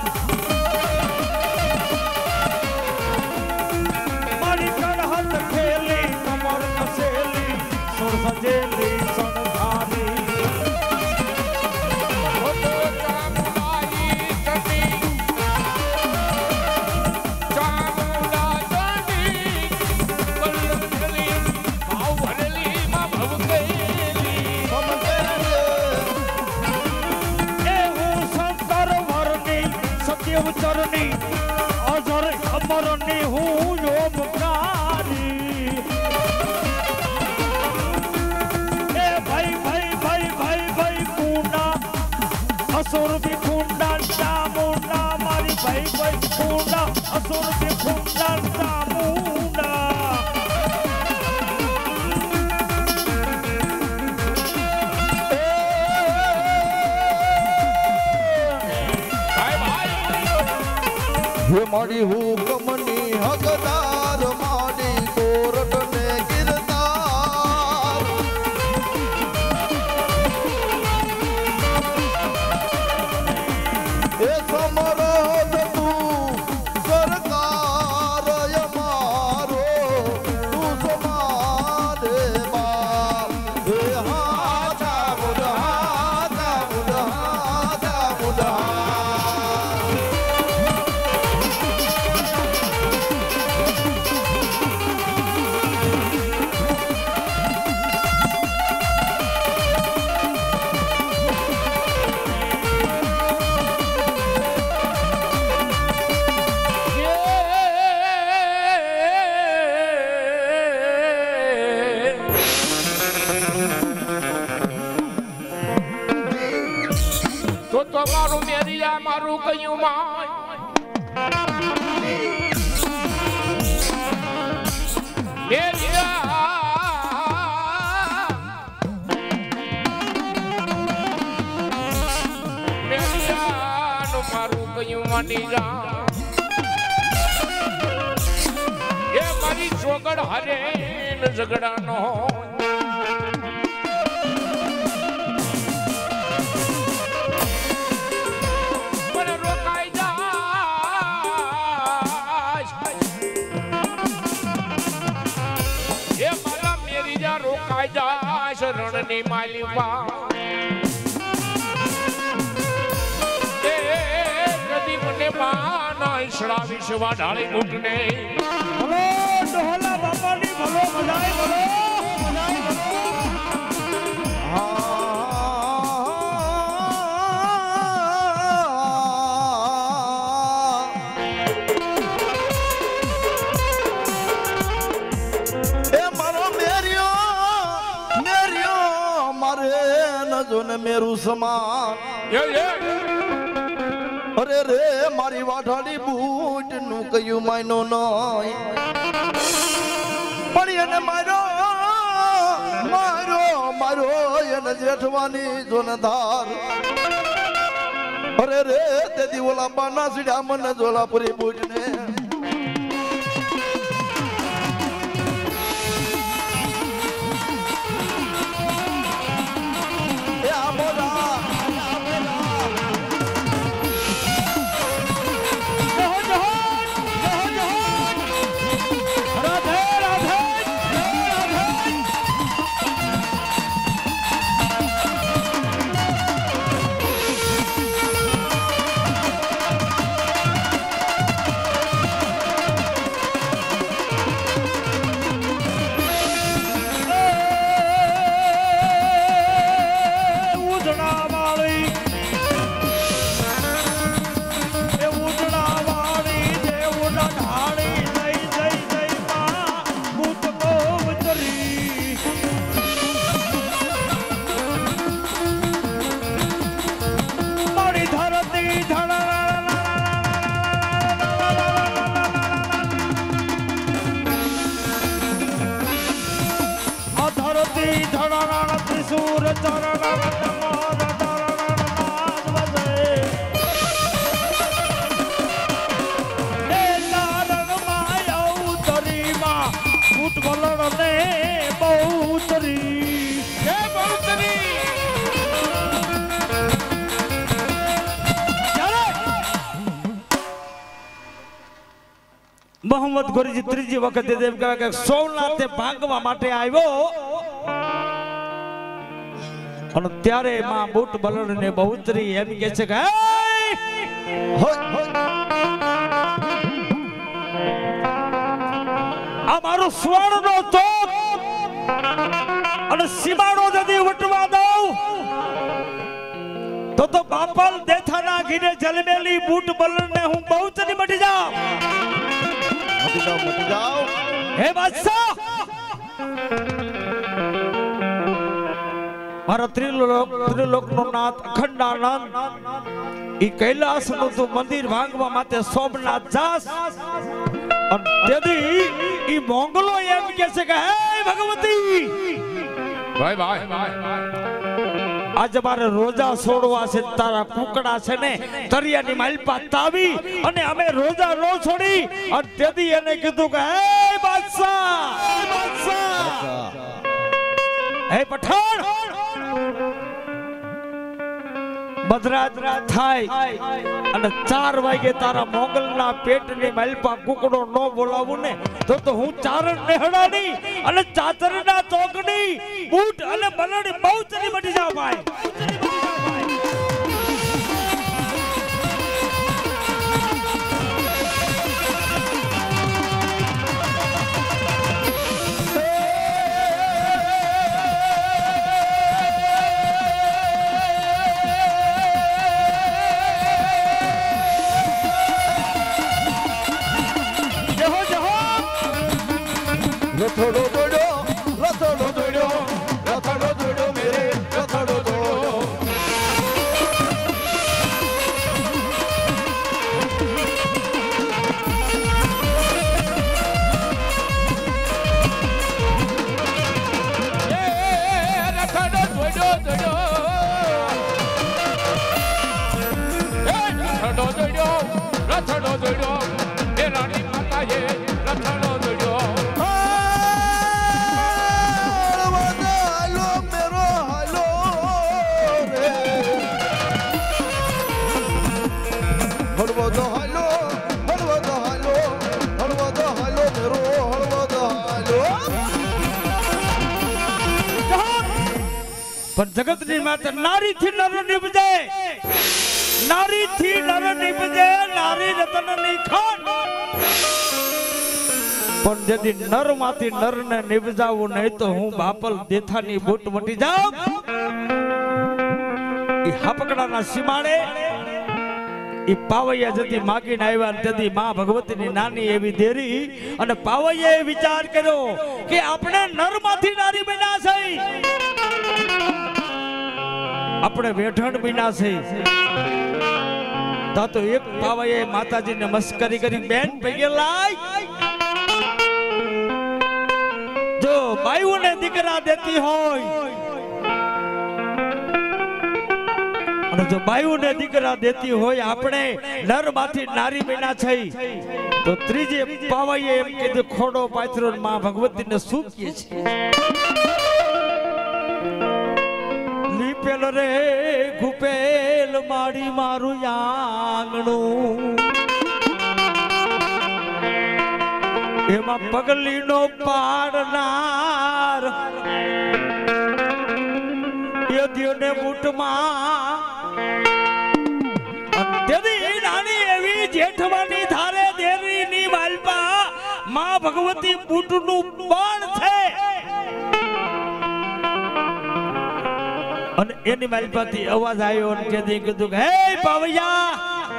मारी कड़हत खेली कमर कसेली सुर सजेली सनधारी चरनी अजर अमरनी हूँ योमकारी ए भाई भाई भाई भाई भाई कुंडा असुर भी खुंडा चामुंडा मारी भाई भाई कुंडा असुर भी खुंडा चामुंडा हे मारी हुकमनी हकदार मारी कोरट ने गिरदार ए समरद तू सरकार यमारो तू समारे बाप हे हाथा बुढ़ा हाथा बुढ़ा हाथा बुढ़ा मारू मेरिया मारू कयूं माय मेरिया मेरिया नु मारू कयूं मानी जा ये मारी जोगड़ हरे न झगड़ा नो रणनी मालिवा ए नदी मने माना इसड़ा विश्वा ढाली मुटने भलो डोला बाबा नी भलो मजाए भलो मजाए भलो ने मेरू समान ये ये अरे रे मारी वाठाली बूट नु कयु मायनो नय पड़िए ने मारो मारो मारो ये न जेठवानी जोनधार अरे रे तेदी ओला बाना सिड़ा मन जोलापुरी बूट ने બહુતરી જય બહુતરી મોહમ્મદ ગોરીજી ત્રીજી વખત એમ કહે કે સોમનાથે ભાંગવા માટે આવ્યો અને ત્યારે માં બુટ બલડ ને બહુતરી એમ કહે છે કે આ મારું સ્વર્ણ નો ચોક અને સીમાડો જદી વટવા દઉં તો તો બાપલ દેથા નાખીને જલમેલી બુટ બલડ ને હું બહુતરી મટી જાઉં મટી જાઓ મટી જાઓ હે બાદશાહ મારા ત્રિલોક ત્રિલોકનો નાથ અખંડાનંદ ઈ કૈલાસનું તું મંદિર ભાંગવા માટે સોમનાથ જાસ અને તેથી ઈ મોંગલો એમ કહે છે કે હે ભગવતી ભાઈ ભાઈ ભાઈ આજે મારે રોજા છોડવા છે તારા કુકડા છે ને તરિયાની માલપા તાવી અને અમે રોજા નો છોડી અને તેથી એને કીધું કે હે બાદશાહ બાદશાહ હે પઠાણ બદરાત થાય અને ચાર વાગે તારા મોગલના પેટની માલપા કુકડો નો બોલાવું ને તો તો હું ચારણ નેહડાની અને ચાતરના ચોકડી બૂટ અને બલડી બહુતરી મટી જાવ ભાઈ રથડો દોડ્યો રથડો દોડ્યો રથડો દોડ્યો મેરે રથડો દોડ્યો એ રથડો દોડ્યો દોડ્યો એ રથડો દોડ્યો રથડો દોડ્યો એ રાણી માતાએ રથડો દોડ્યો હળવદો હાલો હળવદો હાલો હળવદો હાલો મેરો હળવદો હાલો પણ જગતની માતા નારીથી નર નિપજે નારીથી નર નિપજે નારી રતનની ખાન પણ જેથી નર માંથી નર ને નિપજાવું નહીં તો હું બાપલ દેથાની બૂટ મટી જાઉં ઈ હાપકડાના સીમાડે ઈ પાવૈયા જતી માગીને આવ્યા ને તેથી માં ભગવતીની નાની એવી દેરી અને પાવૈયાએ વિચાર કર્યો કે આપણે નરમાંથી નારી બન્યા છે આપણે વેઠણ બન્યા છે તા તો એક પાવૈયાએ માતાજીને મસ્કરી કરી બેન પગે લાય જો બાયુને દીકરા દેતી હોય જો બાયુને દીકરા દેતી હોય આપણે નરમાંથી નારી બન્યા છે તો ત્રીજે પાવાઈએ એમ કીધું ખોડો પાથરો માં ભગવતીને શું કહે છે લીપેલ રે ગુપેલ માડી મારું આંગણું એમાં પગલીનો પાડનાર યદિયોને બૂટમાં તેદી નાની એવી જેઠવાની ધારે દેવીની માલપા માં ભગવતી બૂટનું બાણ છે અને એની માલપાથી અવાજ આવ્યો અને તેદી કીધું હે પાવૈયા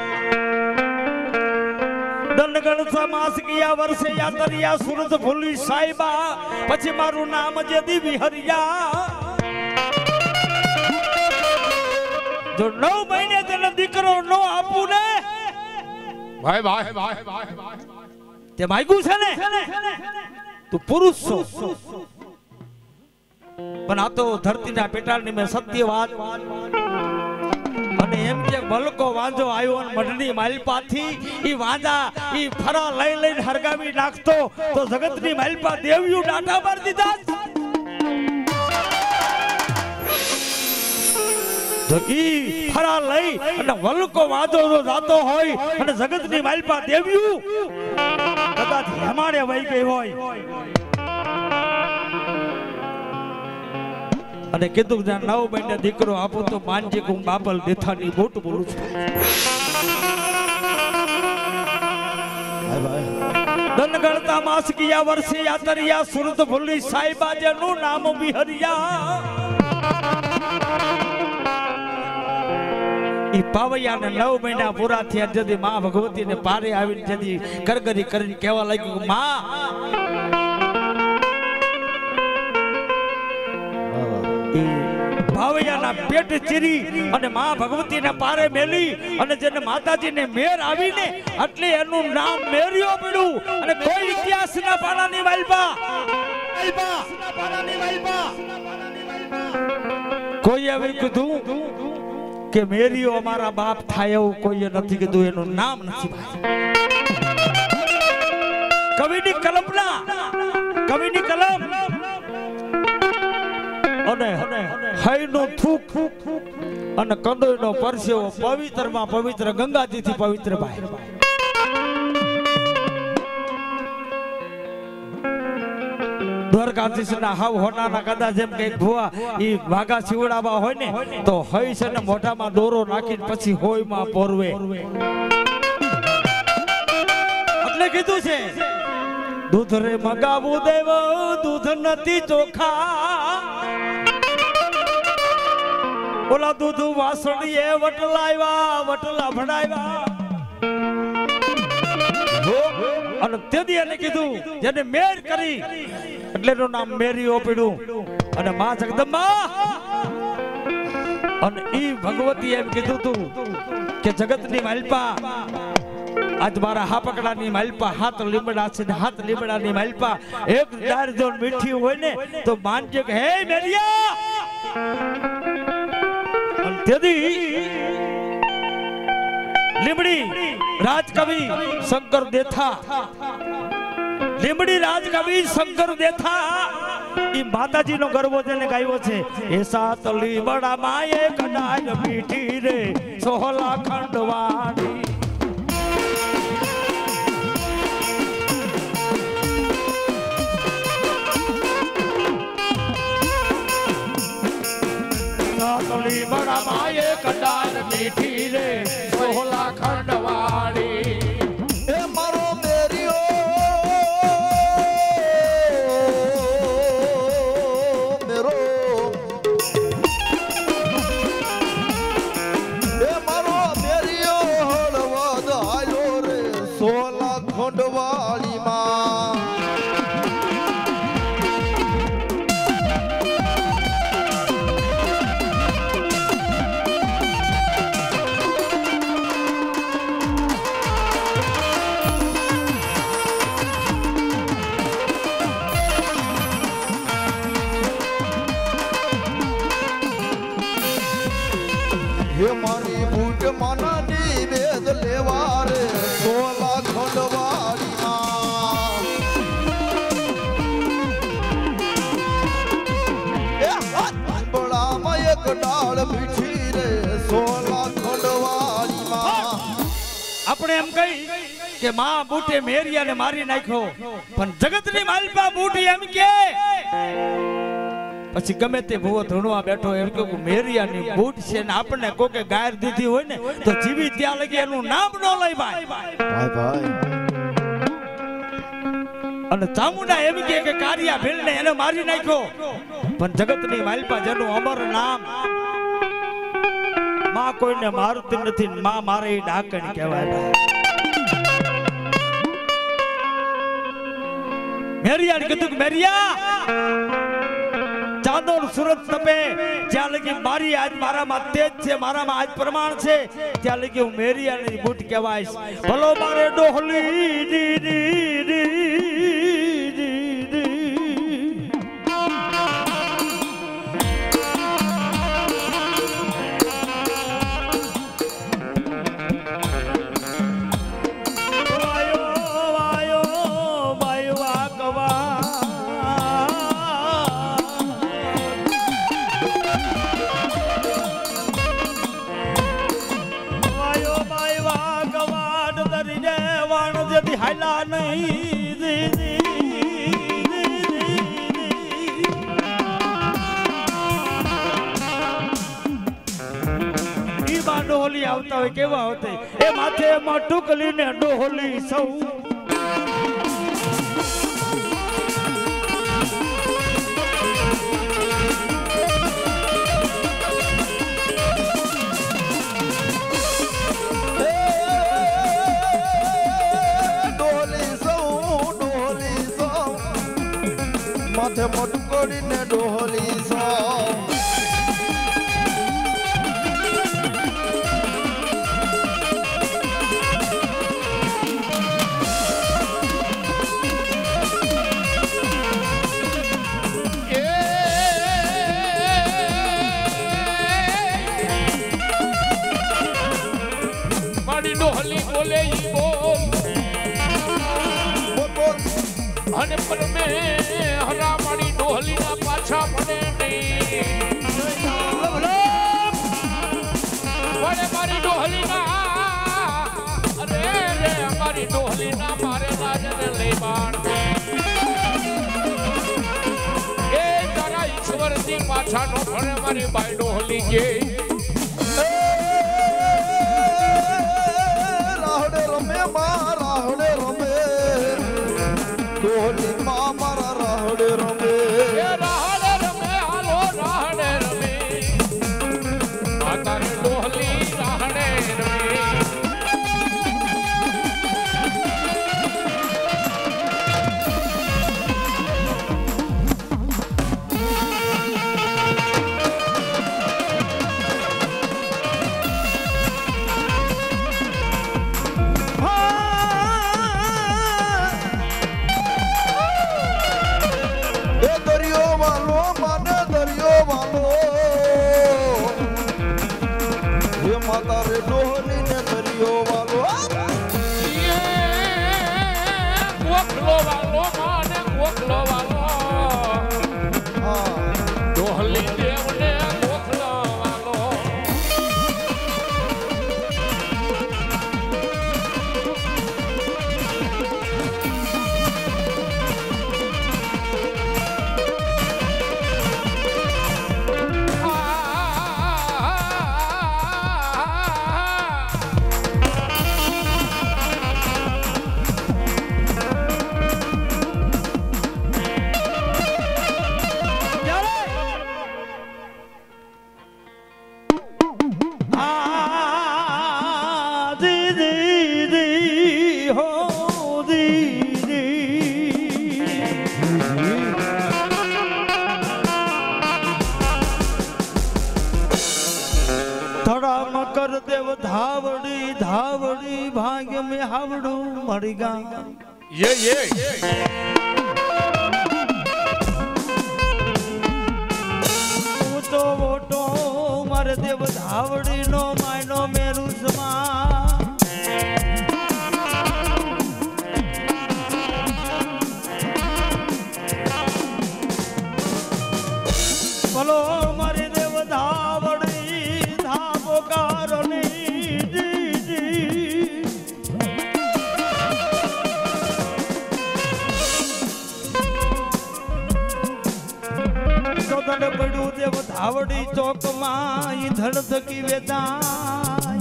દનગણ સમાસ ગયા વર્ષે યાતરિયા સુરત ભૂલી સાહેબા પછી મારું નામ જેદી વિહરિયા જો નવ મહિને તને દીકરો નો આપું ને ભાઈ ભાઈ ભાઈ ભાઈ ભાઈ તે માગ્યું છે ને તું પુરુષ છો પણ આ તો ધરતીના પેટાળની મેં સત્ય વાત અને એમ કે ભલકો વાંજો આવ્યો અને મઢની માલપાથી ઈ વાંજા ઈ ફરા લઈ લઈને હરગાવી નાખતો તો જગતની માલપા દેવ્યું ડાટા મારી દીધા તો ઈ ફરા લઈ અને વલકો વાદો જાતો હોય અને જગતની માલપા દેવ્યું કદાચ હેમાડે વહી ગઈ હોય અને કીધું કે નવ મહિને દીકરો આપો તો માનજી હું બાબલ દેથાની બોટ બોલું છું ધન ગણતા માસ કિયા વર્ષે યાતરિયા સુરત ભૂલી સાઈબા જેનું નામ બિહરિયા ઈ પાવૈયા ને નવ મહિના પૂરા થયા જદી માં ભગવતી ને પારે આવીને જદી કરગરી કરીને કહેવા લાગ્યું માં ભાવૈયાના પેટ ચીરી અને માં ભગવતીને પારે મેલી અને જેને માતાજીને મેર આવીને એટલે એનું નામ મેર્યો પડ્યું અને કોઈ ઇતિહાસના પાનાની વાલબા કોઈ આવી કીધું કે મેરિયો અમારા બાપ થાય એવું કોઈએ નથી કીધું એનું નામ નથી કવિની કલ્પના કવિની કલમ અને હૈનું થૂક અને કંદોઈનો પરસેવો પવિત્રમાં પવિત્ર ગંગાજીથી પવિત્ર ભાઈ દ્વારકાધીશના હાવ હોનાના કદાચ જેમ કે ભુવા ઈ વાઘા શિવડાવા હોય ને તો હઈ છે ને મોઢામાં દોરો નાખીને પછી હોયમાં પોરવે એટલે કીધું છે દૂધ રે મગાવું દેવ દૂધ નથી ચોખા ઓલા દૂધ વાસણીએ વટલાવ્યા વટલા ભણાવ્યા અને તેથી એને કીધું જેને મેર કરી એટલે એનું નામ મેરીઓ પડ્યું અને માં જગદંબા અને ઈ ભગવતી એમ કીધું તું કે જગતની માલપા આજ મારા હાપકડાની માલપા હાથ લીમડા છે હાથ લીમડાની માલપા એક ડાર જો મીઠી હોય ને તો માનજે કે હે મેરિયા તેથી લીમડી રાજકવિ શંકર દેથા લીમડી રાજકવિ શંકર દેથા ઈ માતાજીનો ગરબો જેને ગાયો છે એ સાત લીમડા માં એક ડાળ મીઠી રે સોહલા ખંડવાણી સાતલી બડા માએ કડાર મીઠી રે સોહલા ખંડવાળી એ મારો મેરિયો મેરો એ મારો મેરિયો હળવદ આયો રે સોહલા ખંડવાળી માં हे मारी बूट मानानी वेद लेवा रे सोला खंडवारी मां ए हाथ बड़ा में एक डाल मीठी रे सोला खंडवारी मां આપણે એમ કહી કે માં બૂટે મેરિયાને મારી નાખ્યો પણ જગતની માલપા બૂટી એમ કે પછી ગમે તે ભૂવો ધૂણવા બેઠો એમ કે મેરિયાની બૂટ છે ને આપણને કોકે ગાયર દીધી હોય ને તો જીવી ત્યાં લગી એનું નામ ન લઈ ભાઈ ભાઈ ભાઈ અને ચામુંડા એમ કે કે કારિયા ભીલને એને મારી નાખ્યો પણ જગતની માલપા જેનું અમર નામ માં કોઈને મારતી નથી માં મારે એ ડાકણ કહેવાય મેરિયાને કીધું કે મેરિયા ચાંદોર સુરત તપે જ્યાં લગી મારી આજ મારામાં તેજ છે મારામાં આજ પ્રમાણ છે ત્યાં લગી હું મેરિયાની બૂટ કહેવાઈશ ભલો મારે ડોહલી ડી ડી ડી હોય કેવા હોતે એ માથે માટુકલી ને ડોહલી સૌ માથે મટકોડી ને ડોહલી સો મારી ડોહલી બોલે ઈ બોલ બોલ બોલ અને પર મે હરા મારી ડોહલી ના પાછા પડે નહીં વડે મારી ડોહલી ના અરે રે મારી ડોહલી ના મારે રાજને લઈ બાણ એ તારા ઈશ્વર થી પાછા નો પડે મારી બાઈ ડોહલી કે રાહડે રમે માં રાહડે રમે ડોહલી માં મારા રાહડે રમે એ રાહડે રમે હાલો રાહડે રમે માતાની ડોહલી રાહડે રમે એ દરિયો વાલો મને દરિયો વાલો એ માતા રે ડોહલી ને દરિયો વાલો કોકલો વાલો માને કોકલો વાલો હા ડોહલી દેવને કોકલો વાલો આ દીદી દી હો દીદી થોડા મકર દેવ ધાવડી ધાવડી ભાગ્ય में હાવડું મરી ગા ये ये હું તો ઓટો મારે દેવ ધાવડી નો માયનો મેરું સમા બોલો મારી દેવ ધાવડી ધાબો કારણી જી સોદન પડ્યું દેવ ધાવડી ચોકમાં ઈ ધડ ધકી વેદાય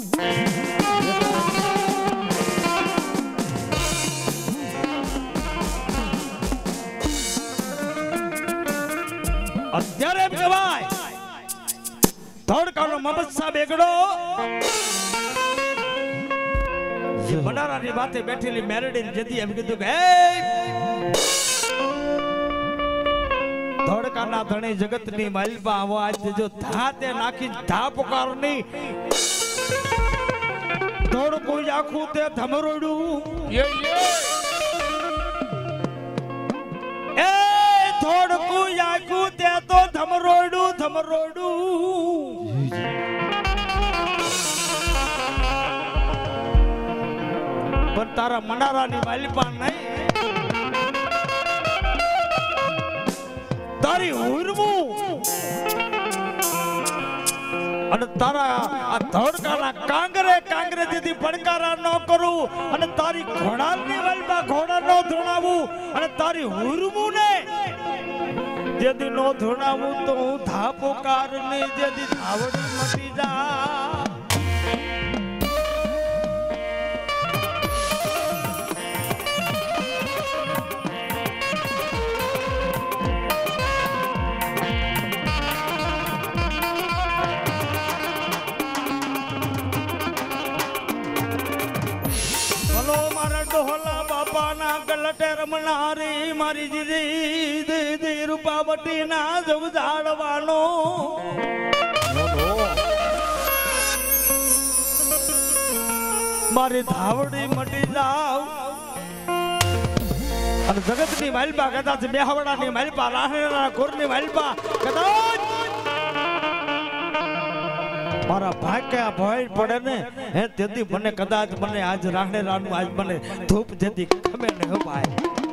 અત્યારે એમ કહેવાય ધડકાનો મમદ સાહેબ એકડો ભંડારાની વાતે બેઠેલી મેરડીને જતી એમ કીધું કે હે ધડકાના ધણી જગતની માલપા આવો આજ જો ધાતે નાખી ધા પુકારની ધડકું આખું તે ધમરોડું ये ये એ ધડકું આખું તે તો ધમરોડું ધમરોડું પણ તારા મંડારાની માલપા નહીં તારી હુરમું અને તારા આ ધડકાના કાંગરે કાંગરે જેથી પડકારા ન કરું અને તારી ઘોડાની વાલમાં ઘોડા ન ધોણાવું અને તારી હુરમું ને જેથી નો ધોણાવું તો હું ધાપો કારને જેથી ધાવડી મટી જા રમનારી મારી જીજી દીદી રૂપાવટી ના જગ જાળવાનો મારી ધાવડી મટી જાવ અને જગતની માલપા કદાચ બેહવડાની માલપા રાહણેના કોરની માલપા કદાચ મારા ભાગ્યા ભય પડે ને હે તેથી મને કદાચ મને આજ રાહણેરાનું આજ મને ધૂપ જેથી ખમે ને હવાય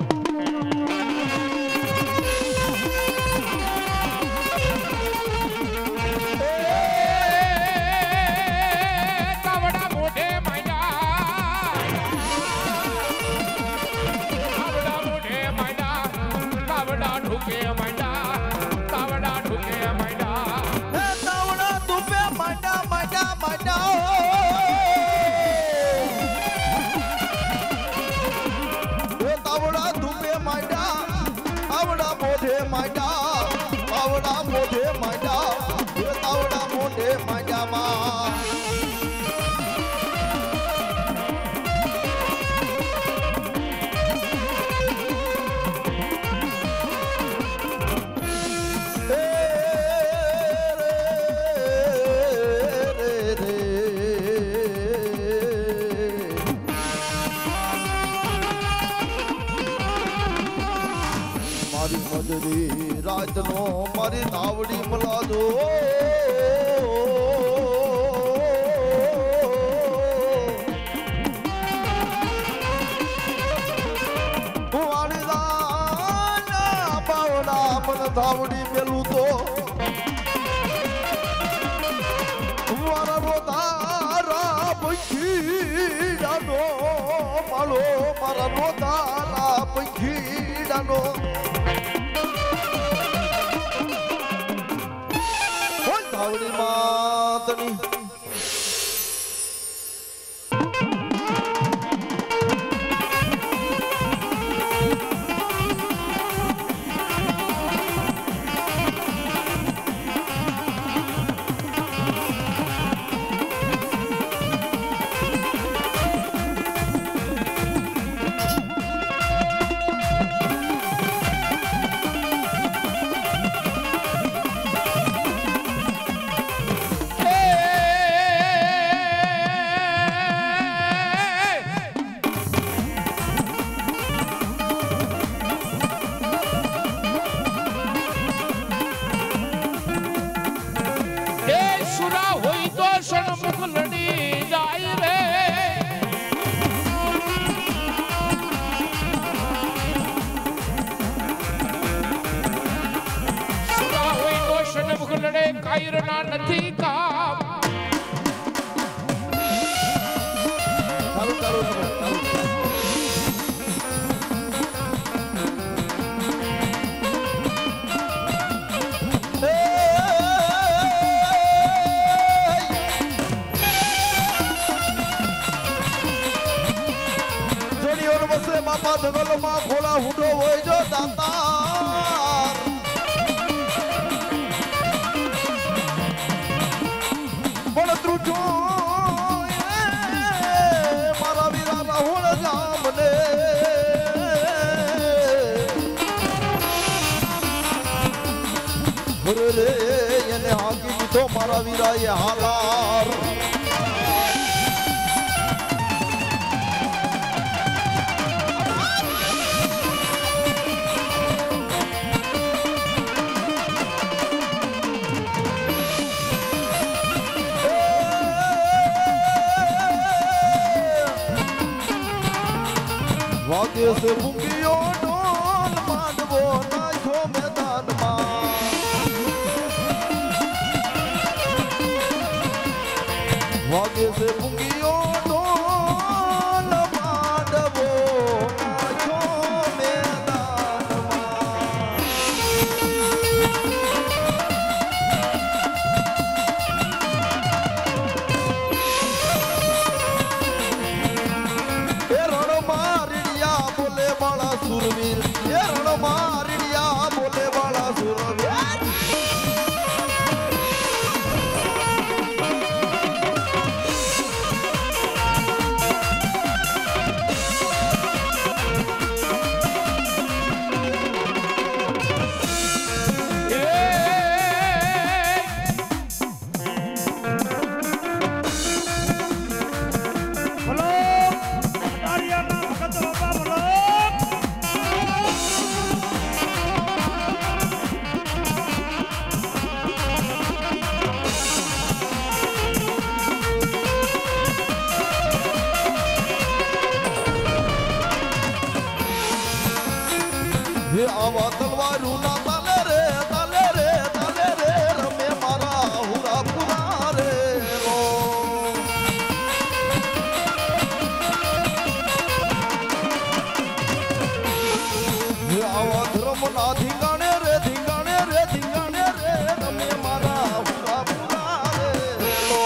રાત નો મારી નાવડી મલા દો ધાવડી મેલું તો મારા રોતારા પંખીડાનો માળો મારા રોતારા પંખીડાનો ધાવડી માતની કાયરના નથી કામ ચાલુ ચાલુ જોડીઓ બસે બાપા જગલમાં ખોલા હુડો હોય જો દાતા મારા વીરા રાહુલ જામને રે એને હાકી દીધો મારા વીરા એ હાલાર વાગે સે ભૂંગીઓ ઢોલ માંડવો નાખ્યો મેદાનમાં વાગે સે ભૂંગીઓ ઢોલ માંડવો નાખ્યો મેદાનમાં એ રણ મારીડિયા બોલે વાળા સુરવીર એ રણ મારીડિયા બોલે વાળા સુરવીર હે આવા તલવારું ના તાલે રે તાલે રે તાલે રે રમે મારા હુરા પુરા રે રો હે આવા ધર્મ ના ધીંગાણે રે ધીંગાણે રે ધીંગાણે રે રમે મારા હુરા પુરા રે રો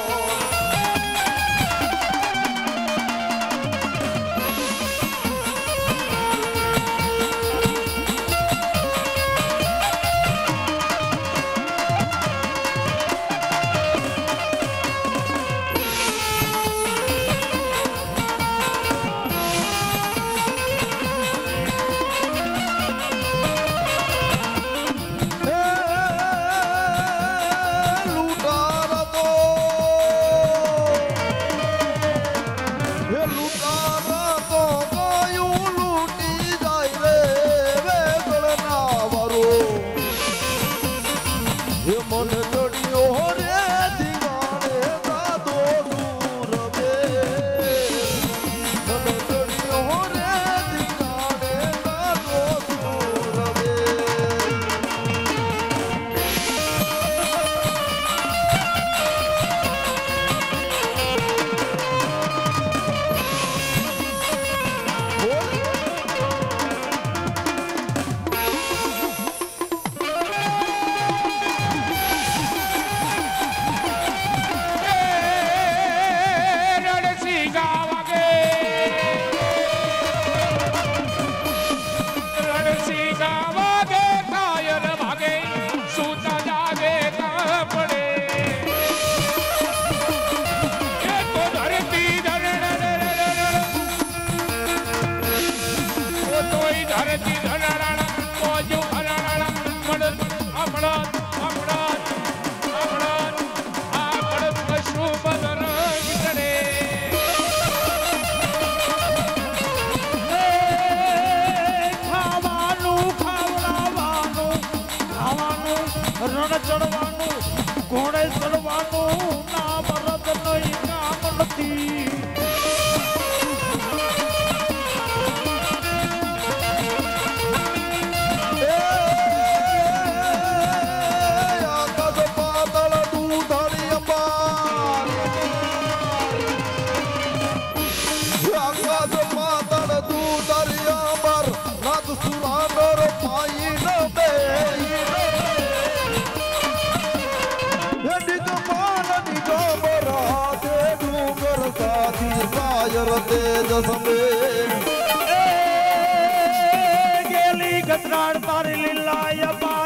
गेली गतराड़ तारी लीला पार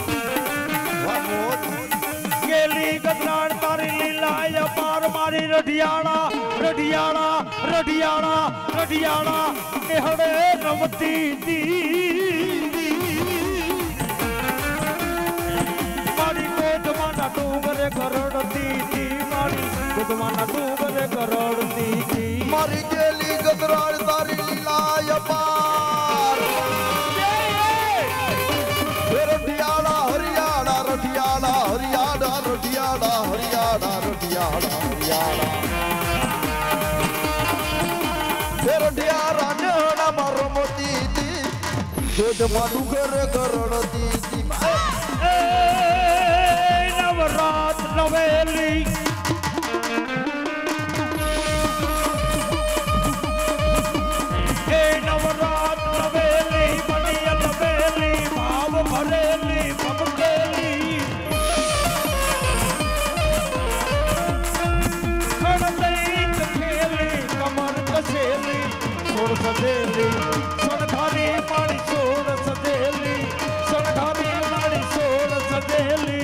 गेली गतराड़ तारी लीला पार मारी रढ़ियाणा रढ़ियाणा रढ़ियाणा रढ़ियाणा हड़े रमती दी मारी गोदमाना डूंगरे करड़ती थी मारी गोदमाना डूंगरे करड़ती थी मारी गेली गदराड़ तारी लीला पार रढ़ियाणा हरियाणा रढ़ियाणा हरियाणा रढ़ियाणा हरियाणा रढ़ियाणा हरियाणा रढ़ियाणा नेहड़ा मरमती थी गोदमा डूंगरे करड़ती थी नवरात नवेली नवरात नवेली बनिया नवेली भाव भरेली भमकेली खड़दैत खेली कमर कसेली छोड़ सदेली सनघारी माड़ी छोड़ सदेली सनघारी माड़ी छोड़ सदेली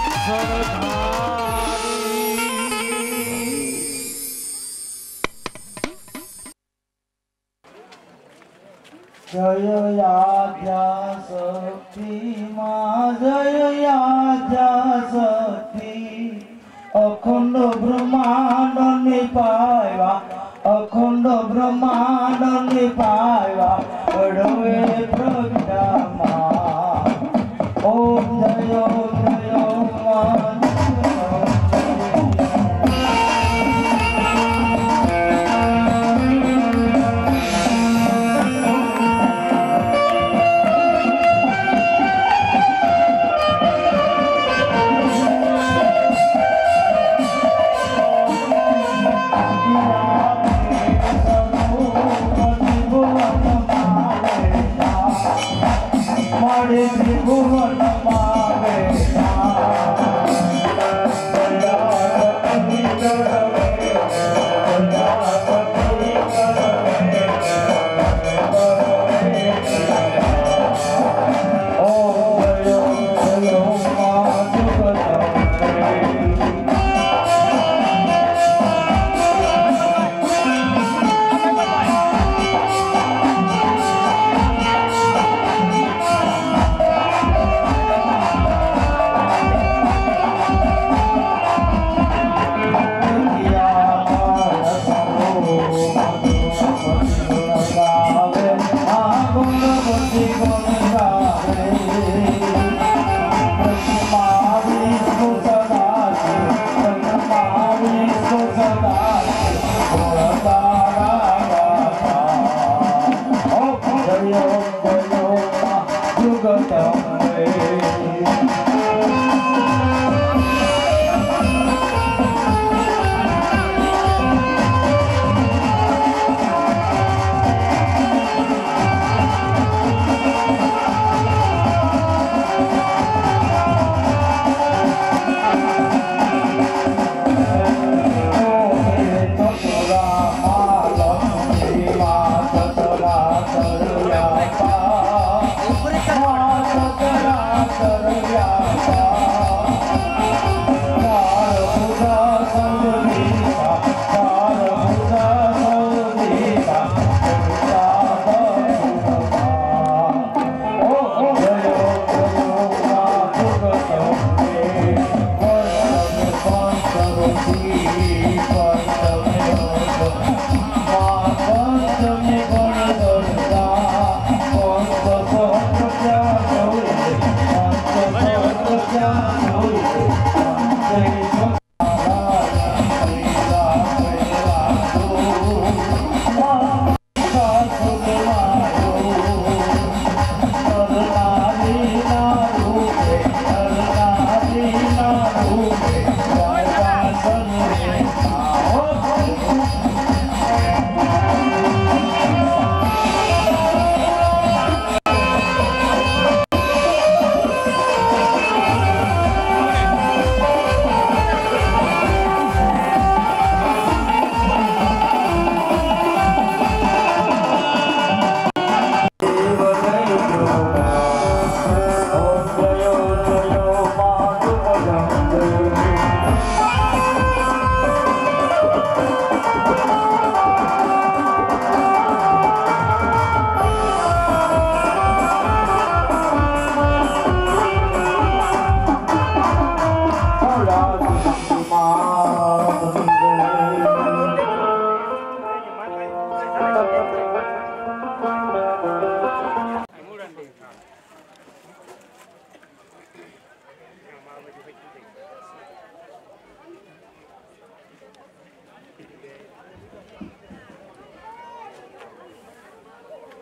सनघारी जय याद्या शक्ति माँ जय याद्या शक्ति अखंड ब्रह्मांड निपायवा अखंड ब्रह्मांड निपायवा बड़वे प्रगटा माँ ओम जय ओम जय ओम माँ પડે ત્રિભુવનમાં બેઠા દયાસતી કરવે દયાસતી કરવે ઓ ગયો ગયો માં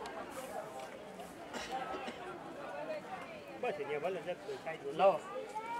બસ એ ભલે જતો કાઈ લો